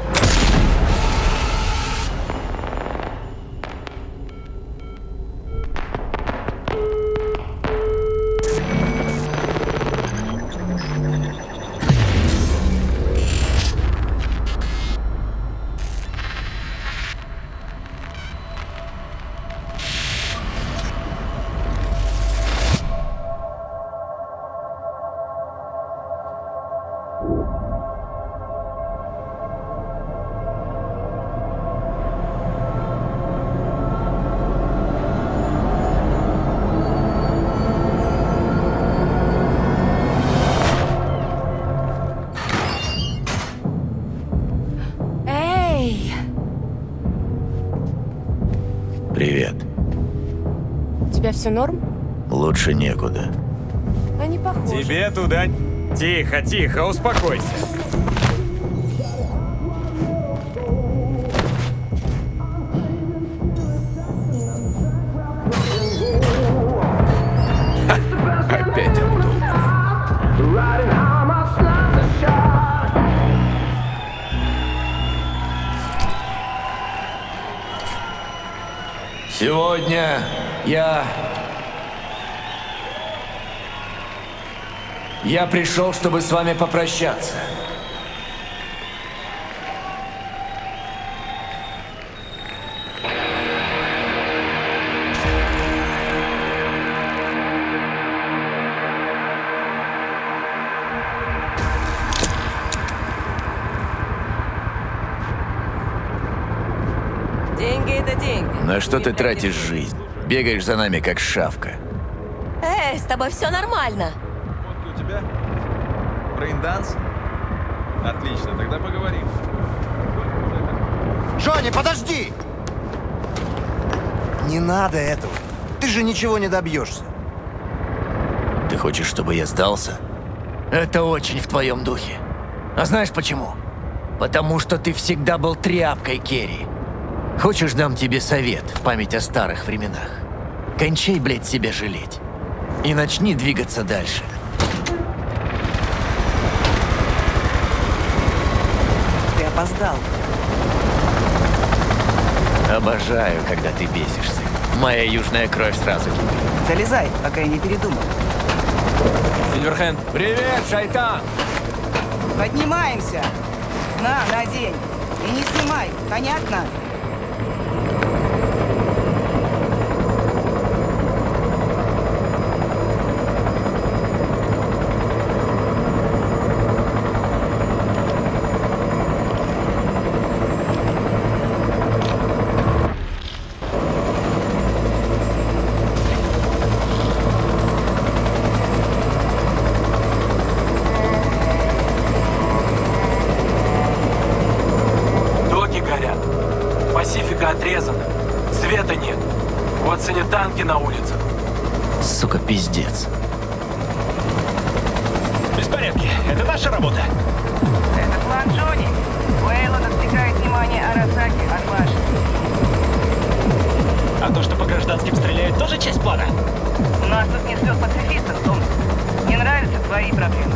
Эй! Привет. У тебя все норм? Лучше некуда. Они похожи. Тебе туда... Тихо, тихо, успокойся. Опять обдуманный. Сегодня я... Я пришел, чтобы с вами попрощаться. Деньги — это деньги. На что ты тратишь жизнь? Бегаешь за нами, как шавка. Эй, с тобой все нормально. У тебя? Брейнданс? Отлично, тогда поговорим. Джонни, подожди! Не надо этого. Ты же ничего не добьешься. Ты хочешь, чтобы я сдался? Это очень в твоем духе. А знаешь почему? Потому что ты всегда был тряпкой, Керри. Хочешь, дам тебе совет в память о старых временах? Кончай, блядь, себя жалеть. И начни двигаться дальше. Ты опоздал. Обожаю, когда ты бесишься. Моя южная кровь сразу кипит. Залезай, пока я не передумал. Сильверхенд. Привет, шайтан! Поднимаемся. На, надень. И не снимай, понятно? Отрезано. Света нет. Вот санитанки на улицах. Сука, пиздец. Беспорядки. Это наша работа. Это план Джонни. Уэйлон отвлекает внимание Арасаки от башни. А то, что по гражданским стреляют, тоже часть плана? У нас тут не все с пацифистом, Том. Не нравятся твои проблемы.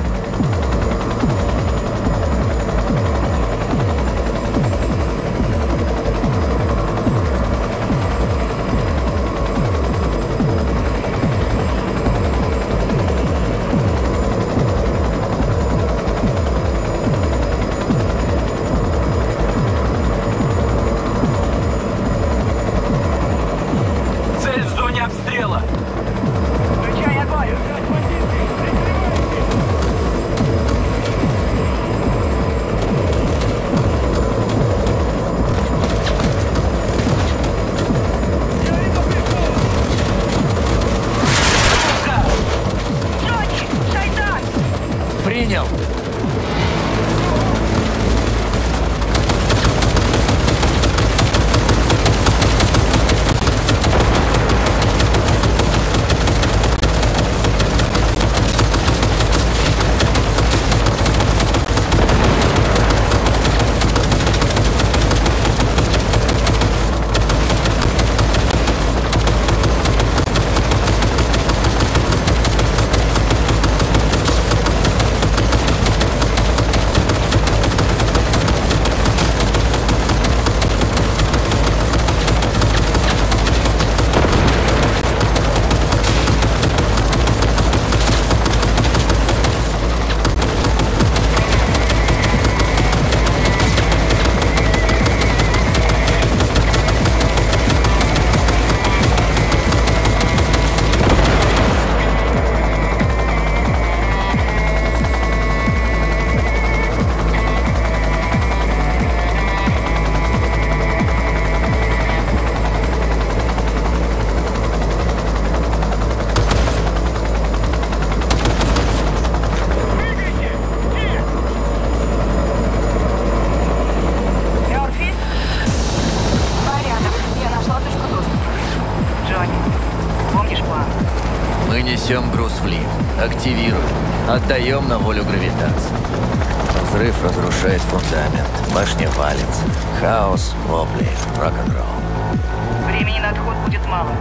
Груз в лифт. Активируем. Отдаем на волю гравитации. Взрыв разрушает фундамент. Башня валится. Хаос, вопли, рок-н-ролл. Времени на отход будет мало.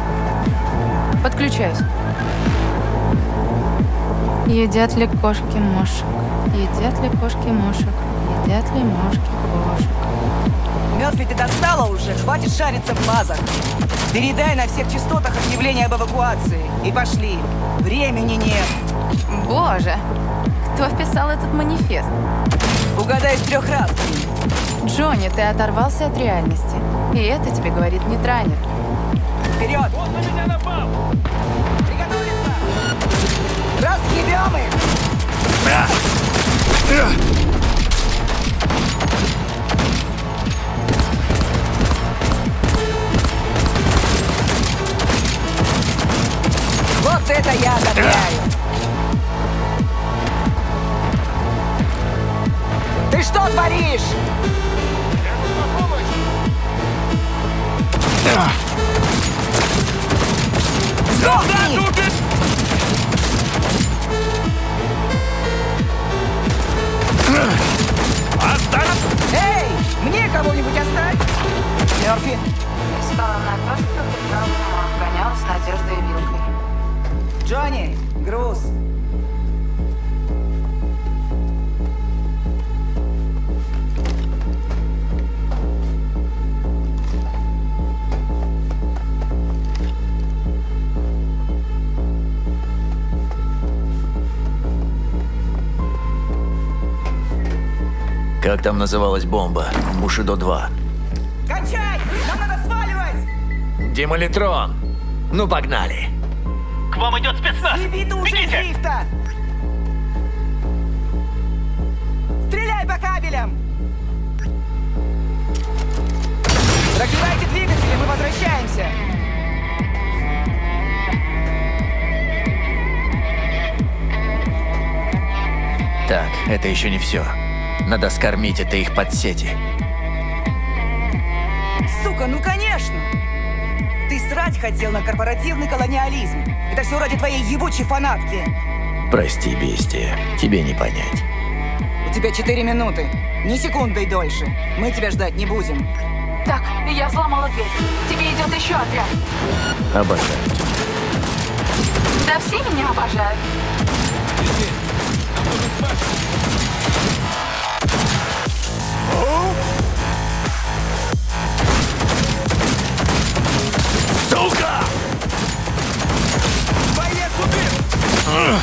Подключаюсь. Едят ли кошки мошек? Едят ли кошки мошек? Едят ли мошки кошек? Мёрфи, ты достала уже? Хватит шариться в базах. Передай на всех частотах объявление об эвакуации. И пошли. Времени нет. Боже, кто вписал этот манифест? Угадай из трех раз. Джонни, ты оторвался от реальности. И это тебе говорит нейтралер. Вперед! Он на меня напал! Приготовиться! Разъебем их! Вот это я одобряю! Ты что творишь? Сдохни! Мерфи! Искала на кошках и дома, гонялась надеждой и вилкой. Джонни, груз! Как там называлась бомба? Бушидо два. Кончай! Нам надо сваливать! Демолитрон! Ну, погнали! К вам идет спецназ! Съеби души из лифта! Стреляй по кабелям! Прогревайте двигатели, мы возвращаемся! Так, это еще не все. Надо скормить это их под сети. Сука, ну конечно! Ты срать хотел на корпоративный колониализм. Это все ради твоей ебучей фанатки. Прости, бестия, тебе не понять. У тебя четыре минуты. Ни секундой дольше. Мы тебя ждать не будем. Так, я взломала дверь. Тебе идет еще отряд. Обожаю. Да все меня обожают. Сука! Боец убит!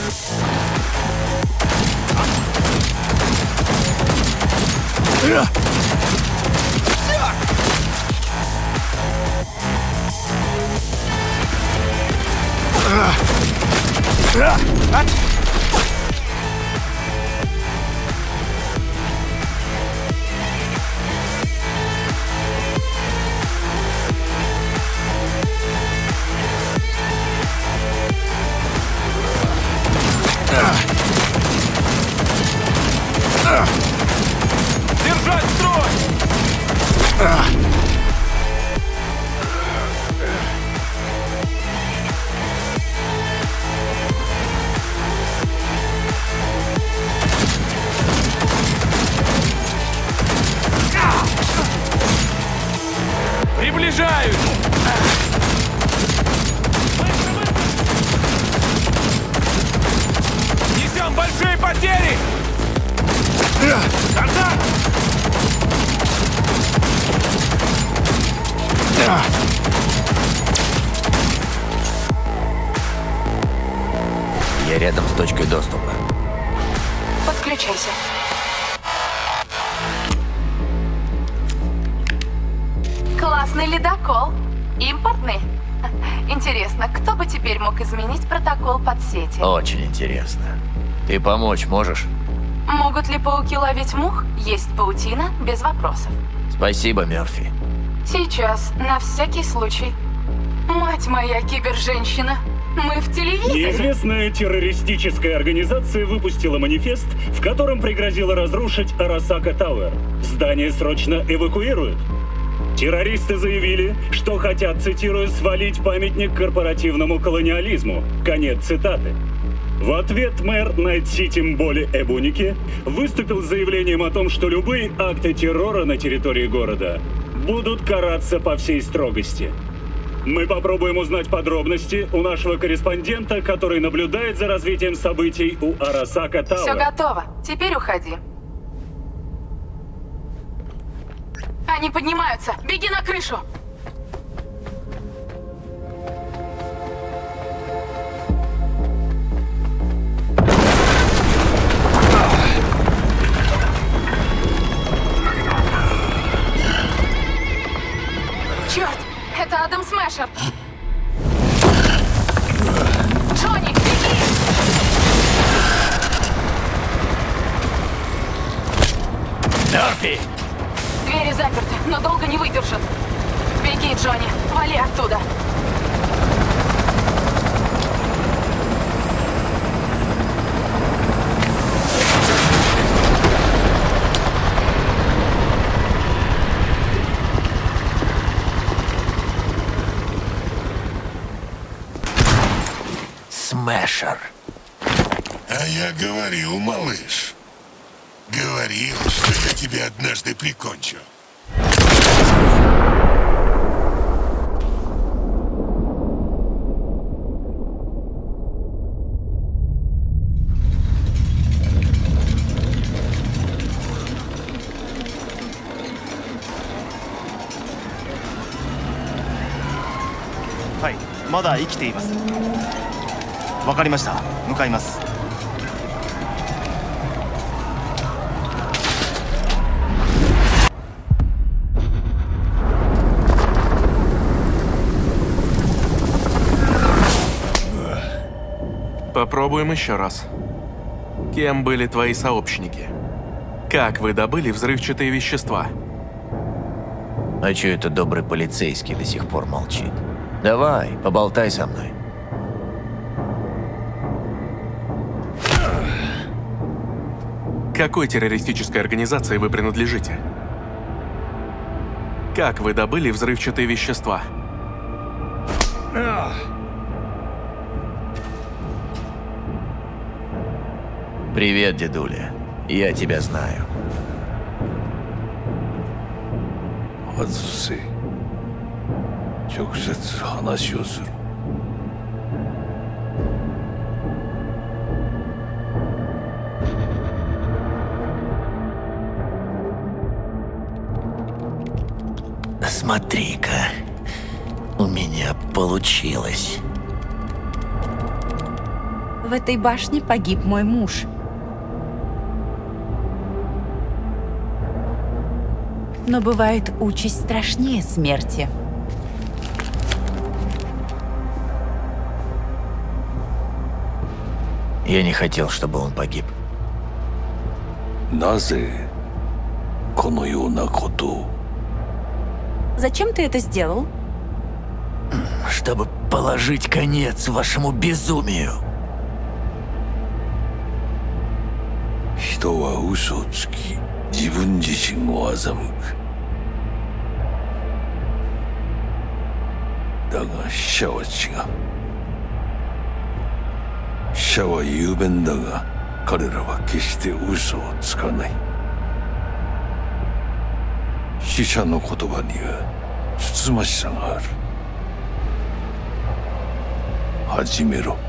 Держать строй! Приближаюсь! Несем большие потери! Контакт! Я рядом с точкой доступа. Подключайся. Классный ледокол. Импортный. Интересно, кто бы теперь мог изменить протокол подсети? Очень интересно. Ты помочь можешь? Могут ли пауки ловить мух? Есть паутина, без вопросов. Спасибо, Мерфи. Сейчас, на всякий случай. Мать моя, киберженщина. Мы в телевизоре. Неизвестная террористическая организация выпустила манифест, в котором пригрозила разрушить Арасака Тауэр. Здание срочно эвакуируют. Террористы заявили, что хотят, цитирую, свалить памятник корпоративному колониализму. Конец цитаты. В ответ мэр Найт-Сити Мболи Эбуники выступил с заявлением о том, что любые акты террора на территории города будут караться по всей строгости. Мы попробуем узнать подробности у нашего корреспондента, который наблюдает за развитием событий у Арасака Тауэр. Все готово. Теперь уходи. Они поднимаются. Беги на крышу. Черт! Это Адам Смешер! Джонни, беги! Мерфи! Двери заперты, но долго не выдержат. Беги, Джонни, вали оттуда. Смешер. А я говорил, малыш. Говорил, что я тебя однажды прикончу. まだ生きています。わかりました。向かいます。 Попробуем еще раз. Кем были твои сообщники? Как вы добыли взрывчатые вещества? А чё это добрый полицейский до сих пор молчит? Давай, поболтай со мной. Какой террористической организации вы принадлежите? Как вы добыли взрывчатые вещества? Привет, дедуля. Я тебя знаю. 外せ。直接話をする。 Смотри-ка, у меня получилось. В этой башне погиб мой муж. Но бывает участь страшнее смерти. Я не хотел, чтобы он погиб. Зачем ты это сделал? Чтобы положить конец вашему безумию. 人は嘘をつき、自分自身を欺く。だが死者は違う。死者は雄弁だが、彼らは決して嘘をつかない。死者の言葉にはつつましさがある。始めろ。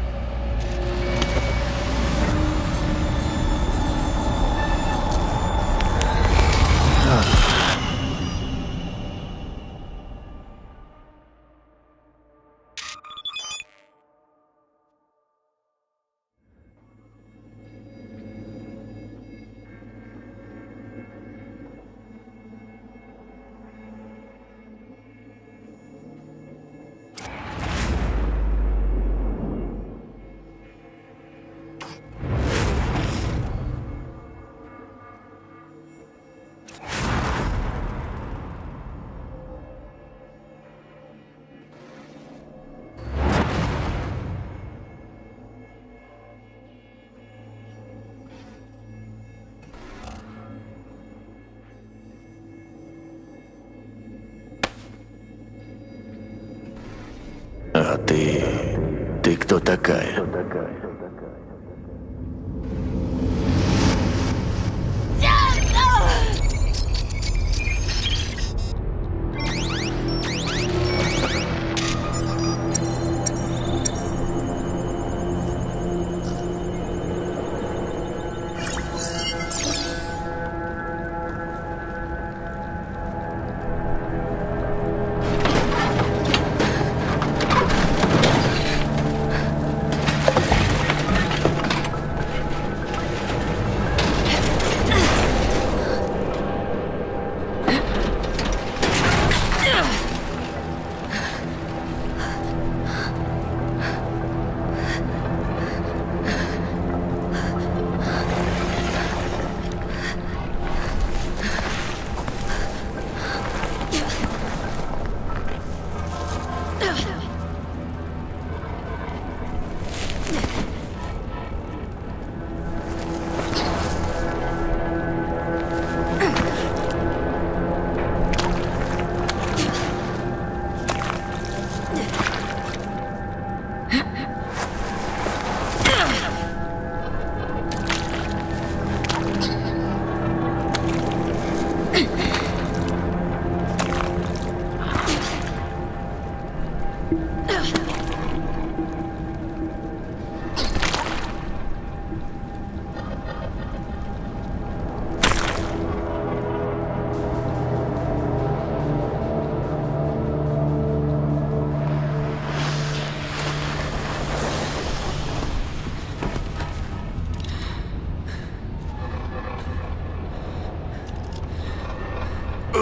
А ты... ты кто такая?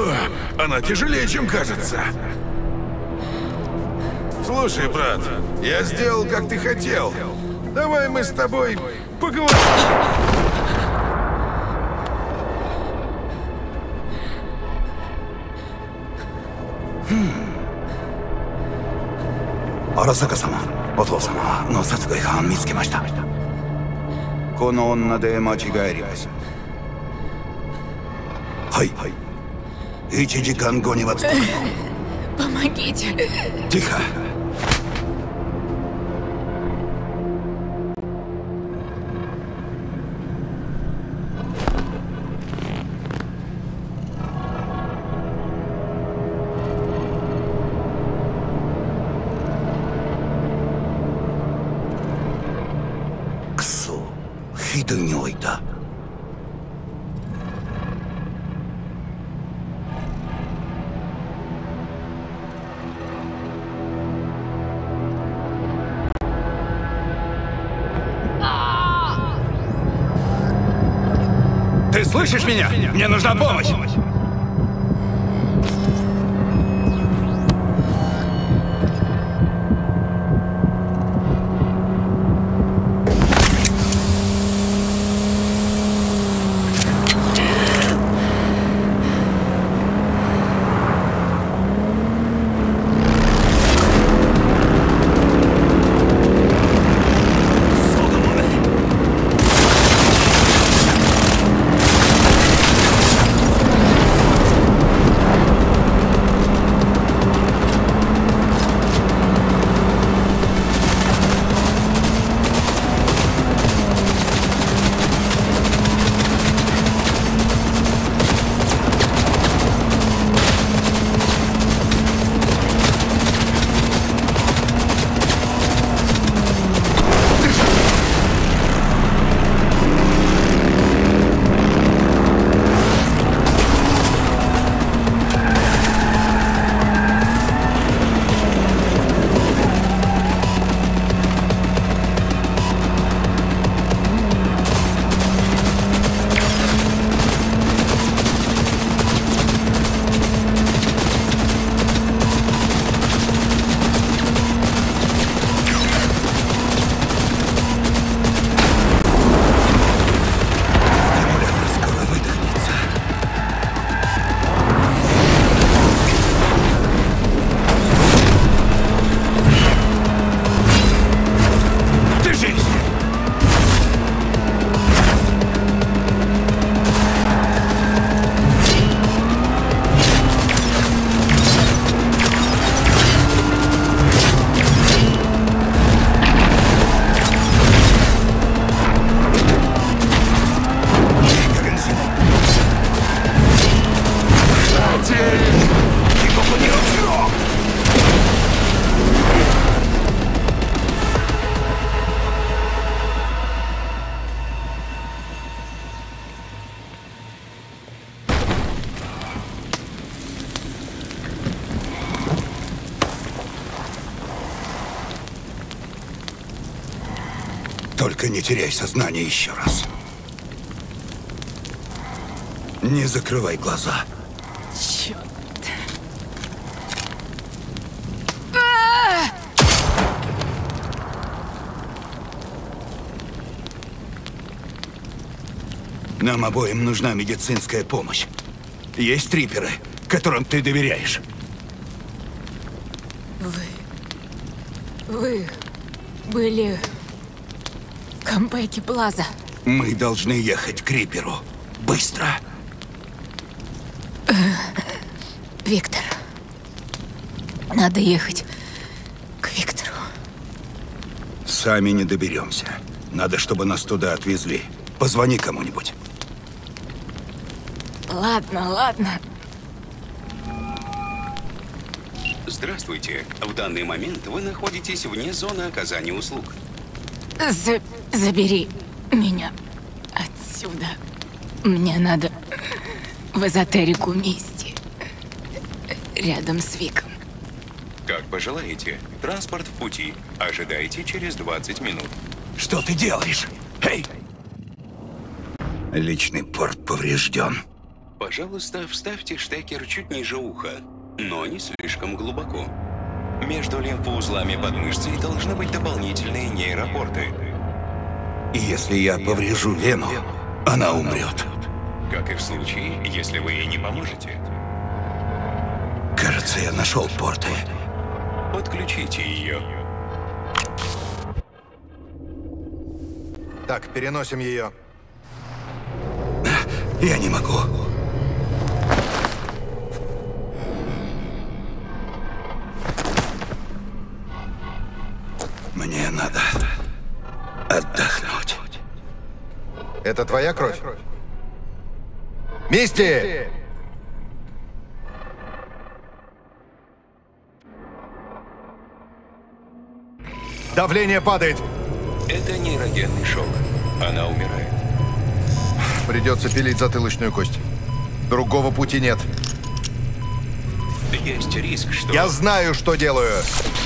О, она тяжелее, чем кажется. Слушай, брат, я сделал, как ты хотел. Давай мы с тобой поговорим. Арасака-сама, お父様の殺害犯見つけました。この女で間違いありません。はい。一時間後には着く。 Помогите. Тихо. Ксо, ひどいにおいた。 Ты слышишь меня? Мне нужна помощь! Только не теряй сознание еще раз. Не закрывай глаза. Черт. Нам обоим нужна медицинская помощь. Есть триперы, которым ты доверяешь. Вы... Вы... были... Кампеки Плаза. Мы должны ехать к Риперу. Быстро. Виктор. Надо ехать к Виктору. Сами не доберемся. Надо, чтобы нас туда отвезли. Позвони кому-нибудь. Ладно, ладно. Здравствуйте. В данный момент вы находитесь вне зоны оказания услуг. За... Забери меня отсюда. Мне надо в эзотерику Мисти. Рядом с Виком. Как пожелаете. Транспорт в пути. Ожидайте через двадцать минут. Что ты делаешь? Эй! Личный порт поврежден. Пожалуйста, вставьте штекер чуть ниже уха, но не слишком глубоко. Между лимфоузлами под мышцей должны быть дополнительные нейропорты. И если я поврежу вену, она умрет. Как и в случае, если вы ей не поможете. Кажется, я нашел порты. Подключите ее. Так, переносим ее. Я не могу. Мне надо отдохнуть. Это твоя кровь? Мисти! Давление падает. Это нейрогенный шок. Она умирает. Придется пилить затылочную кость. Другого пути нет. Есть риск, что... Я знаю, что делаю.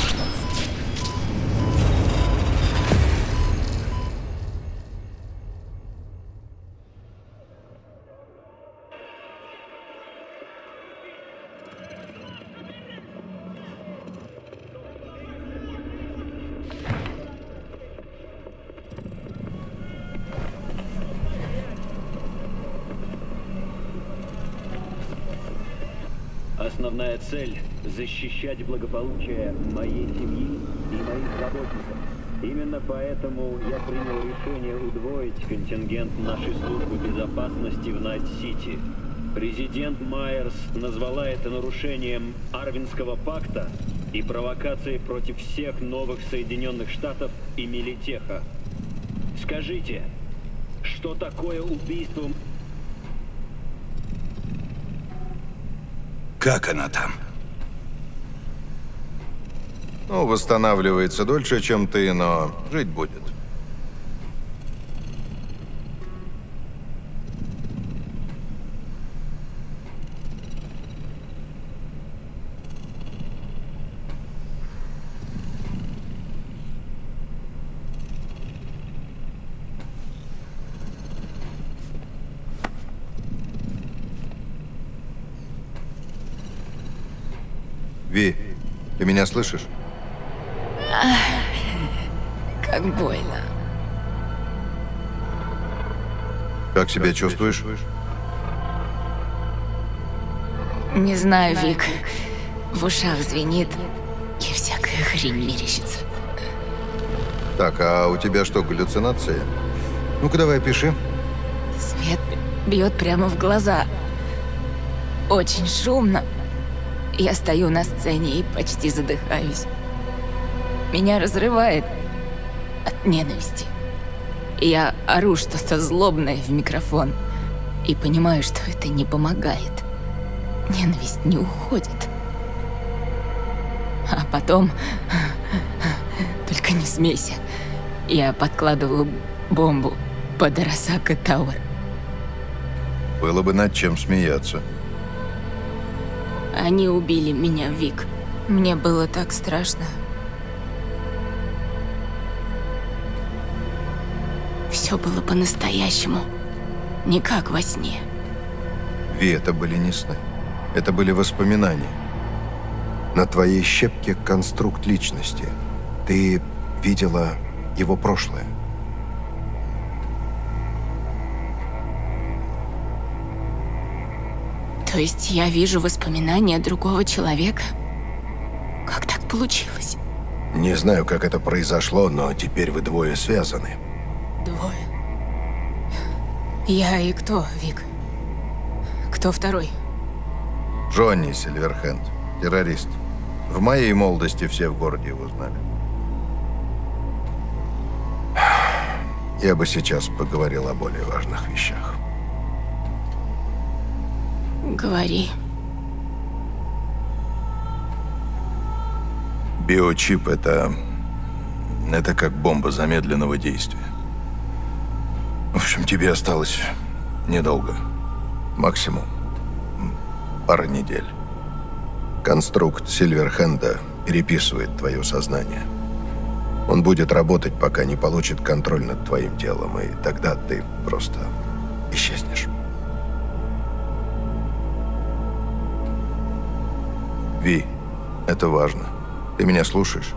Основная цель – защищать благополучие моей семьи и моих работников. Именно поэтому я принял решение удвоить контингент нашей службы безопасности в Найт-Сити. Президент Майерс назвала это нарушением Арвинского пакта и провокацией против всех новых Соединенных Штатов и Милитеха. Скажите, что такое убийство? Как она там? Ну, восстанавливается дольше, чем ты, но жить будет. Ви, ты меня слышишь? Ах, как больно. Как себя чувствуешь? Не знаю, Вик. В ушах звенит, и всякая хрень мерещится. Так, а у тебя что, галлюцинации? Ну-ка давай, пиши. Свет бьет прямо в глаза. Очень шумно. Я стою на сцене и почти задыхаюсь. Меня разрывает от ненависти. Я ору что-то злобное в микрофон и понимаю, что это не помогает. Ненависть не уходит. А потом... Только не смейся. Я подкладываю бомбу под Арасака Тауэр. Было бы над чем смеяться. Они убили меня, Вик. Мне было так страшно. Все было по-настоящему. Не как во сне. Ви, это были не сны. Это были воспоминания. На твоей щепке конструкт личности. Ты видела его прошлое. То есть я вижу воспоминания другого человека? Как так получилось? Не знаю, как это произошло, но теперь вы двое связаны. Двое? Я и кто, Вик? Кто второй? Джонни Сильверхенд, террорист. В моей молодости все в городе его знали. Я бы сейчас поговорил о более важных вещах. Говори. Биочип — это... Это как бомба замедленного действия. В общем, тебе осталось недолго. Максимум пара недель. Конструкт Сильверхенда переписывает твое сознание. Он будет работать, пока не получит контроль над твоим телом, и тогда ты просто исчезнешь. Ви, это важно. Ты меня слушаешь?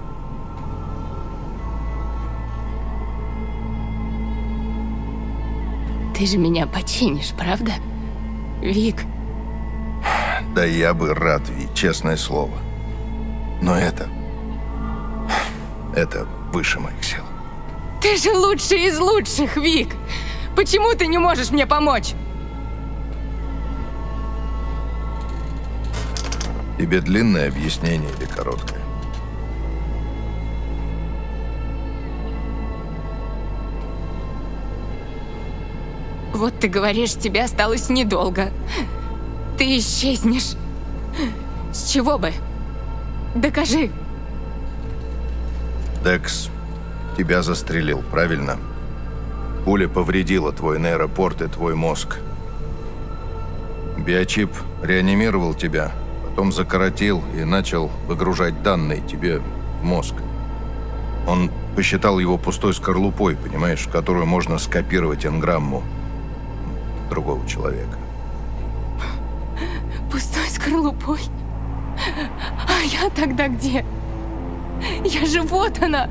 Ты же меня починишь, правда? Вик. Да я бы рад, Ви, честное слово. Но это... Это выше моих сил. Ты же лучший из лучших, Вик! Почему ты не можешь мне помочь? Тебе длинное объяснение или короткое? Вот ты говоришь, тебе осталось недолго. Ты исчезнешь. С чего бы? Докажи. Декс тебя застрелил, правильно? Пуля повредила твой нейропорт и твой мозг. Биочип реанимировал тебя, потом закоротил и начал выгружать данные тебе в мозг. Он посчитал его пустой скорлупой, понимаешь, в которую можно скопировать энграмму другого человека. Пустой скорлупой? А я тогда где? Я же вот она!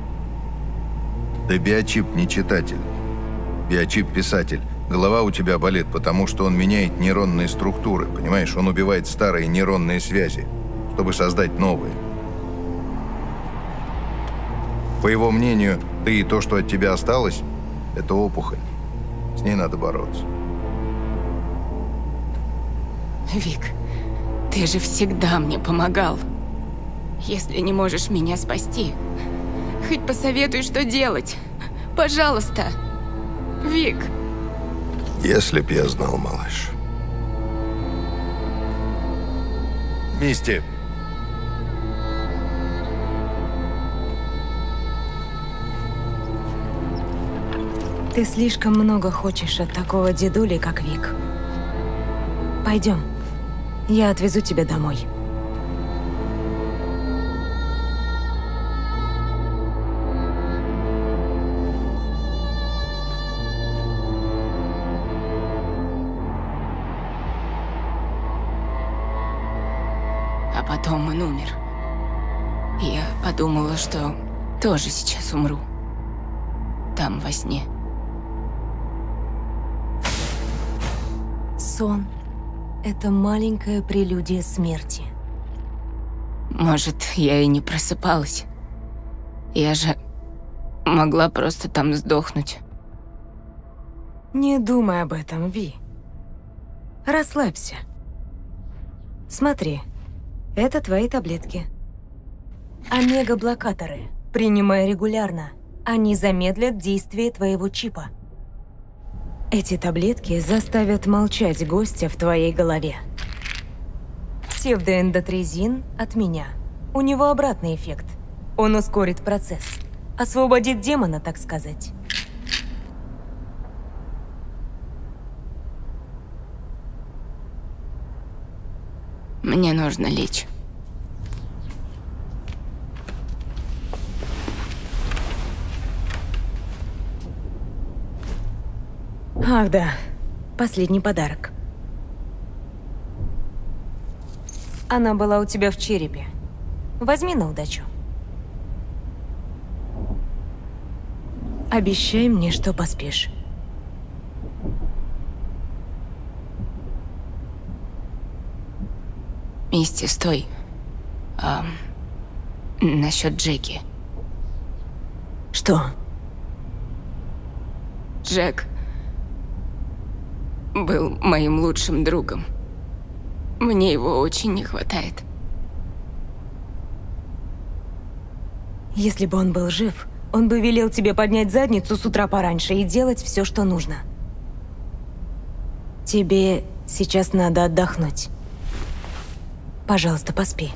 Да биочип не читатель. Биочип писатель. Голова у тебя болит, потому что он меняет нейронные структуры, понимаешь? Он убивает старые нейронные связи, чтобы создать новые. По его мнению, ты и то, что от тебя осталось, это опухоль. С ней надо бороться. Вик, ты же всегда мне помогал. Если не можешь меня спасти, хоть посоветуй, что делать. Пожалуйста. Вик. Если б я знал, малыш. Мисти. Ты слишком много хочешь от такого дедули, как Вик. Пойдем. Я отвезу тебя домой. А потом он умер. Я подумала, что тоже сейчас умру. Там, во сне. Сон — это маленькая прелюдия смерти. Может, я и не просыпалась. Я же могла просто там сдохнуть. Не думай об этом, Ви. Расслабься. Смотри, это твои таблетки. Омега-блокаторы. Принимай регулярно. Они замедлят действие твоего чипа. Эти таблетки заставят молчать гостя в твоей голове. Псевдоэндотрезин от меня. У него обратный эффект. Он ускорит процесс. Освободит демона, так сказать. Мне нужно лечь. Ах да, последний подарок. Она была у тебя в черепе. Возьми на удачу. Обещай мне, что поспишь. Мисти, стой. А, насчет Джеки. Что? Джек был моим лучшим другом. Мне его очень не хватает. Если бы он был жив, он бы велел тебе поднять задницу с утра пораньше и делать все, что нужно. Тебе сейчас надо отдохнуть. Пожалуйста, поспи.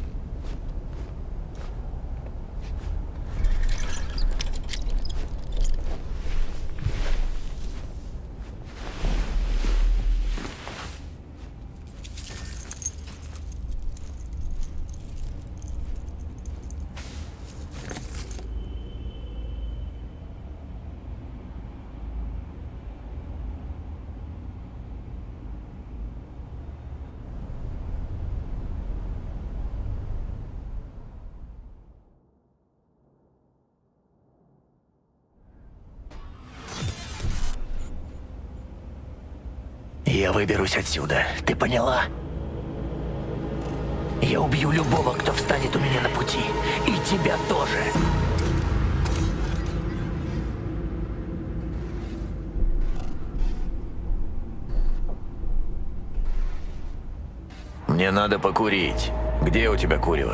Я выберусь отсюда, ты поняла? Я убью любого, кто встанет у меня на пути. И тебя тоже. Мне надо покурить. Где у тебя курево?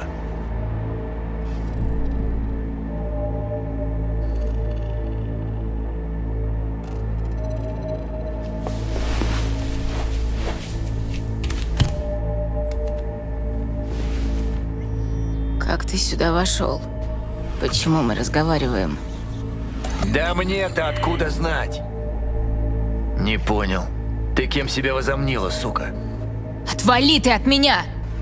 Как ты сюда вошел? Почему мы разговариваем? Да мне-то откуда знать? Не понял. Ты кем себя возомнила, сука? Отвали ты от меня!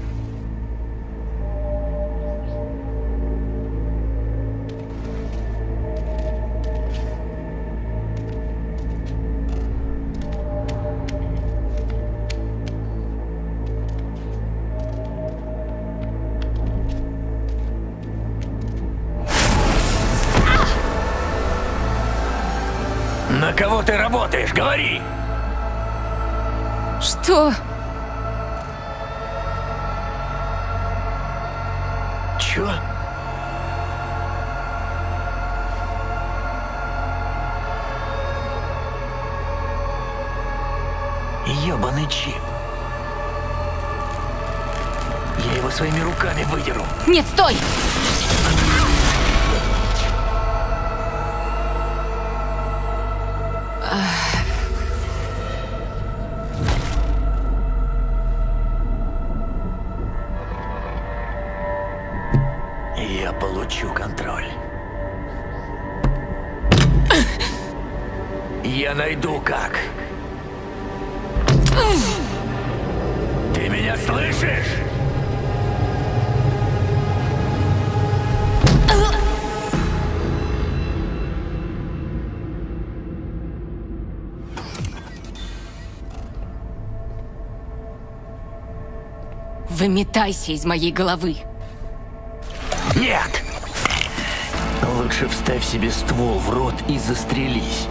На кого ты работаешь? Говори! Что? Чё? Ёбаный чип. Я его своими руками выдеру. Нет, стой! Я получу контроль. Я найду как. Ты меня слышишь? Выметайся из моей головы. Нет! Лучше вставь себе ствол в рот и застрелись.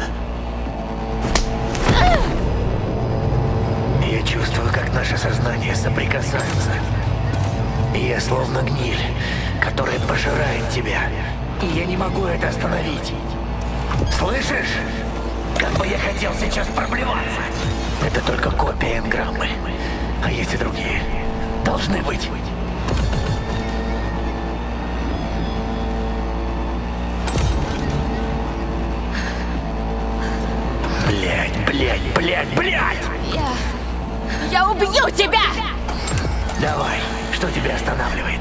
Я чувствую, как наши сознания соприкасаются. Я словно гниль, которая пожирает тебя. И я не могу это остановить. Слышишь? Как бы я хотел сейчас проблеваться. Это только копия энграммы. А эти другие должны быть. Блядь, блядь, блядь, блядь! Я... Я убью тебя! Давай, что тебя останавливает?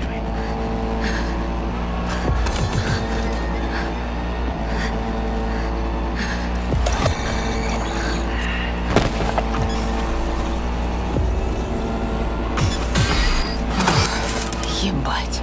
Ебать.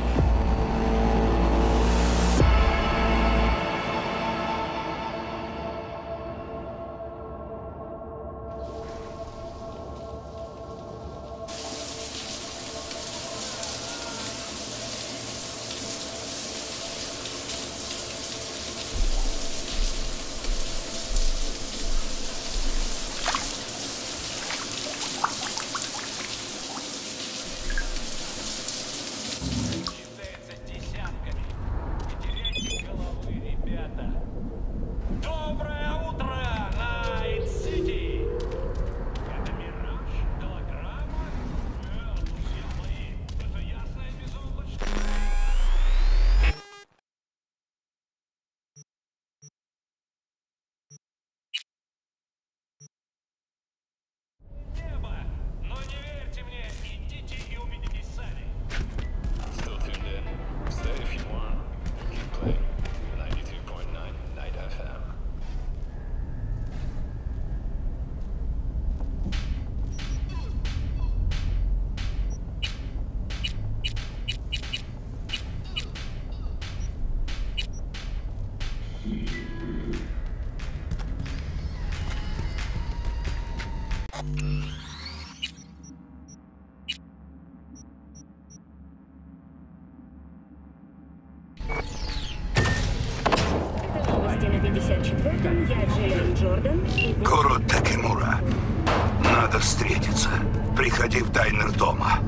приходи в дайнер дома.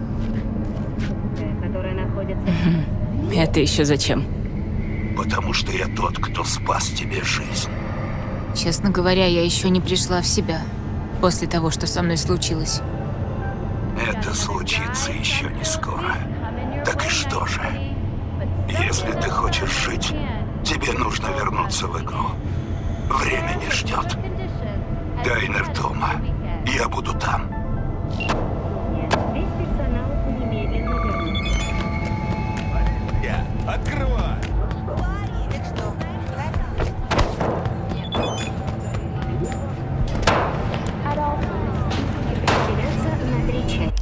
Это еще зачем? Потому что я тот, кто спас тебе жизнь. Честно говоря, я еще не пришла в себя после того, что со мной случилось. Это случится еще не скоро. Так и что же? Если ты хочешь жить, тебе нужно вернуться в игру. Время не ждет. Дайнер дома. Я буду там. Открывай! На три части.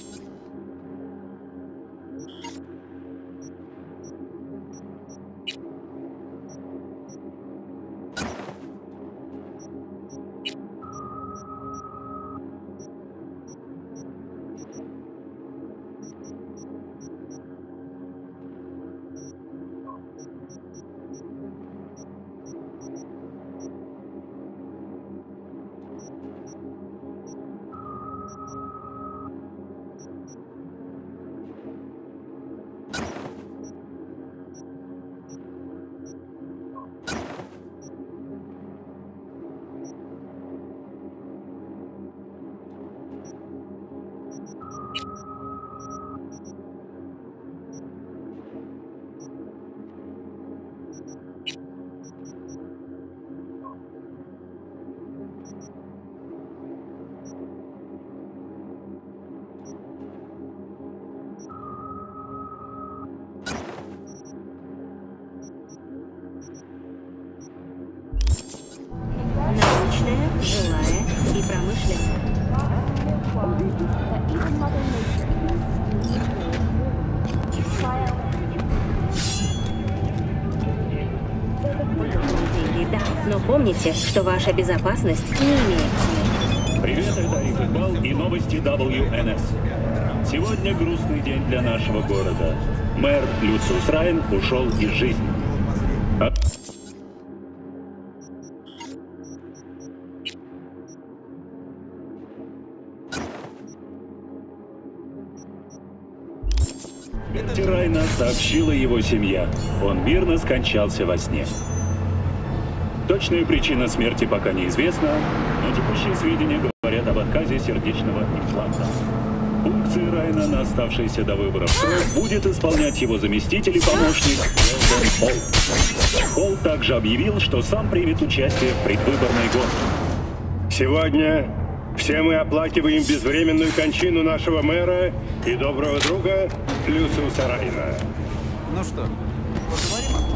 Научная, жилая и промышленная. Да, но помните, что ваша безопасность не имеет цены. Привет, это Ариф Икбал и новости дабл ю эн эс. Сегодня грустный день для нашего города. Мэр Люциус Райн ушел из жизни. А... Райна сообщила его семья. Он мирно скончался во сне. Точная причина смерти пока неизвестна, но текущие сведения говорят об отказе сердечного импланта. Функции Райна на оставшиеся до выборов срок будет исполнять его заместитель и помощник Уэлдон Холл. Холл также объявил, что сам примет участие в предвыборной гонке. Сегодня все мы оплакиваем безвременную кончину нашего мэра и доброго друга Люциуса Райна. Ну что, поговорим?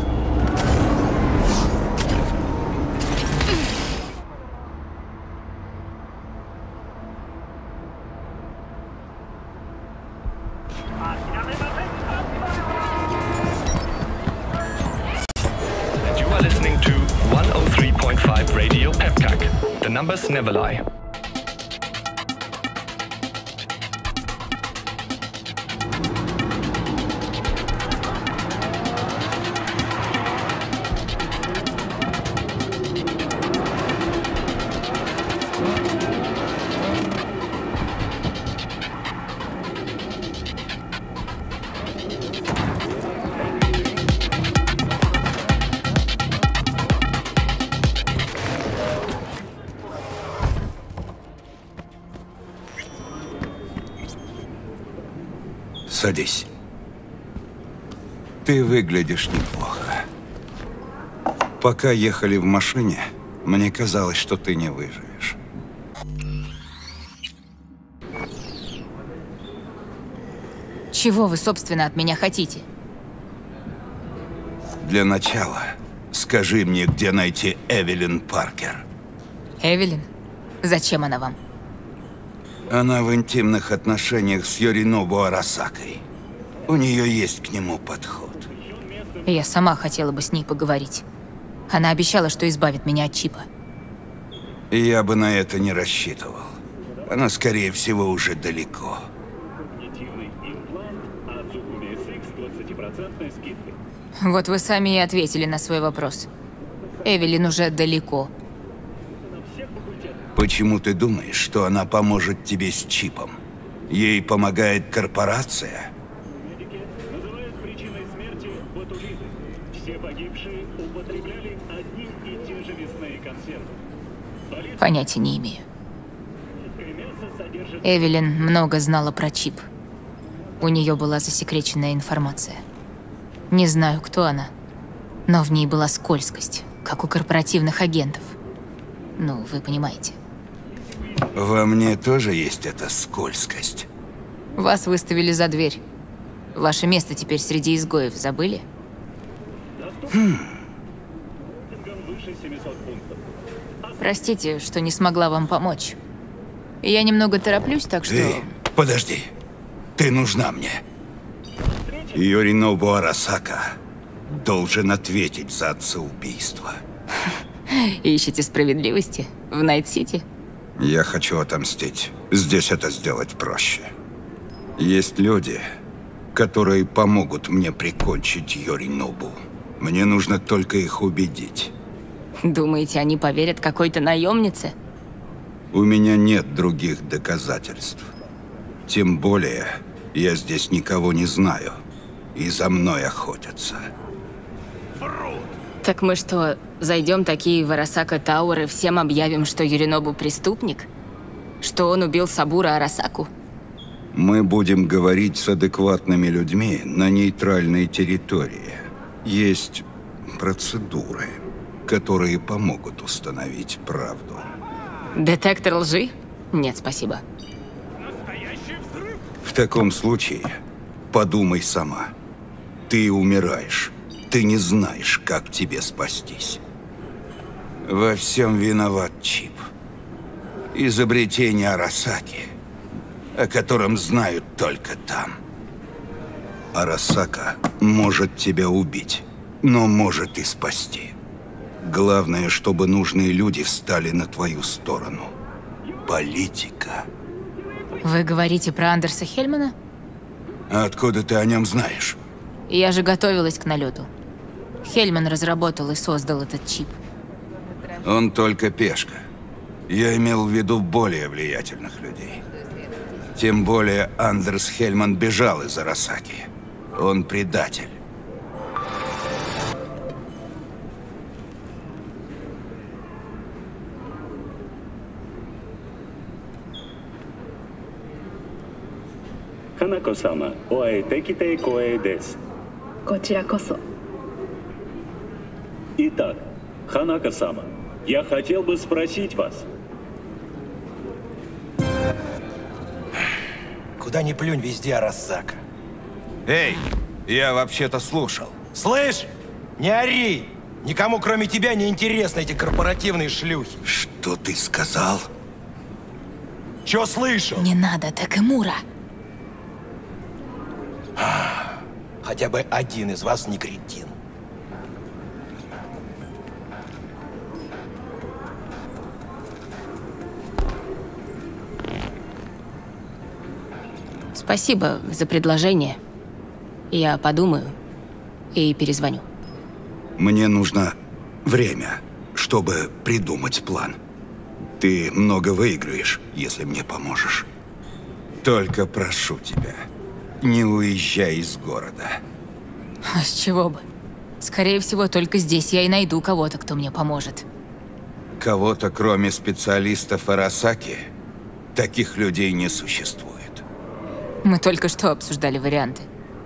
You are listening to one oh three point five Radio Pepcac. The numbers never lie. Садись. Ты выглядишь неплохо. Пока ехали в машине, мне казалось, что ты не выживешь. Чего вы, собственно, от меня хотите? Для начала, скажи мне, где найти Эвелин Паркер. Эвелин? Зачем она вам? Она в интимных отношениях с Йоринобу Арасакой. У нее есть к нему подход. Я сама хотела бы с ней поговорить. Она обещала, что избавит меня от чипа. Я бы на это не рассчитывал. Она, скорее всего, уже далеко. Вот вы сами и ответили на свой вопрос. Эвелин уже далеко. Почему ты думаешь, что она поможет тебе с чипом? Ей помогает корпорация? Называют причиной смерти ботулизм. Все погибшие употребляли одни и те же мясные консервы. Понятия не имею. Эвелин много знала про чип. У нее была засекреченная информация. Не знаю, кто она, но в ней была скользкость, как у корпоративных агентов. Ну, вы понимаете. Во мне тоже есть эта скользкость. Вас выставили за дверь. Ваше место теперь среди изгоев, забыли? Хм. Простите, что не смогла вам помочь. Я немного тороплюсь, так что... Эй, подожди. Ты нужна мне. Йоринобу Арасака должен ответить за отца-убийство. Ищете справедливости в Найт-Сити? Я хочу отомстить. Здесь это сделать проще. Есть люди, которые помогут мне прикончить Йоринобу. Мне нужно только их убедить. Думаете, они поверят какой-то наемнице? У меня нет других доказательств. Тем более, я здесь никого не знаю. И за мной охотятся. Так мы что, зайдем такие в Арасака Тауэр и всем объявим, что Йоринобу преступник? Что он убил Сабура Арасаку? Мы будем говорить с адекватными людьми на нейтральной территории. Есть процедуры, которые помогут установить правду. Детектор лжи? Нет, спасибо. В таком случае, подумай сама. Ты умираешь. Ты не знаешь, как тебе спастись. Во всем виноват чип. Изобретение Арасаки, о котором знают только там. Арасака может тебя убить, но может и спасти. Главное, чтобы нужные люди встали на твою сторону. Политика. Вы говорите про Андерса Хельмана? Откуда ты о нем знаешь? Я же готовилась к налету. Хельман разработал и создал этот чип. Он только пешка. Я имел в виду более влиятельных людей. Тем более Андерс Хельман бежал из Арасаки. Он предатель. Ханако-сама, оаэтеките коэ дес. Итак, Ханако-сама, я хотел бы спросить вас. Куда ни плюнь, везде Арасака. Эй, я вообще-то слушал. Слышь, не ори! Никому, кроме тебя, не интересны эти корпоративные шлюхи. Что ты сказал? Чё слышал? Не надо, Такэмура. Хотя бы один из вас не кретин. Спасибо за предложение. Я подумаю и перезвоню. Мне нужно время, чтобы придумать план. Ты много выиграешь, если мне поможешь. Только прошу тебя, не уезжай из города. А с чего бы? Скорее всего, только здесь я и найду кого-то, кто мне поможет. Кого-то, кроме специалистов Арасаки, таких людей не существует. Мы только что обсуждали варианты.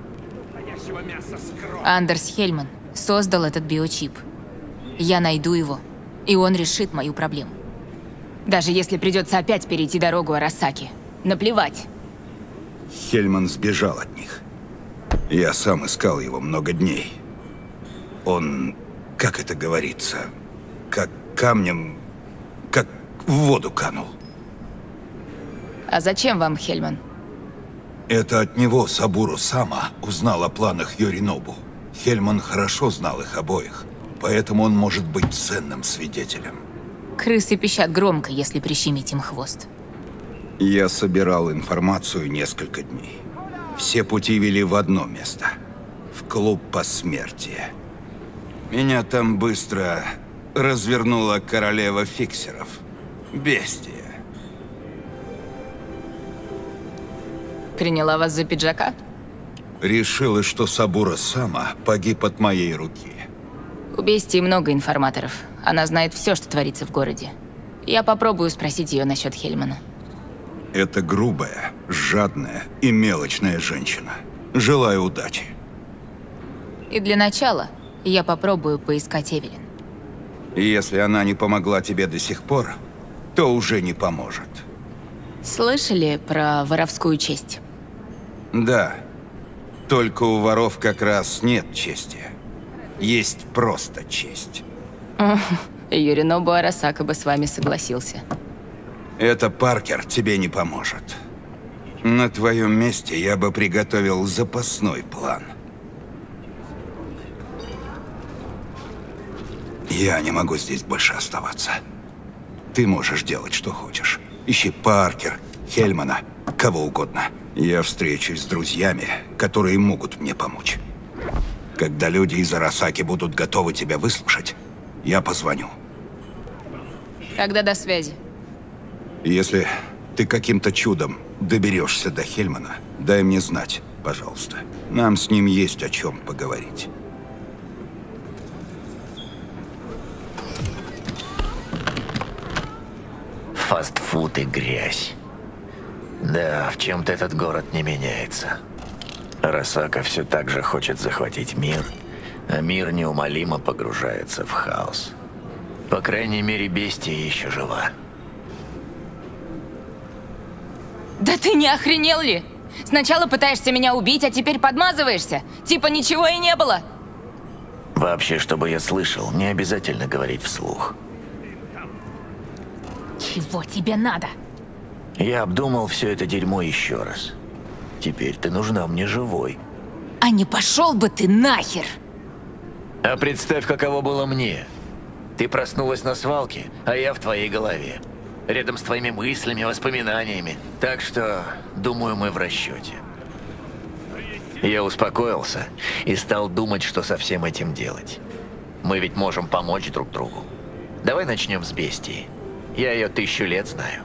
Андерс Хельман создал этот биочип. Я найду его, и он решит мою проблему. Даже если придется опять перейти дорогу Арасаки. Наплевать. Хельман сбежал от них. Я сам искал его много дней. Он, как это говорится, как камнем, как в воду канул. А зачем вам Хельман? Это от него Сабуру Сама узнал о планах Йоринобу. Хельман хорошо знал их обоих, поэтому он может быть ценным свидетелем. Крысы пищат громко, если прищемить им хвост. Я собирал информацию несколько дней. Все пути вели в одно место. В клуб посмертия. Меня там быстро развернула королева фиксеров. Бестия. Приняла вас за пиджака? Решила, что Сабура Сама погиб от моей руки. У Бестии много информаторов. Она знает все, что творится в городе. Я попробую спросить ее насчет Хельмана. Это грубая, жадная и мелочная женщина. Желаю удачи. И для начала я попробую поискать Эвелин. Если она не помогла тебе до сих пор, то уже не поможет. Слышали про воровскую честь? Да. Только у воров как раз нет чести. Есть просто честь. Юринобу Арасака бы с вами согласился. Это Паркер тебе не поможет. На твоем месте я бы приготовил запасной план. Я не могу здесь больше оставаться. Ты можешь делать, что хочешь. Ищи Паркер, Хельмана, кого угодно. Я встречусь с друзьями, которые могут мне помочь. Когда люди из Арасаки будут готовы тебя выслушать, я позвоню. Тогда до связи. Если ты каким-то чудом доберешься до Хельмана, дай мне знать, пожалуйста. Нам с ним есть о чем поговорить. Фастфуд и грязь. Да, в чем-то этот город не меняется. Арасака все так же хочет захватить мир, а мир неумолимо погружается в хаос. По крайней мере, Бестия еще жива. Да ты не охренел ли? Сначала пытаешься меня убить, а теперь подмазываешься? Типа ничего и не было? Вообще, чтобы я слышал, не обязательно говорить вслух. Чего тебе надо? Я обдумал все это дерьмо еще раз. Теперь ты нужна мне живой. А не пошел бы ты нахер! А представь, каково было мне. Ты проснулась на свалке, а я в твоей голове. Рядом с твоими мыслями, воспоминаниями. Так что, думаю, мы в расчете. Я успокоился и стал думать, что со всем этим делать. Мы ведь можем помочь друг другу. Давай начнем с Бестии. Я ее тысячу лет знаю.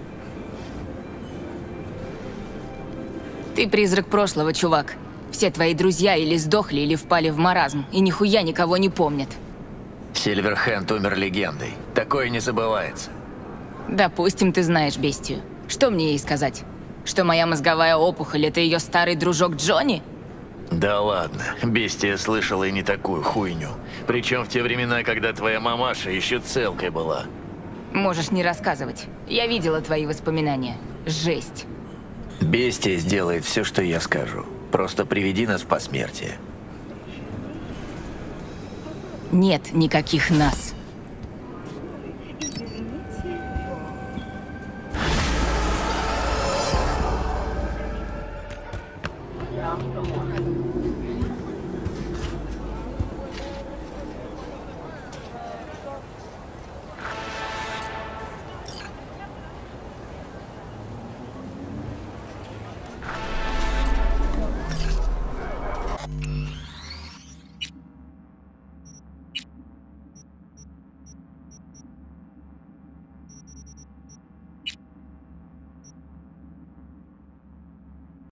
Ты призрак прошлого, чувак. Все твои друзья или сдохли, или впали в маразм, и нихуя никого не помнят. Сильверхенд умер легендой. Такое не забывается. Допустим, ты знаешь Бестию. Что мне ей сказать? Что моя мозговая опухоль — это ее старый дружок Джонни? Да ладно, Бестия слышала и не такую хуйню. Причем в те времена, когда твоя мамаша еще целкой была. Можешь не рассказывать. Я видела твои воспоминания. Жесть. Бестия сделает все, что я скажу. Просто приведи нас в посмертие. Нет никаких нас.